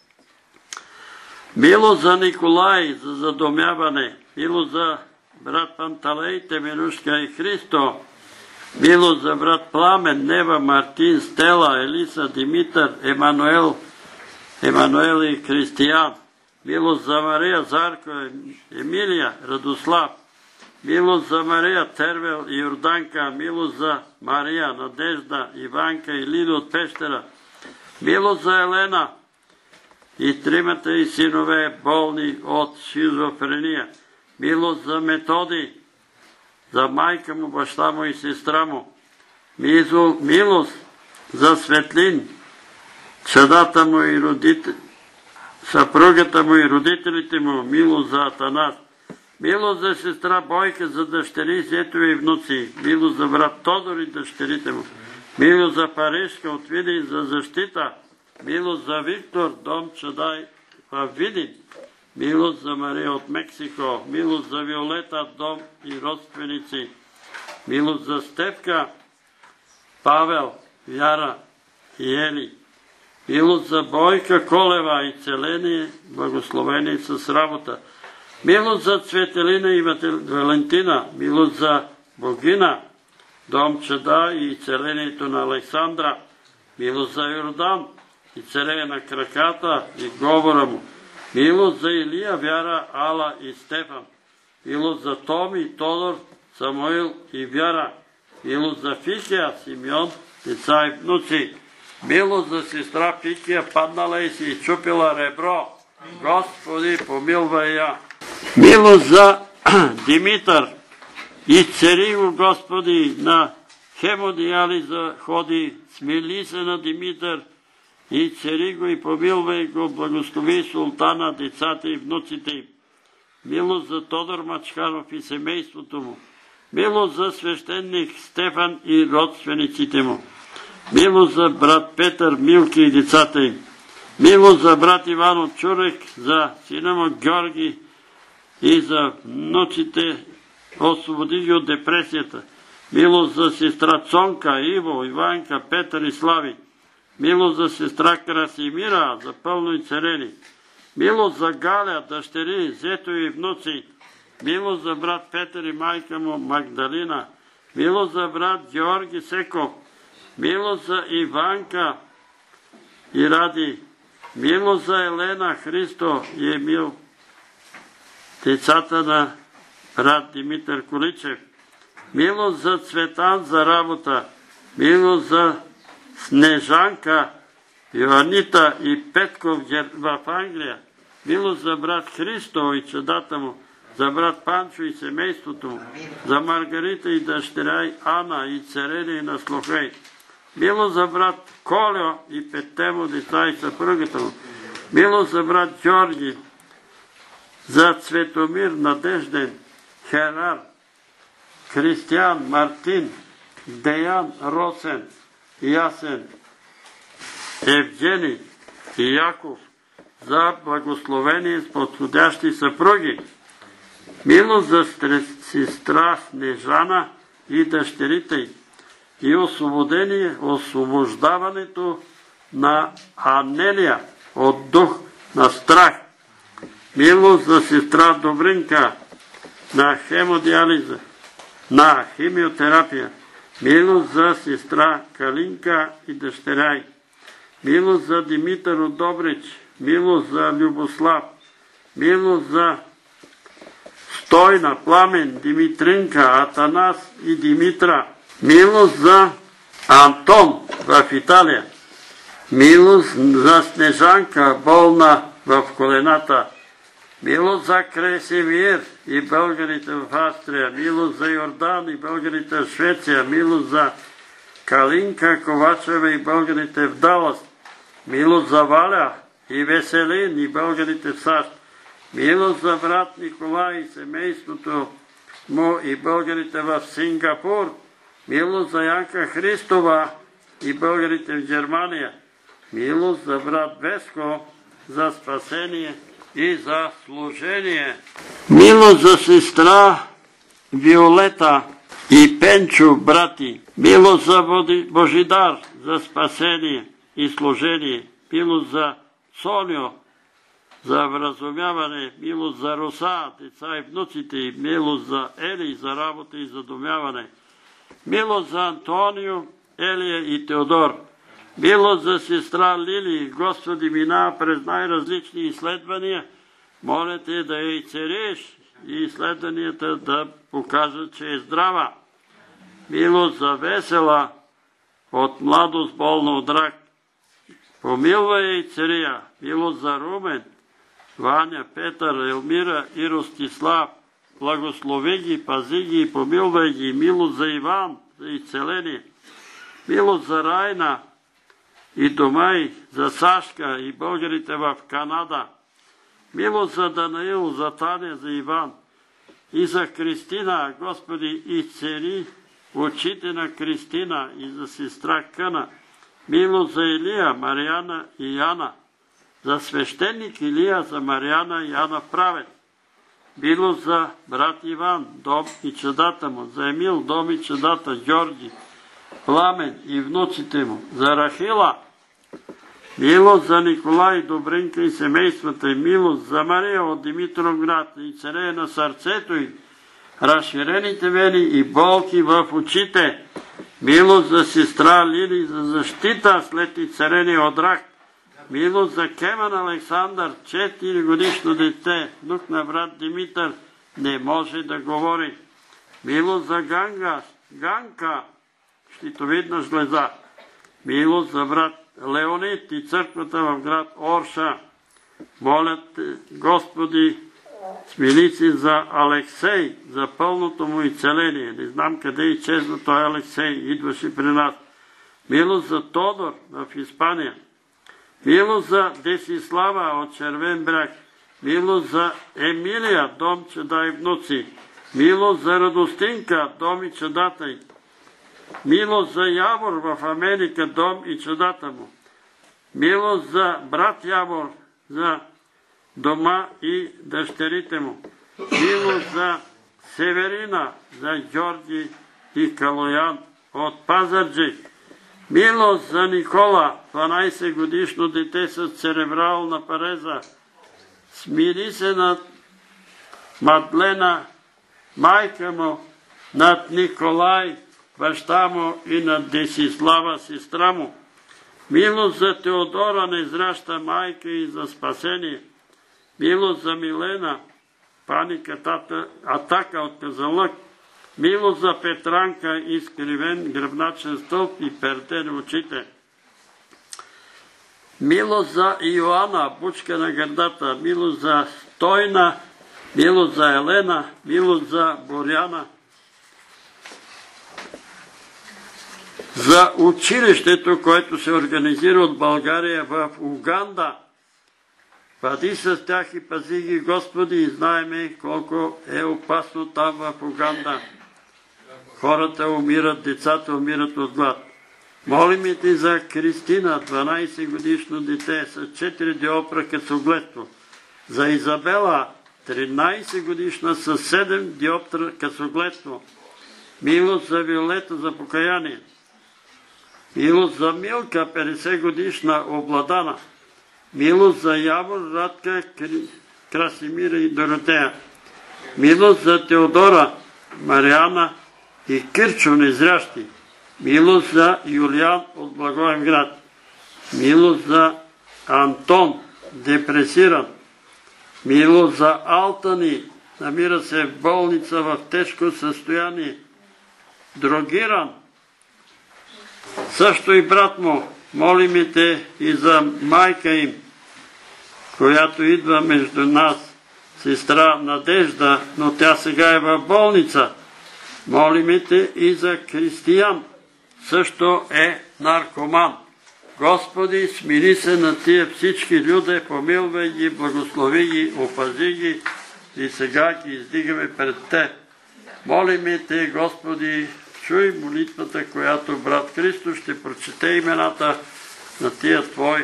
[SPEAKER 1] Милост за Николай, за задомяване. Милост за брат Панталей, Теменушка и Христо. Милост за брат Пламен, Нева, Мартин, Стела, Елиса, Димитър, Емануел, Емануел и Християн. Милост за Мария, Зарко, Емилия, Радослав. Милост за Мария, Тервел и Йорданка. Милост за Мария, Надежда, Иванка и Лидо от Пещера. Милост за Елена и тримата и синове, болни от шизофрения. Милост за Методи, за майка му, баща му и сестра му. Милост за Светлин, чадата му и родители, съпругата му и родителите му. Милост за Атанас. Милост за сестра Бойка, за дъщери, зетови и внуци. Милост за брат Тодор и дъщерите му. Милост за Парижка от Видин, за защита. Милост за Виктор, дом Чадай в Видин. Милост за Мария от Мексико. Милост за Виолета, дом и родственици. Милост за Степка, Павел, Вяра и Ели. Милост за Бойка Колева и целение, благословение с работа. Милост за Цветелина и Валентина. Милост за Богина, дом Чада и целението на Александра. Милост за Йордан и царея на краката и говора му. Милост за Илия, Вяра, Ала и Стефан. Милост за Томи, Тодор, Самуил и Вяра. Милост за Фикия, Симеон, деца и внуци. Милост за сестра Фикия, паднала и си изчупила ребро. Господи, помилвай я. Милост за Димитър и цари го, Господи, на хемодиализа ходи. Смили се на Димитър и цари го и помилвай го, благослови султана, децата и внуците им. Милост за Тодор Мачкаров и семейството му. Милост за свещеник Стефан и родствениците му. Милост за брат Петър, Милки и децата им. Милост за брат Иван от Чурек, за сина му Георги и за внуците, освободи ги от депресията. Милост за сестра Цонка, Иво, Иванка, Петър и Слави. Милост за сестра Красимира, за пълно и царени. Милост за Галя, дъщери, зето и внуци. Милост за брат Петър и майка му Магдалина. Милост за брат Георги Секов. Милост за Иванка и Ради. Милост за Елена, Христо и Емил, децата на брат Димитър Количев. Милост за Цветан за работа. Милост за Снежанка, Йоанита и Петков в Англия. Милост за брат Христо и чадата му. За брат Панчо и семейството му. За Маргарита и дъщеря и Ана и Церели и Наслохей. Милост за брат Колео и петте му деца и съпругата му. Милост за брат Георги. За Цветомир, Надежден, Херар, Християн, Мартин, Деян, Росен, Ясен, Евгений и Яков. За благословение с подходящи съпруги. Милост за сестра Снежана и дъщерите й. И освободение, освобождаването на Анелия от дух на страх. Милост за сестра Добринка на хемодиализа, на химиотерапия. Милост за сестра Калинка и дъщеря й. Милост за Димитър от Добрич. Милост за Любослав. Милост за Стойна, Пламен, Димитринка, Атанас и Димитра. Милост за Антон в Италия. Милост за Снежанка, болна в колената. Милост за Кресимир и българите в Австрия. Милост за Йордан и българите в Швеция. Милост за Калинка Ковачева и българите в Далас. Милост за Валя и Веселин и българите в САЩ. Милост за брат Николай и семейството му и българите в Сингапур. Милост за Янка Христова и българите в Германия. Милост за брат Веско за спасение и за служение. Милост за сестра Виолета и Пенчо, брати. Милост за Божидар за спасение и служение. Милост за Сонио за вразумяване. Милост за Руса, деца и внуците и милост за Ели за работа и задумяване. Милост за Антонио, Елия и Теодор. Милост за сестра Лили. Господи, минава през най-различни изследвания. Моля те да я изцелиш и изследванията да покажат, че е здрава. Милост за Весела от младост болна от рак. Помилвай я и цария. Милост за Румен, Ваня, Петър, Елмира и Ростислав. Благослови ги, пази ги и помилвай ги. Милост за Иван, за изцеление. Милост за Райна и Домай, за Сашка и българите в Канада. Милост за Данаил, за Таня, за Иван и за Кристина. Господи, изцели очите на Кристина и за сестра Къна. Милост за Илия, Мариана и Яна. За свещеник Илия, за Мариана и Яна правед. Милост за брат Иван, дом и чадата му. За Емил, дом и чадата, Георги, Пламен и внуците му. За Рахила. Милост за Николай, Добринка и семействата й. Милост за Мария от Димитровград и царея на сърцето й. Разширените вени и болки в очите. Милост за сестра Лили за защита след изцеление от рак. Милост за Кеман Александър, четири годишно дете, внук на брат Димитър, не може да говори. Милост за Ганга, Ганка, щитовидна жлеза. Милост за брат Леонид и църквата в град Орша. Молят, Господи, с милици за Алексей, за пълното му изцеление. Не знам къде изчезна той Алексей, идваше при нас. Милост за Тодор в Испания. Милост за Десислава от Червен бряг. Милост за Емилия, дом, чада и внуци. Милост за Радостинка, дом и чадата й. Милост за Явор в Америка, дом и чадата му. Милост за брат Явор, за дома и дъщерите му. Милост за Северина, за Георги и Калоян от Пазарджик. Милост за Никола, дванайсет годишно дете с церебрална пареза. смири се над Мадлена, майка му, над Николай, баща му и над Десислава, сестра му. Милост за Теодора, неизраща майка и за спасение. Милост за Милена, паниката, атака от Казанлък. Милост за Петранка, изкривен гръбначен стълб и перде на очите. Милост за Иоанна, бучка на гърдата. Милост за Стойна, милост за Елена, милост за Боряна. За училището, което се организира от България в Уганда. Бъди с тях и пази ги, Господи, и знаеме колко е опасно там в Уганда. Хората умират, децата умират от глад. Молим ти за Кристина, дванайсет годишно дете с четири диопра късогледство. За Изабела, тринайсет годишна с седем диоптра късогледство. Милост за Виолета за покаяние. Милост за Милка, петдесет годишна, обладана. Милост за Явор, Радка, Красимира и Доротея. Милост за Теодора, Мариана и Кирчо, незрящи. Милост за Юлиан от Благоевград. Милост за Антон, депресиран. Милост за Алтани, намира се в болница в тежко състояние. Дрогиран. Също и брат му, молим те и за майка им, която идва между нас, сестра Надежда, но тя сега е в болница. Молим те и за Кристиян, също е наркоман. Господи, смири се на тия всички люди, помилвай ги, благослови ги, опази ги и сега ги издигаме пред те. Молим те, Господи, чуй молитвата, която брат Христо ще прочете имената на тия Твои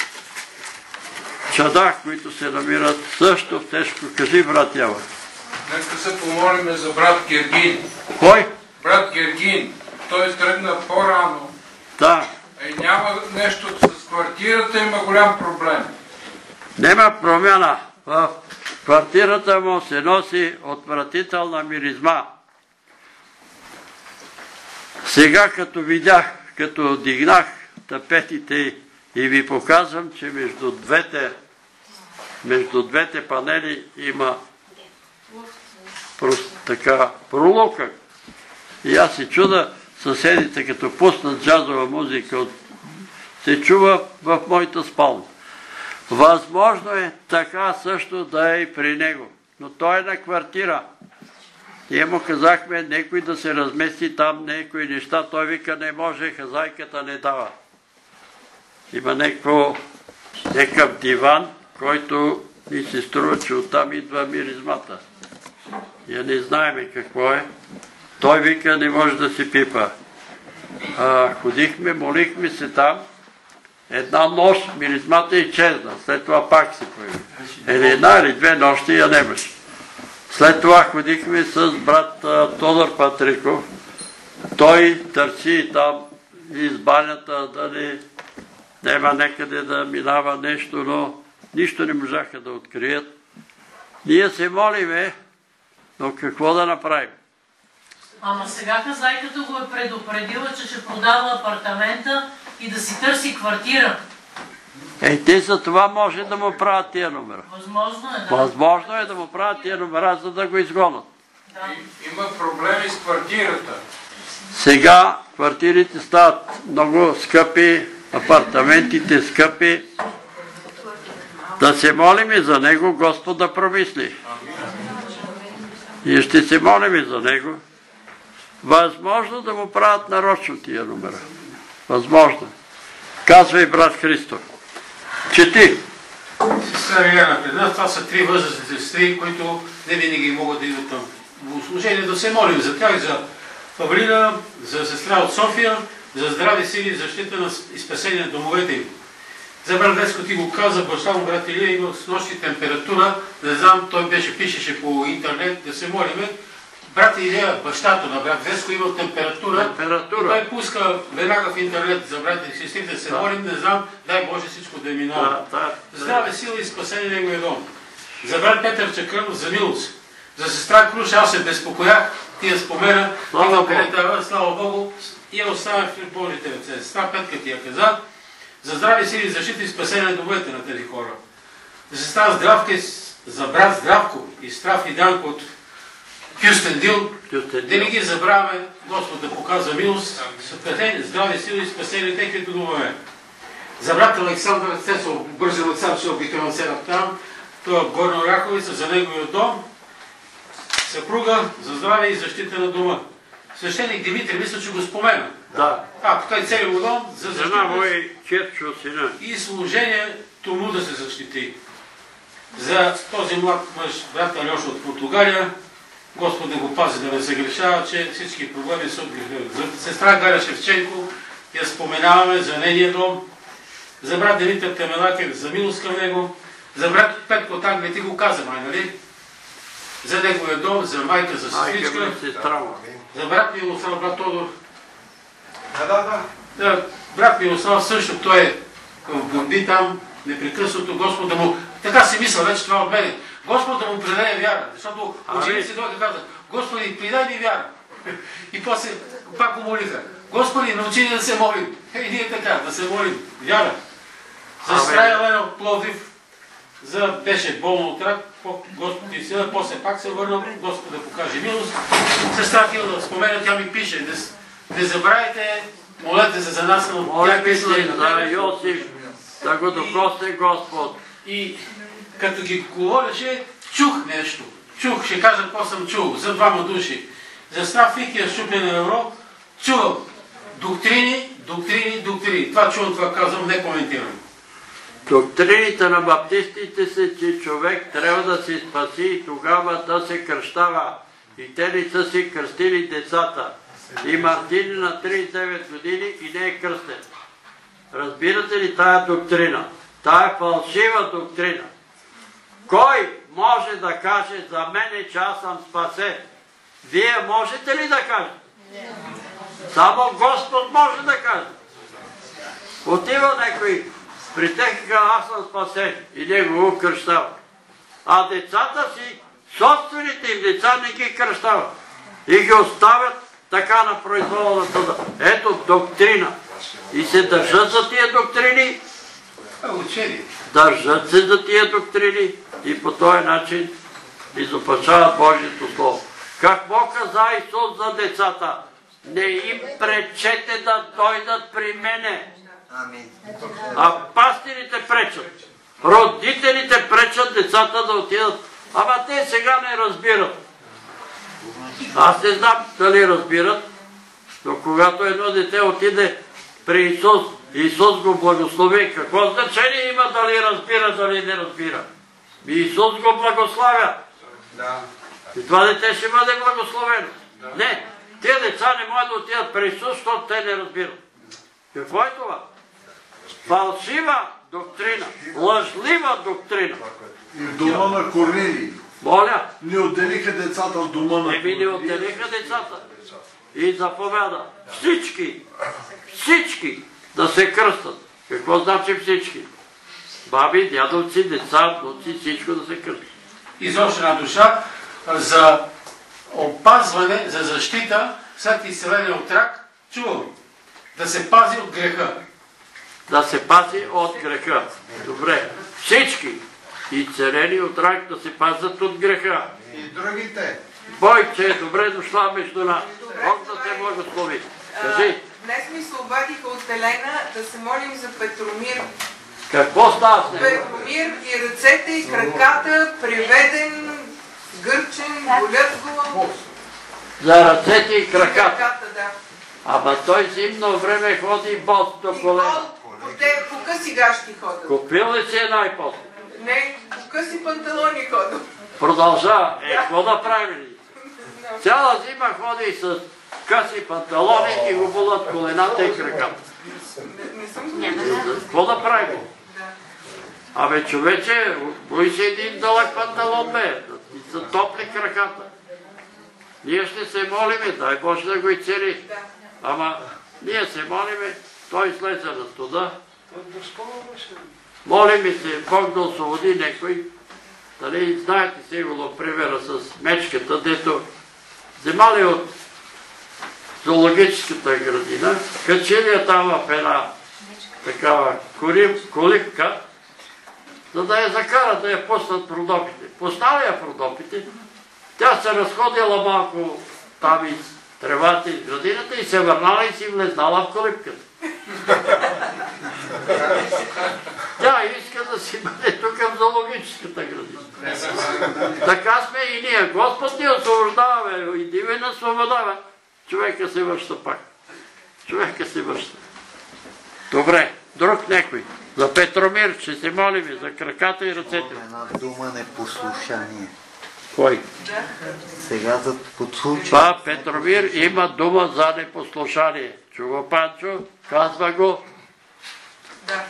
[SPEAKER 1] чада, които се намират също в тежко. Кажи, брат Ява.
[SPEAKER 9] Нека се помолиме за брат Гергин.
[SPEAKER 1] Кой?
[SPEAKER 9] Брат Гергин. Той тръгна по-рано.
[SPEAKER 1] Да.
[SPEAKER 9] И няма нещо с квартирата, има голям проблем.
[SPEAKER 1] Нема промяна. В квартирата му се носи отвратителна миризма. Сега като видях, като дигнах тапетите и ви показвам, че между двете, между двете панели има просто така пролука. И аз се чуда, съседите като пуснат джазова музика, се чува в моята спалня. Възможно е така също да е и при него, но той е на квартира. Ние му казахме некой да се размести там, некои неща. Той вика не може, хазайката не дава. Има някакъв диван, който ни се струва, че оттам идва миризмата. Я не знаеме какво е. Той вика не може да се пипа. А, ходихме, молихме се там. Една нощ миризмата изчезна. След това пак се появи. Или една или две нощи я нямаше. След това ходихме с брат Тодор Патриков. Той търси там из банята дали няма някъде да минава нещо, но нищо не можаха да открият. Ние се молиме, но какво да направим?
[SPEAKER 10] Ама сега хазайката го е предупредила, че ще продава апартамента и да си търси квартира.
[SPEAKER 1] Ей, те за това може да му правят тия номера.
[SPEAKER 10] Възможно е, да.
[SPEAKER 1] Възможно е да му правят тия номера, за да го изгонят.
[SPEAKER 10] Да.
[SPEAKER 9] Има проблеми с квартирата.
[SPEAKER 1] Сега квартирите стават много скъпи, апартаментите скъпи. Да се молим и за него, Господ да промисли. И ще се молим и за него. Възможно да му правят нарочно тия номера. Възможно. Казва и брат Христо. Чети.
[SPEAKER 2] Сестра Лиляна пред нас, това са три възрастни сестри, които не винаги могат да идват към богослужение. Да се молим за тях, за Павлина, за сестра от София, за здрави сили, защита на и спасение на домовете им. За брат Веско ти го каза, баща му брат Илия има с нощи температура, не знам, той беше, пишеше по интернет, да се молиме. Брат Илия, бащата на брат Веско, има температура.
[SPEAKER 1] Температура.
[SPEAKER 2] Той пуска веднага в интернет за брат и сестрите да се молим, не знам, дай Боже всичко да е минало.
[SPEAKER 1] Да, да,
[SPEAKER 2] Здраве, сила и спасение неговия дом. За брат Петър Чакърнов за милост. За сестра Круша аз се безпокоях, ти я спомена,
[SPEAKER 1] слава
[SPEAKER 2] Богу. Слава Богу, и я оставя в Божите ръце. Сестра Петка ти я каза, за здраве сили, защита и спасение домовете на тези хора. За сестра Здравка, за брат Здравко и Страф и Данко от Кюстендил, да не ги забравяме, Господ да показва милост, спасение, здраве сили и спасение техните домове. За брат Александър Цесов, бързи Александър се обикновен седа там, това в Горна Оряховица, за неговия дом, съпруга, за здраве и защита на дома. Свещеник Димитри, мисля, че го спомена.
[SPEAKER 1] Да.
[SPEAKER 2] А, тук е целият дом, за защита и служението му да се защити. За този млад мъж, брат Алеша от Португалия, Господ да го пази да не се грешава, че всички проблеми са от греха. За сестра Галя Шевченко я споменаваме за нейния дом, за брат Димитър Темелакев, за милост към него, за брат Петко Тангле, ти го каза, май, нали? За неговия дом, за майка, за сестричка, за брат Милослав, брат Тодор.
[SPEAKER 5] Да, да,
[SPEAKER 2] да. Брат Милослав също, той е в борби там, непрекъснато, Господ да му... Така си мисля вече това от мене. Господ да му придаде вяра, защото ученици дойде казват, Господи, придай ми вяра. И после пак го молиха. Господи, научи ни да се молим. И ние така, да се молим. Вяра. За сестра Елена от Пловдив, за беше болно от рак, Господ и сила, после пак се върна, Господ да покаже милост. Сестра Хилда спомена, тя ми пише, не забравяйте, молете се за нас, но тя пише
[SPEAKER 1] за Йосиф, да го допрости Господ.
[SPEAKER 2] И като ги говореше, чух нещо. Чух, ще кажа какво съм чул, за двама души. За Страф Фикия, щупен на Евро, чувам доктрини, доктрини, доктрини. Това чувам, това казвам, не коментирам.
[SPEAKER 1] Доктрините на баптистите са, че човек трябва да се спаси и тогава да се кръщава. И те ли са си кръстили децата. И Мартин на тридесет и девет години и не е кръстен. Разбирате ли тая доктрина? Тая е фалшива доктрина. Кой може да каже за мене, че аз съм спасен? Вие можете ли да кажете? Само Господ може да каже. Отива някой при техника, аз съм спасен и него го кръщава. А децата си, собствените им деца не ги кръщават. И ги оставят така на произвола на съда. Ето доктрина. И се държат за тия доктрини. Държат се за тия доктрини и по този начин изопачават Божието Слово. Какво каза Исус за децата? Не им пречете да дойдат при мене. А пастирите пречат. Родителите пречат децата да отидат. Ама те сега не разбират. Аз не знам дали разбират, но когато едно дете отиде при Исус, Исус го благослови. Какво значение има дали разбира, дали не разбира? И Исус го благославя. И това дете ще бъде благословено. Не, тия деца не могат да отидат при Исус, защото те не разбират. Какво е това? Фалшива доктрина, лъжлива доктрина.
[SPEAKER 11] И в дома на Корнилий.
[SPEAKER 1] Моля?
[SPEAKER 11] Не отделиха децата от дома на Корнилий.
[SPEAKER 1] Еми не отделиха децата. И заповяда всички, всички да се кръстат. Какво значи всички? Баби, дядовци, деца, внуци, всичко да се кръстат.
[SPEAKER 2] Изобщо една душа за опазване, за защита след изцеление от рак, чувам, да се пази от греха.
[SPEAKER 1] Да се пази от греха. Добре. Всички изцелени от рак да се пазят от греха.
[SPEAKER 5] И другите.
[SPEAKER 1] Бойче, добре дошла между нас. Бог да те благослови. Кажи.
[SPEAKER 7] Днес ми се обадиха от Елена да се молим за Петромир.
[SPEAKER 1] Какво става с него?
[SPEAKER 7] Петромир и ръцете и краката, приведен, гърчен, болят го.
[SPEAKER 1] За ръцете и краката?
[SPEAKER 7] краката, да.
[SPEAKER 1] Ама той зимно време ходи бос до колена.
[SPEAKER 7] Те по къси гащи ходят.
[SPEAKER 1] Купил ли си е най-после?
[SPEAKER 7] Не, по къси панталони ходят.
[SPEAKER 1] Продължава. Е, какво да прави ли? Цяла зима ходи с къси панталони и го болят колената и краката.
[SPEAKER 7] Не съм го.
[SPEAKER 1] Какво да прави? Абе, човече, бои се един дълъг панталон, бе. И са топли краката. Ние ще се молиме, дай Боже да го изцели. Ама ние се молиме, той слезе на студа. Молиме се, Бог да освободи някой Дали знаете сигурно примера с мечката, дето вземали от зоологическата градина, качили я там в една такава колипка, за да я закарат, да я пуснат в Родопите. Пуснали я в Родопите, тя се разходила малко там из тревата из градината и се върнала и си влезнала в колипката. Тя иска да си бъде тук в зоологическата градина. Така сме и ние. Господ ни освобождава, иди ме на свобода. Човека се връща пак. Човека се връща. Добре, друг некой. За Петромир ще се молим за краката и ръцете.
[SPEAKER 3] Една дума непослушание.
[SPEAKER 1] Кой?
[SPEAKER 3] Сега за подслушание.
[SPEAKER 1] Това Петромир има дума за непослушание. Чува Панчо, казва го.
[SPEAKER 7] Да.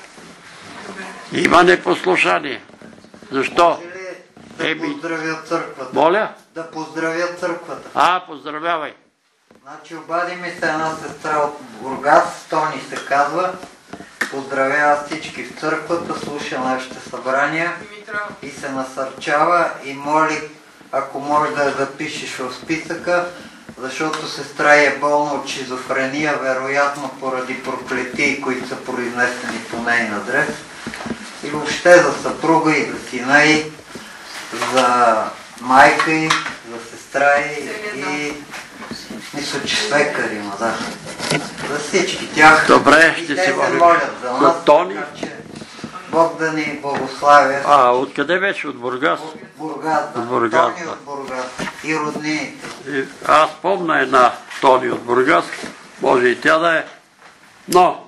[SPEAKER 1] Има непослушание. Защо?
[SPEAKER 3] Да поздравя църквата.
[SPEAKER 1] Моля?
[SPEAKER 3] Да поздравя църквата.
[SPEAKER 1] А, поздравявай.
[SPEAKER 3] Значи обади ми се една сестра от Бургас, Тони се казва. Поздравява всички в църквата, слуша нашите събрания и се насърчава и моли, ако може да я запишеш в списъка, защото сестра е болна от шизофрения, вероятно поради проклетии, които са произнесени по нейн адрес. И въобще за съпруга и за сина й, за майка й, за сестра й и мисля, че свекър има, да. За всички тях.
[SPEAKER 1] Добре, ще
[SPEAKER 3] и те
[SPEAKER 1] се
[SPEAKER 3] се
[SPEAKER 1] молим.
[SPEAKER 3] молят за нас.
[SPEAKER 1] За Тони?
[SPEAKER 3] Така, че Бог да ни благославя.
[SPEAKER 1] А, откъде беше? От Бургас?
[SPEAKER 3] От Бургас, да.
[SPEAKER 1] От Бургас,
[SPEAKER 3] Тони
[SPEAKER 1] да.
[SPEAKER 3] от Бургас. И роднините.
[SPEAKER 1] И аз помня една Тони от Бургас, може и тя да е. Но,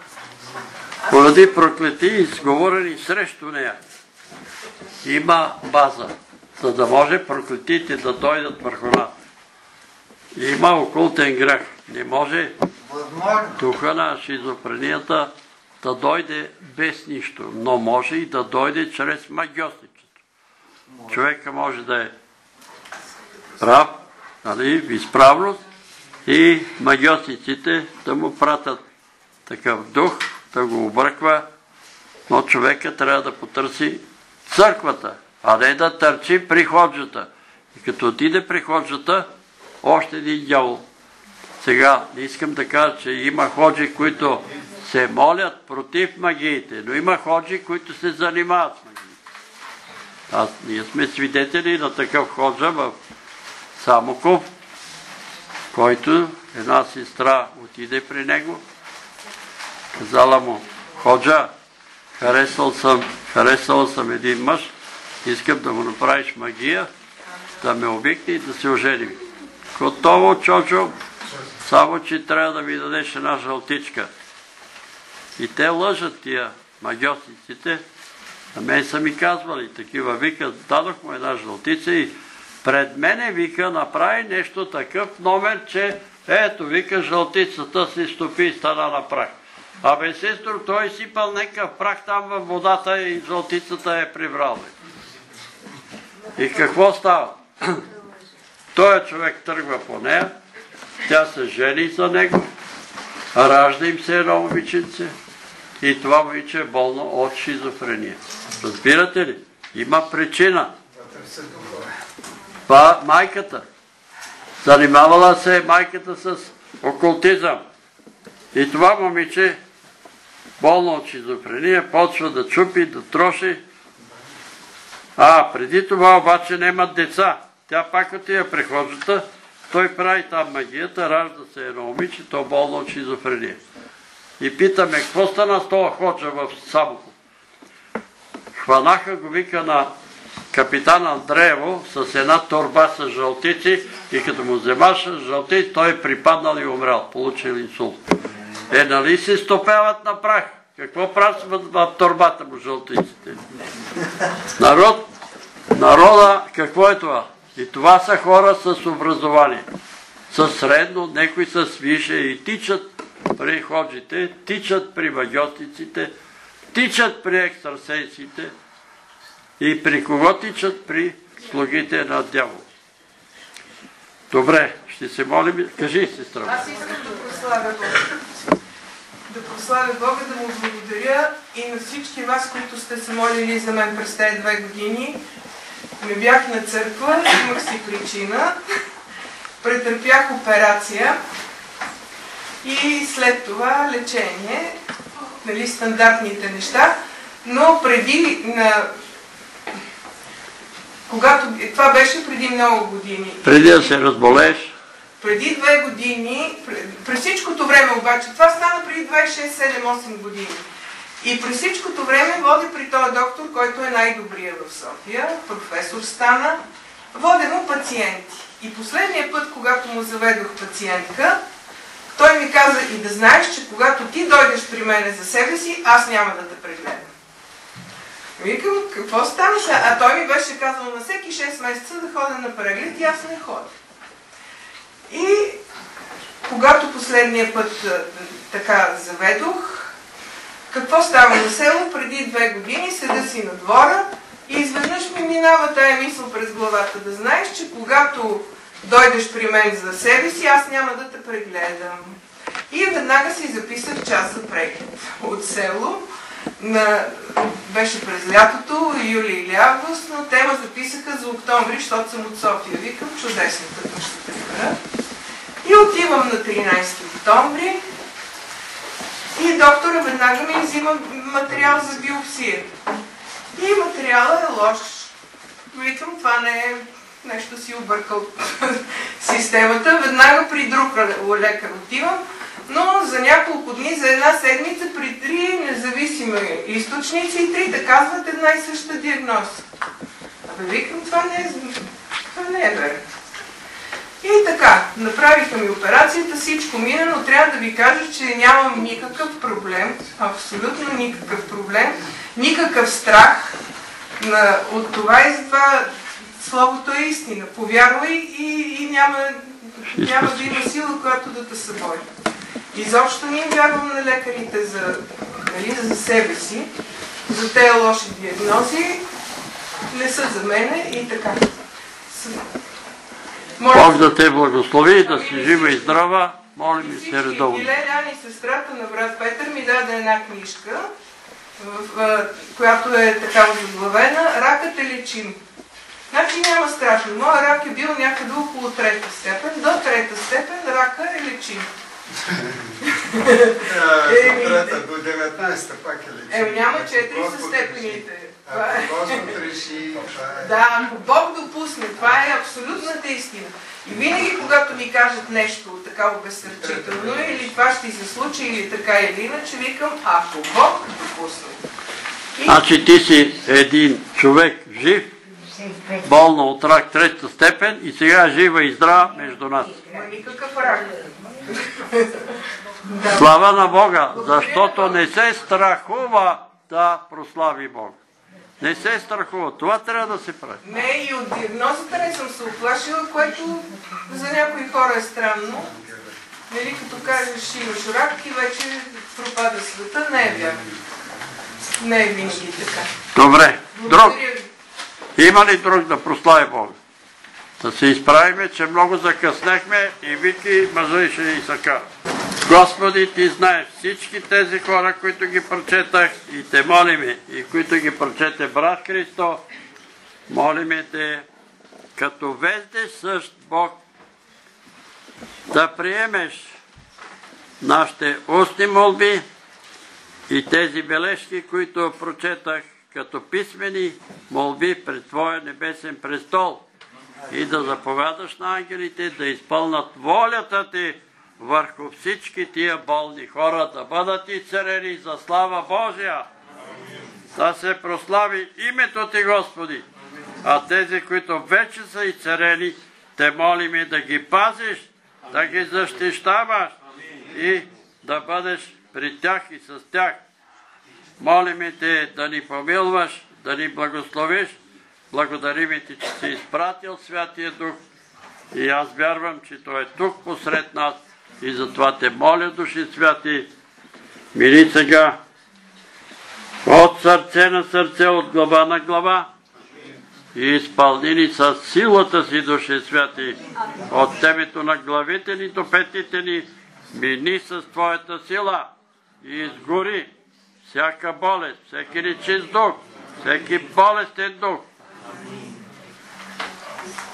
[SPEAKER 1] поради проклетии, изговорени срещу нея, има база, за да може проклетиите да дойдат върху нас. Има окултен грех. Не може духа на шизофренията да дойде без нищо, но може и да дойде чрез магиосничеството. Човека може да е прав, нали, в изправност и магиосниците да му пратят такъв дух, да го обръква, но човека трябва да потърси църквата, а не да търчи при ходжата. И като отиде при ходжата, още един дявол. Сега не искам да кажа, че има ходжи, които се молят против магиите, но има ходжи, които се занимават с магиите. Аз, ние сме свидетели на такъв ходжа в Самоков, който една сестра отиде при него, казала му: ходжа, харесал съм, харесал съм един мъж, искам да му направиш магия, да ме обикне и да се оженим. Готово, чочо, само че трябва да ми дадеш една жълтичка. И те лъжат тия магиосниците. На мен са ми казвали такива, вика, дадох му една жълтица и пред мене, вика, направи нещо такъв номер, че ето, вика, жълтицата се стопи и стана на прах. Абе, сестро, той сипал някакъв прах там във водата и жълтицата е прибрал. И какво става? Той човек тръгва по нея, тя се жени за него, ражда им се едно момиченце и това момиче е болно от шизофрения. Разбирате ли? Има причина. Това майката. Занимавала се е майката с окултизъм. И това момиче, болно от шизофрения, почва да чупи, да троши. А, преди това обаче нямат деца. Тя пак отива при ходжата, той прави там магията, ражда се едно момиче, то болно от шизофрения. И питаме, какво стана с това ходжа в Самоков? Хванаха го, вика, на капитан Андреево с една торба с жълтици и като му вземаша жълтици, той е припаднал и умрял, получил инсулт. Е, нали се стопяват на прах? Какво прасват в торбата му жълтиците? Народ, народа, какво е това? И това са хора с образование. С средно, некои с висше и тичат при ходжите, тичат при магиотиците, тичат при екстрасенсите и при кого тичат? При слугите на дявола. Добре, ще се молим. Кажи, сестра.
[SPEAKER 7] Аз искам да прославя Бога. Да прославя Бога, да му благодаря и на всички вас, които сте се молили за мен през тези две години. не бях на църква, имах си причина, претърпях операция и след това лечение, нали, стандартните неща, но преди, на... когато, това беше преди много години.
[SPEAKER 1] Преди да се разболееш?
[SPEAKER 7] Преди две години, през всичкото време обаче, това стана преди двайсет и шест, седем, осем години. И през всичкото време води при този доктор, който е най-добрия в София, професор стана, води му пациенти. И последния път, когато му заведох пациентка, той ми каза: и да знаеш, че когато ти дойдеш при мене за себе си, аз няма да те прегледам. Викам, какво стана сега? А той ми беше казал на всеки шест месеца да ходя на преглед и аз не ходя. И когато последния път така заведох, какво става на село? Преди две години седа си на двора и изведнъж ми минава тая мисъл през главата. Да знаеш, че когато дойдеш при мен за себе си, аз няма да те прегледам. И веднага си записах час за преглед от село. На... Беше през лятото, юли или август, но те ме записаха за октомври, защото съм от София. Викам, чудесно, като ще прибера. И отивам на тринайсети октомври и доктора веднага ми взима материал за биопсия. И материалът е лош. Викам, това не е нещо си объркал системата. Веднага при друг лекар отивам, но за няколко дни, за една седмица, при три независими източници и трите казват една и съща диагноза. Абе, викам, това не е, това не е верно. И така, направиха ми операцията, всичко мина, но трябва да ви кажа, че нямам никакъв проблем, абсолютно никакъв проблем, никакъв страх на, от това и затова словото е истина. Повярвай и, и няма, няма да има сила, която да те събори. Изобщо не вярвам на лекарите за, нали, за себе си, за тези лоши диагнози, не са за мене и така.
[SPEAKER 1] Бог да те благослови, да си жива и здрава, молим и се редовно.
[SPEAKER 7] Иле Ляни, сестрата на брат Петър, ми даде една книжка, в, в, която е така озаглавена "Ракът е лечим". Значи няма страшно. Моя рак е бил някъде около трета степен. До трета степен рака е лечим.
[SPEAKER 12] Трета до деветнайсета пак е лечим.
[SPEAKER 7] Еми няма, четири са степените.
[SPEAKER 12] Ако Господ реши, това е...
[SPEAKER 7] Да, ако Бог допусне, това е абсолютната истина. И винаги, когато ми кажат нещо така обезсърчително, или това ще се случи, или така или иначе, викам, ако Бог допусне. И...
[SPEAKER 1] Значи ти си един човек жив, болна от рак трета степен и сега жива и здрава между нас.
[SPEAKER 7] Ма никакъв рак.
[SPEAKER 1] Слава на Бога, защото не се страхува да прослави Бог. Не се страхува. Това трябва да се прави.
[SPEAKER 7] Не, и от диагнозата не съм се оплашила, което за някои хора е странно. Нали, като кажеш, имаш рак и вече пропада света, не е вярно. Не е винаги така.
[SPEAKER 1] Добре. Друг. Има ли друг да прослави Бога? Да се изправиме, че много закъснехме и Вики мъжа ще ни съкара. Господи, ти знаеш всички тези хора, които ги прочетах и те молиме, и които ги прочете брат Христо, молиме те, като вездесъщ Бог, да приемеш нашите устни молби и тези бележки, които прочетах, като писмени молби пред Твоя небесен престол и да заповядаш на ангелите да изпълнат волята Ти върху всички тия болни хора, да бъдат изцелени за слава Божия. Да се прослави името Ти, Господи. А тези, които вече са изцелени, те молиме да ги пазиш, да ги защищаваш и да бъдеш при тях и с тях. Молиме Те да ни помилваш, да ни благословиш. Благодариме Ти, че си изпратил Святия Дух и аз вярвам, че Той е тук посред нас и затова Те моля, Души Святи, мири сега от сърце на сърце, от глава на глава и изпълни ни с силата си, Души Святи, от темето на главите ни до петите ни, мини с Твоята сила и изгори всяка болест, всеки нечист дух, всеки болестен дух.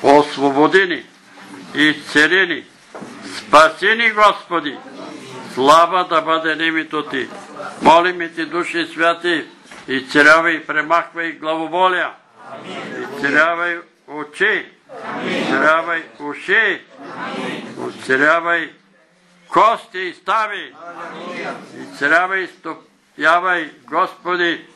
[SPEAKER 1] освободи ни, изцели ни, спаси ни, Господи, слава да бъде името Ти. Молим Ти, Души Святи, изцелявай, премахвай главоболия, изцелявай очи, изцелявай уши, изцелявай кости и стави, изцелявай, стопявай, Господи,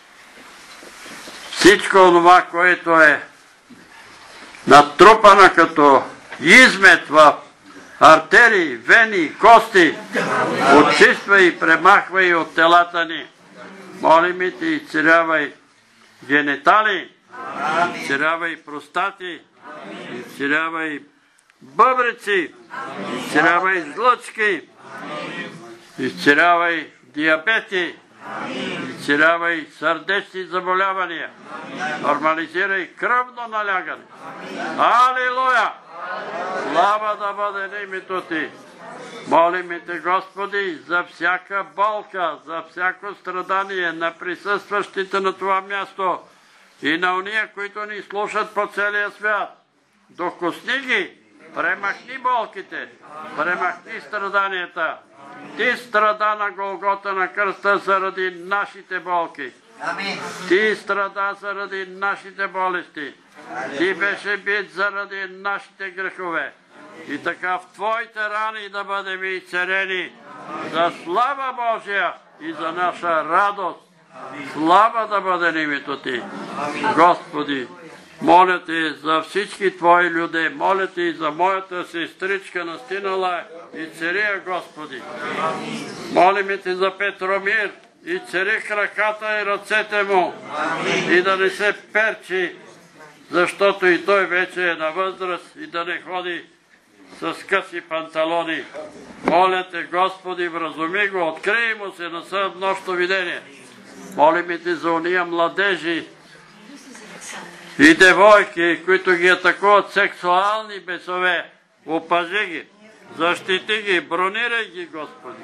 [SPEAKER 1] всичко това, което е натрупано като измет в артерии, вени, кости, очиствай и премахвай от телата ни. Молим Ти, изцелявай генитали, изцелявай простати, изцелявай бъбреци, изцелявай жлъчки, изцелявай диабети, изцелявай сърдечни заболявания, нормализирай кръвно налягане. Алилуя! Слава да бъде името Ти. Молим Те, Господи, за всяка болка, за всяко страдание на присъстващите на това място и на уния, които ни слушат по целия свят. Докосни ги, премахни болките, премахни страданията. Ти страда на Голгота на кръста заради нашите болки. Ти страда заради нашите болести. Ти беше бит заради нашите грехове. И така в Твоите рани да бъдем изцелени за слава Божия и за наша радост. Слава да бъде името Ти. Господи, моля Те за всички Твои люди, моля Те и за моята сестричка настинала и цария, Господи. Молим Те за Петромир и цари краката и ръцете му и да не се перчи, защото и той вече е на възраст и да не ходи с къси панталони. Моля Те, Господи, вразуми го, открий му се на съвнощно видение. Молим Те за уния младежи и девойки, които ги атакуват сексуални бесове. Опажи ги, защити ги, бронирай ги, Господи.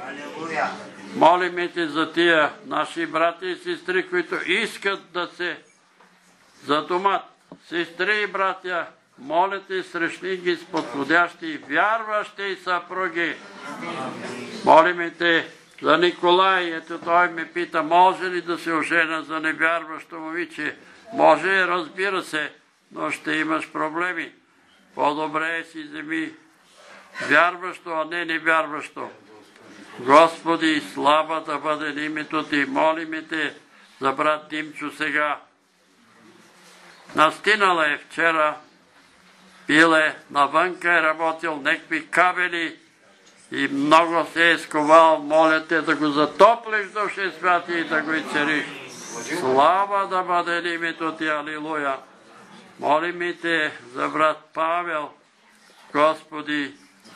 [SPEAKER 1] Молим Те за тия наши брати и сестри, които искат да се задумат. Сестри и братя, моля Те, срещни ги с подходящи вярващи съпруги. Молим Те за Николай. Ето той ме пита, може ли да се ожена за невярващо момиче? Може, разбира се, но ще имаш проблеми. По-добре е си вземи вярващо, а не невярващо. Господи, слава да бъде името Ти. Молим Те за брат Димчо сега. Настинала е вчера, пил е, навънка е работил, некви кабели и много се е сковал. Моля Те да го затоплиш, Душе Святи, и да го изцелиш. Слава да бъде името Ти, алилуя. Молим Те за брат Павел. Господи,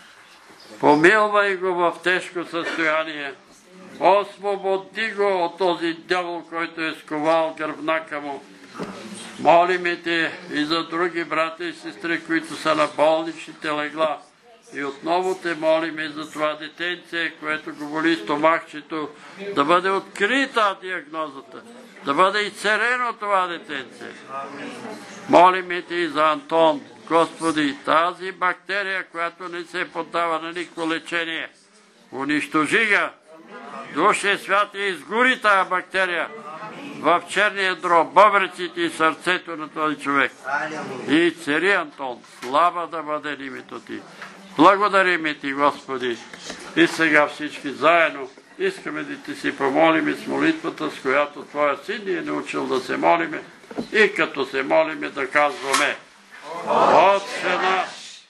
[SPEAKER 1] помилвай го в тежко състояние. Освободи го от този дявол, който е сковал гръбнака му. Молим Те и за други брати и сестри, които са на болничните легла. И отново Те молим и за това детенце, което го боли стомахчето, да бъде открита диагнозата, да бъде изцелено това детенце. Молим Те и за Антон. Господи, тази бактерия, която не се поддава на никакво лечение, унищожи ga. Душе Святи, изгори тази бактерия в черния дроб, бъбреците и сърцето на този човек. И цари Антон, слава да бъде името Ти. Благодарим Ти, Господи. И сега всички заедно искаме да Ти си помолим с молитвата, с която Твоя син ни е научил да се молиме. И като се молиме да казваме: Отче наш,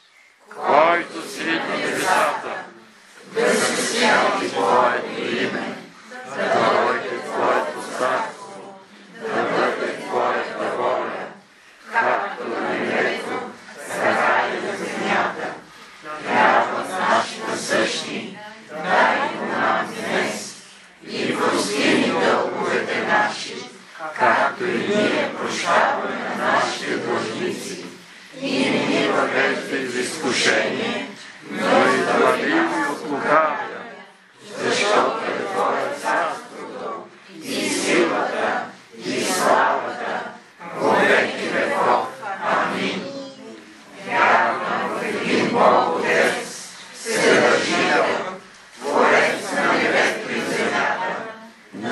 [SPEAKER 1] който си на небесата, да се святи Твоето име, да дойде Твоето царство, да бъде Твоята воля, както на небето, така и на земята. Хлябът наш насъщни, дай го нам днес, и прости ни дълговете наши, както и ние прощаваме на нашите длъжници, и не ни въвеждай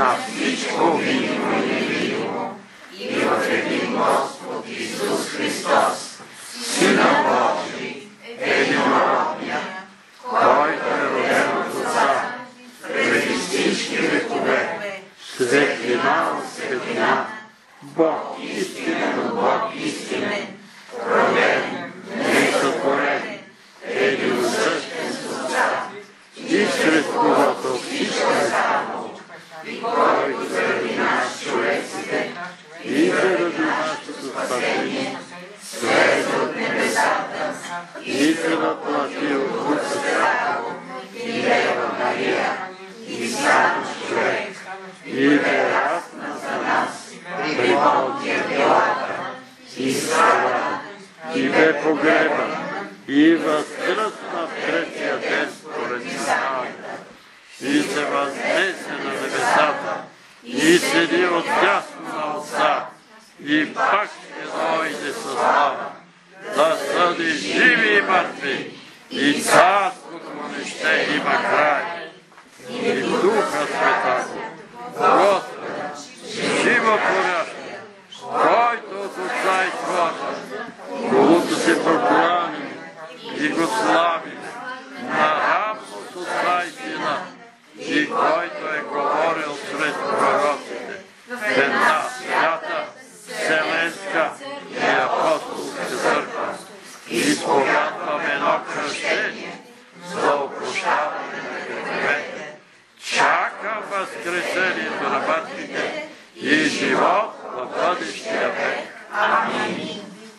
[SPEAKER 1] на всичко видимо и невидимо, и в един Господ Исус Христос, Сина Божий, единородния, който е роден от Отца, преди всички векове, светлина от светлина, Бог истинен от Бог истинен, роден, несътворен, единосъщен с Отца, и чрез когото всичко е станало, и който заради нас човеците, и заради нашето спасение, слезе от небесата, и се въплати от Духа Святого, и Дева Мария, и стана човек, и бе расна за нас, при Понтия Пилата, и страда, и бе погребан, и възкръсна в третия ден според Писанието, и се възнесе на небесата, и седи отдясно на Отца, и пак ще дойде със слава, да съди живи и мъртви, и царството му не ще има край. И Духа Святаго, Господа, животворящия, който от Отца изхожда, когото се прокланим и го славим, наравно с Отца и Сина, и който е говорил сред пророците, в една свята, вселенска и апостолска църква, и изповядваме едно кръщение за опрощаване на греховете. Чакам възкресението на мъртвите и живот в бъдещия век. Амин.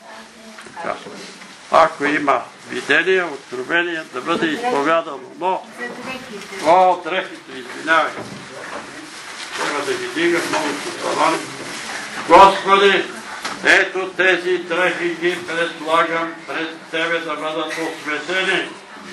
[SPEAKER 1] Ако има видение, откровение, да бъде изповядано, но... О, дрехите, извинявай. Трябва да ги дига много по-таван. Господи, ето тези дрехи ги предлагам пред Тебе да бъдат осветени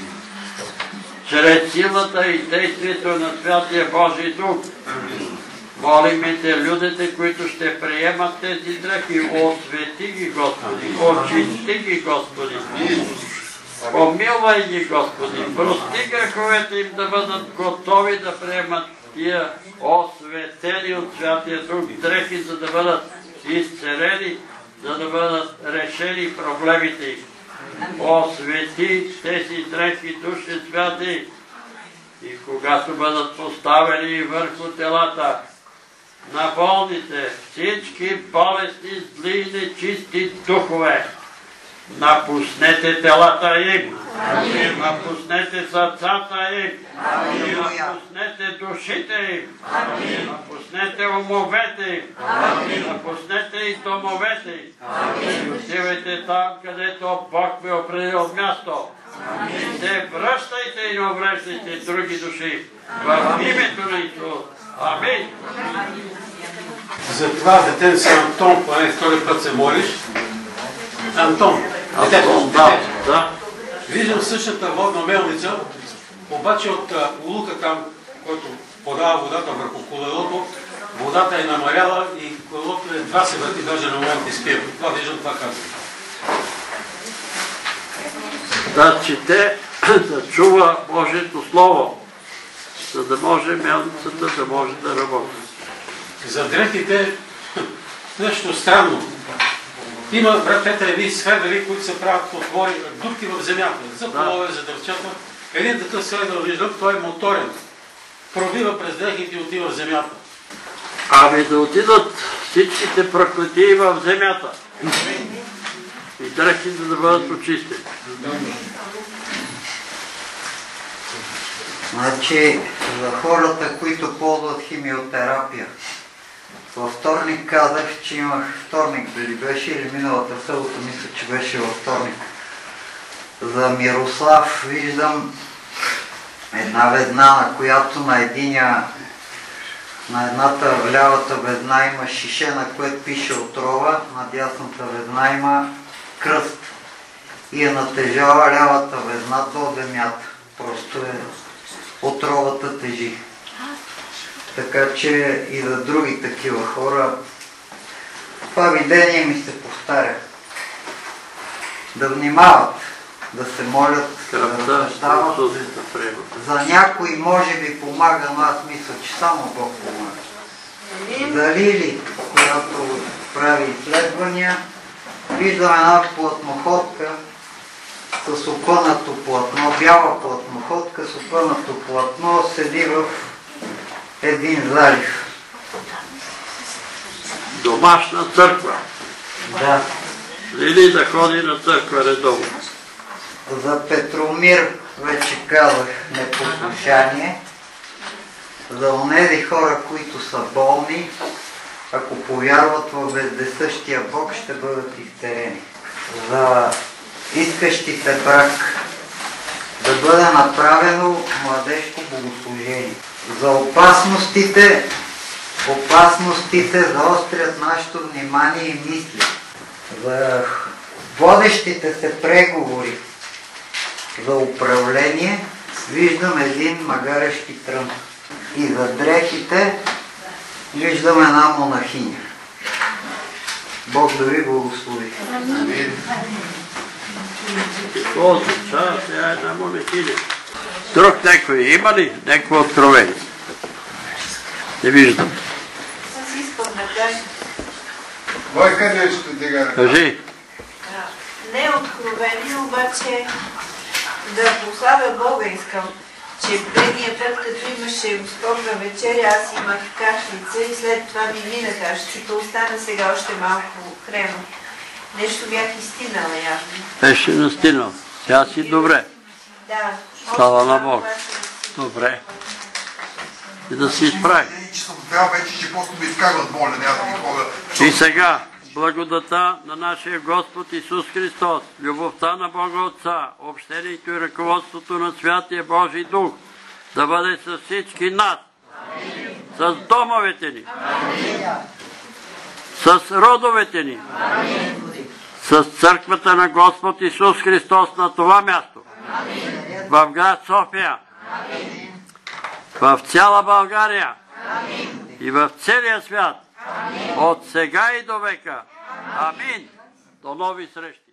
[SPEAKER 1] чрез силата и действието на Святия Божий Дух. Молиме Те, людите, които ще приемат тези дрехи, освети ги, Господи, очисти ги, Господи, помилвай ги, Господи, прости греховете им да бъдат готови да приемат тия осветени от Святия Дух дрехи, за да бъдат изцелени, за да бъдат решени проблемите им. Освети тези дрехи, Душе Святи, и когато бъдат поставени върху телата на болните, всички болестни, зли и нечисти духове, напуснете телата им, напуснете сърцата им, напуснете душите им, напуснете умовете им, напуснете и домовете им. И отивайте там, където Бог ви определил място. И се връщайте и не увреждайте други души. В името на Исус. Амин.
[SPEAKER 2] За това дете си Антон, поне втори път се молиш. Антон, детето,
[SPEAKER 1] да.
[SPEAKER 2] Виждам същата водна мелница, обаче от улука там, който подава водата върху колелото, водата е намаляла и колелото едва се върти, даже на момент изпива. Това виждам, това казвам.
[SPEAKER 1] Да чете, да чува Божието Слово, за да може мелницата да може да работи.
[SPEAKER 2] За дрехите нещо странно. Има, брат Петър, едни сведали, които се правят отвори, дупки в земята, за полове, за дървчата. Един такъв сведал виждам, той е моторен. Пробива през дрехите и отива в земята.
[SPEAKER 1] Ами да отидат всичките проклетии в земята. И дрехите да бъдат очистени.
[SPEAKER 3] Значи, за хората, които ползват химиотерапия, във вторник казах, че имах вторник, дали беше или миналата събота, мисля, че беше във вторник. За Мирослав виждам една везна, на която на единия, на едната в лявата везна има шише, на което пише отрова, на дясната везна има кръст и е натежала лявата везна до земята. Просто е отровата тежи. Така че и за други такива хора това видение ми се повтаря. Да внимават, да се молят, да разсъждават. За някой може би помага, но аз мисля, че само Бог помага. За Лили, която прави изследвания. Виждам една платноходка с опънато платно, бяла платноходка с опънато платно, седи в един залив.
[SPEAKER 1] Домашна църква.
[SPEAKER 3] Да.
[SPEAKER 1] Или да ходи на църква редовно.
[SPEAKER 3] За Петромир вече казах непослушание. За онези хора, които са болни, ако повярват в вездесъщия Бог, ще бъдат изтерени. За искащите брак да бъде направено младежко богослужение. За опасностите, опасностите заострят нашето внимание и мисли. За водещите се преговори за управление виждам един магарешки трън. И за дрехите виждам една монахиня. Бог да ви благослови.
[SPEAKER 1] Какво означава сега една монахиня? Друг някой има ли някакво откровение? Не виждам.
[SPEAKER 13] Аз искам да кажа.
[SPEAKER 12] Бойка нещо дига.
[SPEAKER 1] Кажи.
[SPEAKER 13] Не е откровение, обаче да прославя Бога искам, че предния път, като имаше Господна вечеря, аз имах кашлица и след това ми мина кашлицата, остана сега още малко хрена. Нещо бях изтинала явно.
[SPEAKER 1] Беше настинал. Сега си добре.
[SPEAKER 13] Да.
[SPEAKER 1] Слава на Бог. Добре. И да се изправи.
[SPEAKER 14] Че съм трябва вече, че просто ме изкарват моля, няма да ги хора.
[SPEAKER 1] И сега, благодата на нашия Господ Исус Христос, любовта на Бога Отца, общението и ръководството на Святия Божий Дух да бъде с всички нас, с домовете ни, с родовете ни, с църквата на Господ Исус Христос на това място, в град София, в цяла България и в целия свят, от сега и до века. Амин. До нови срещи.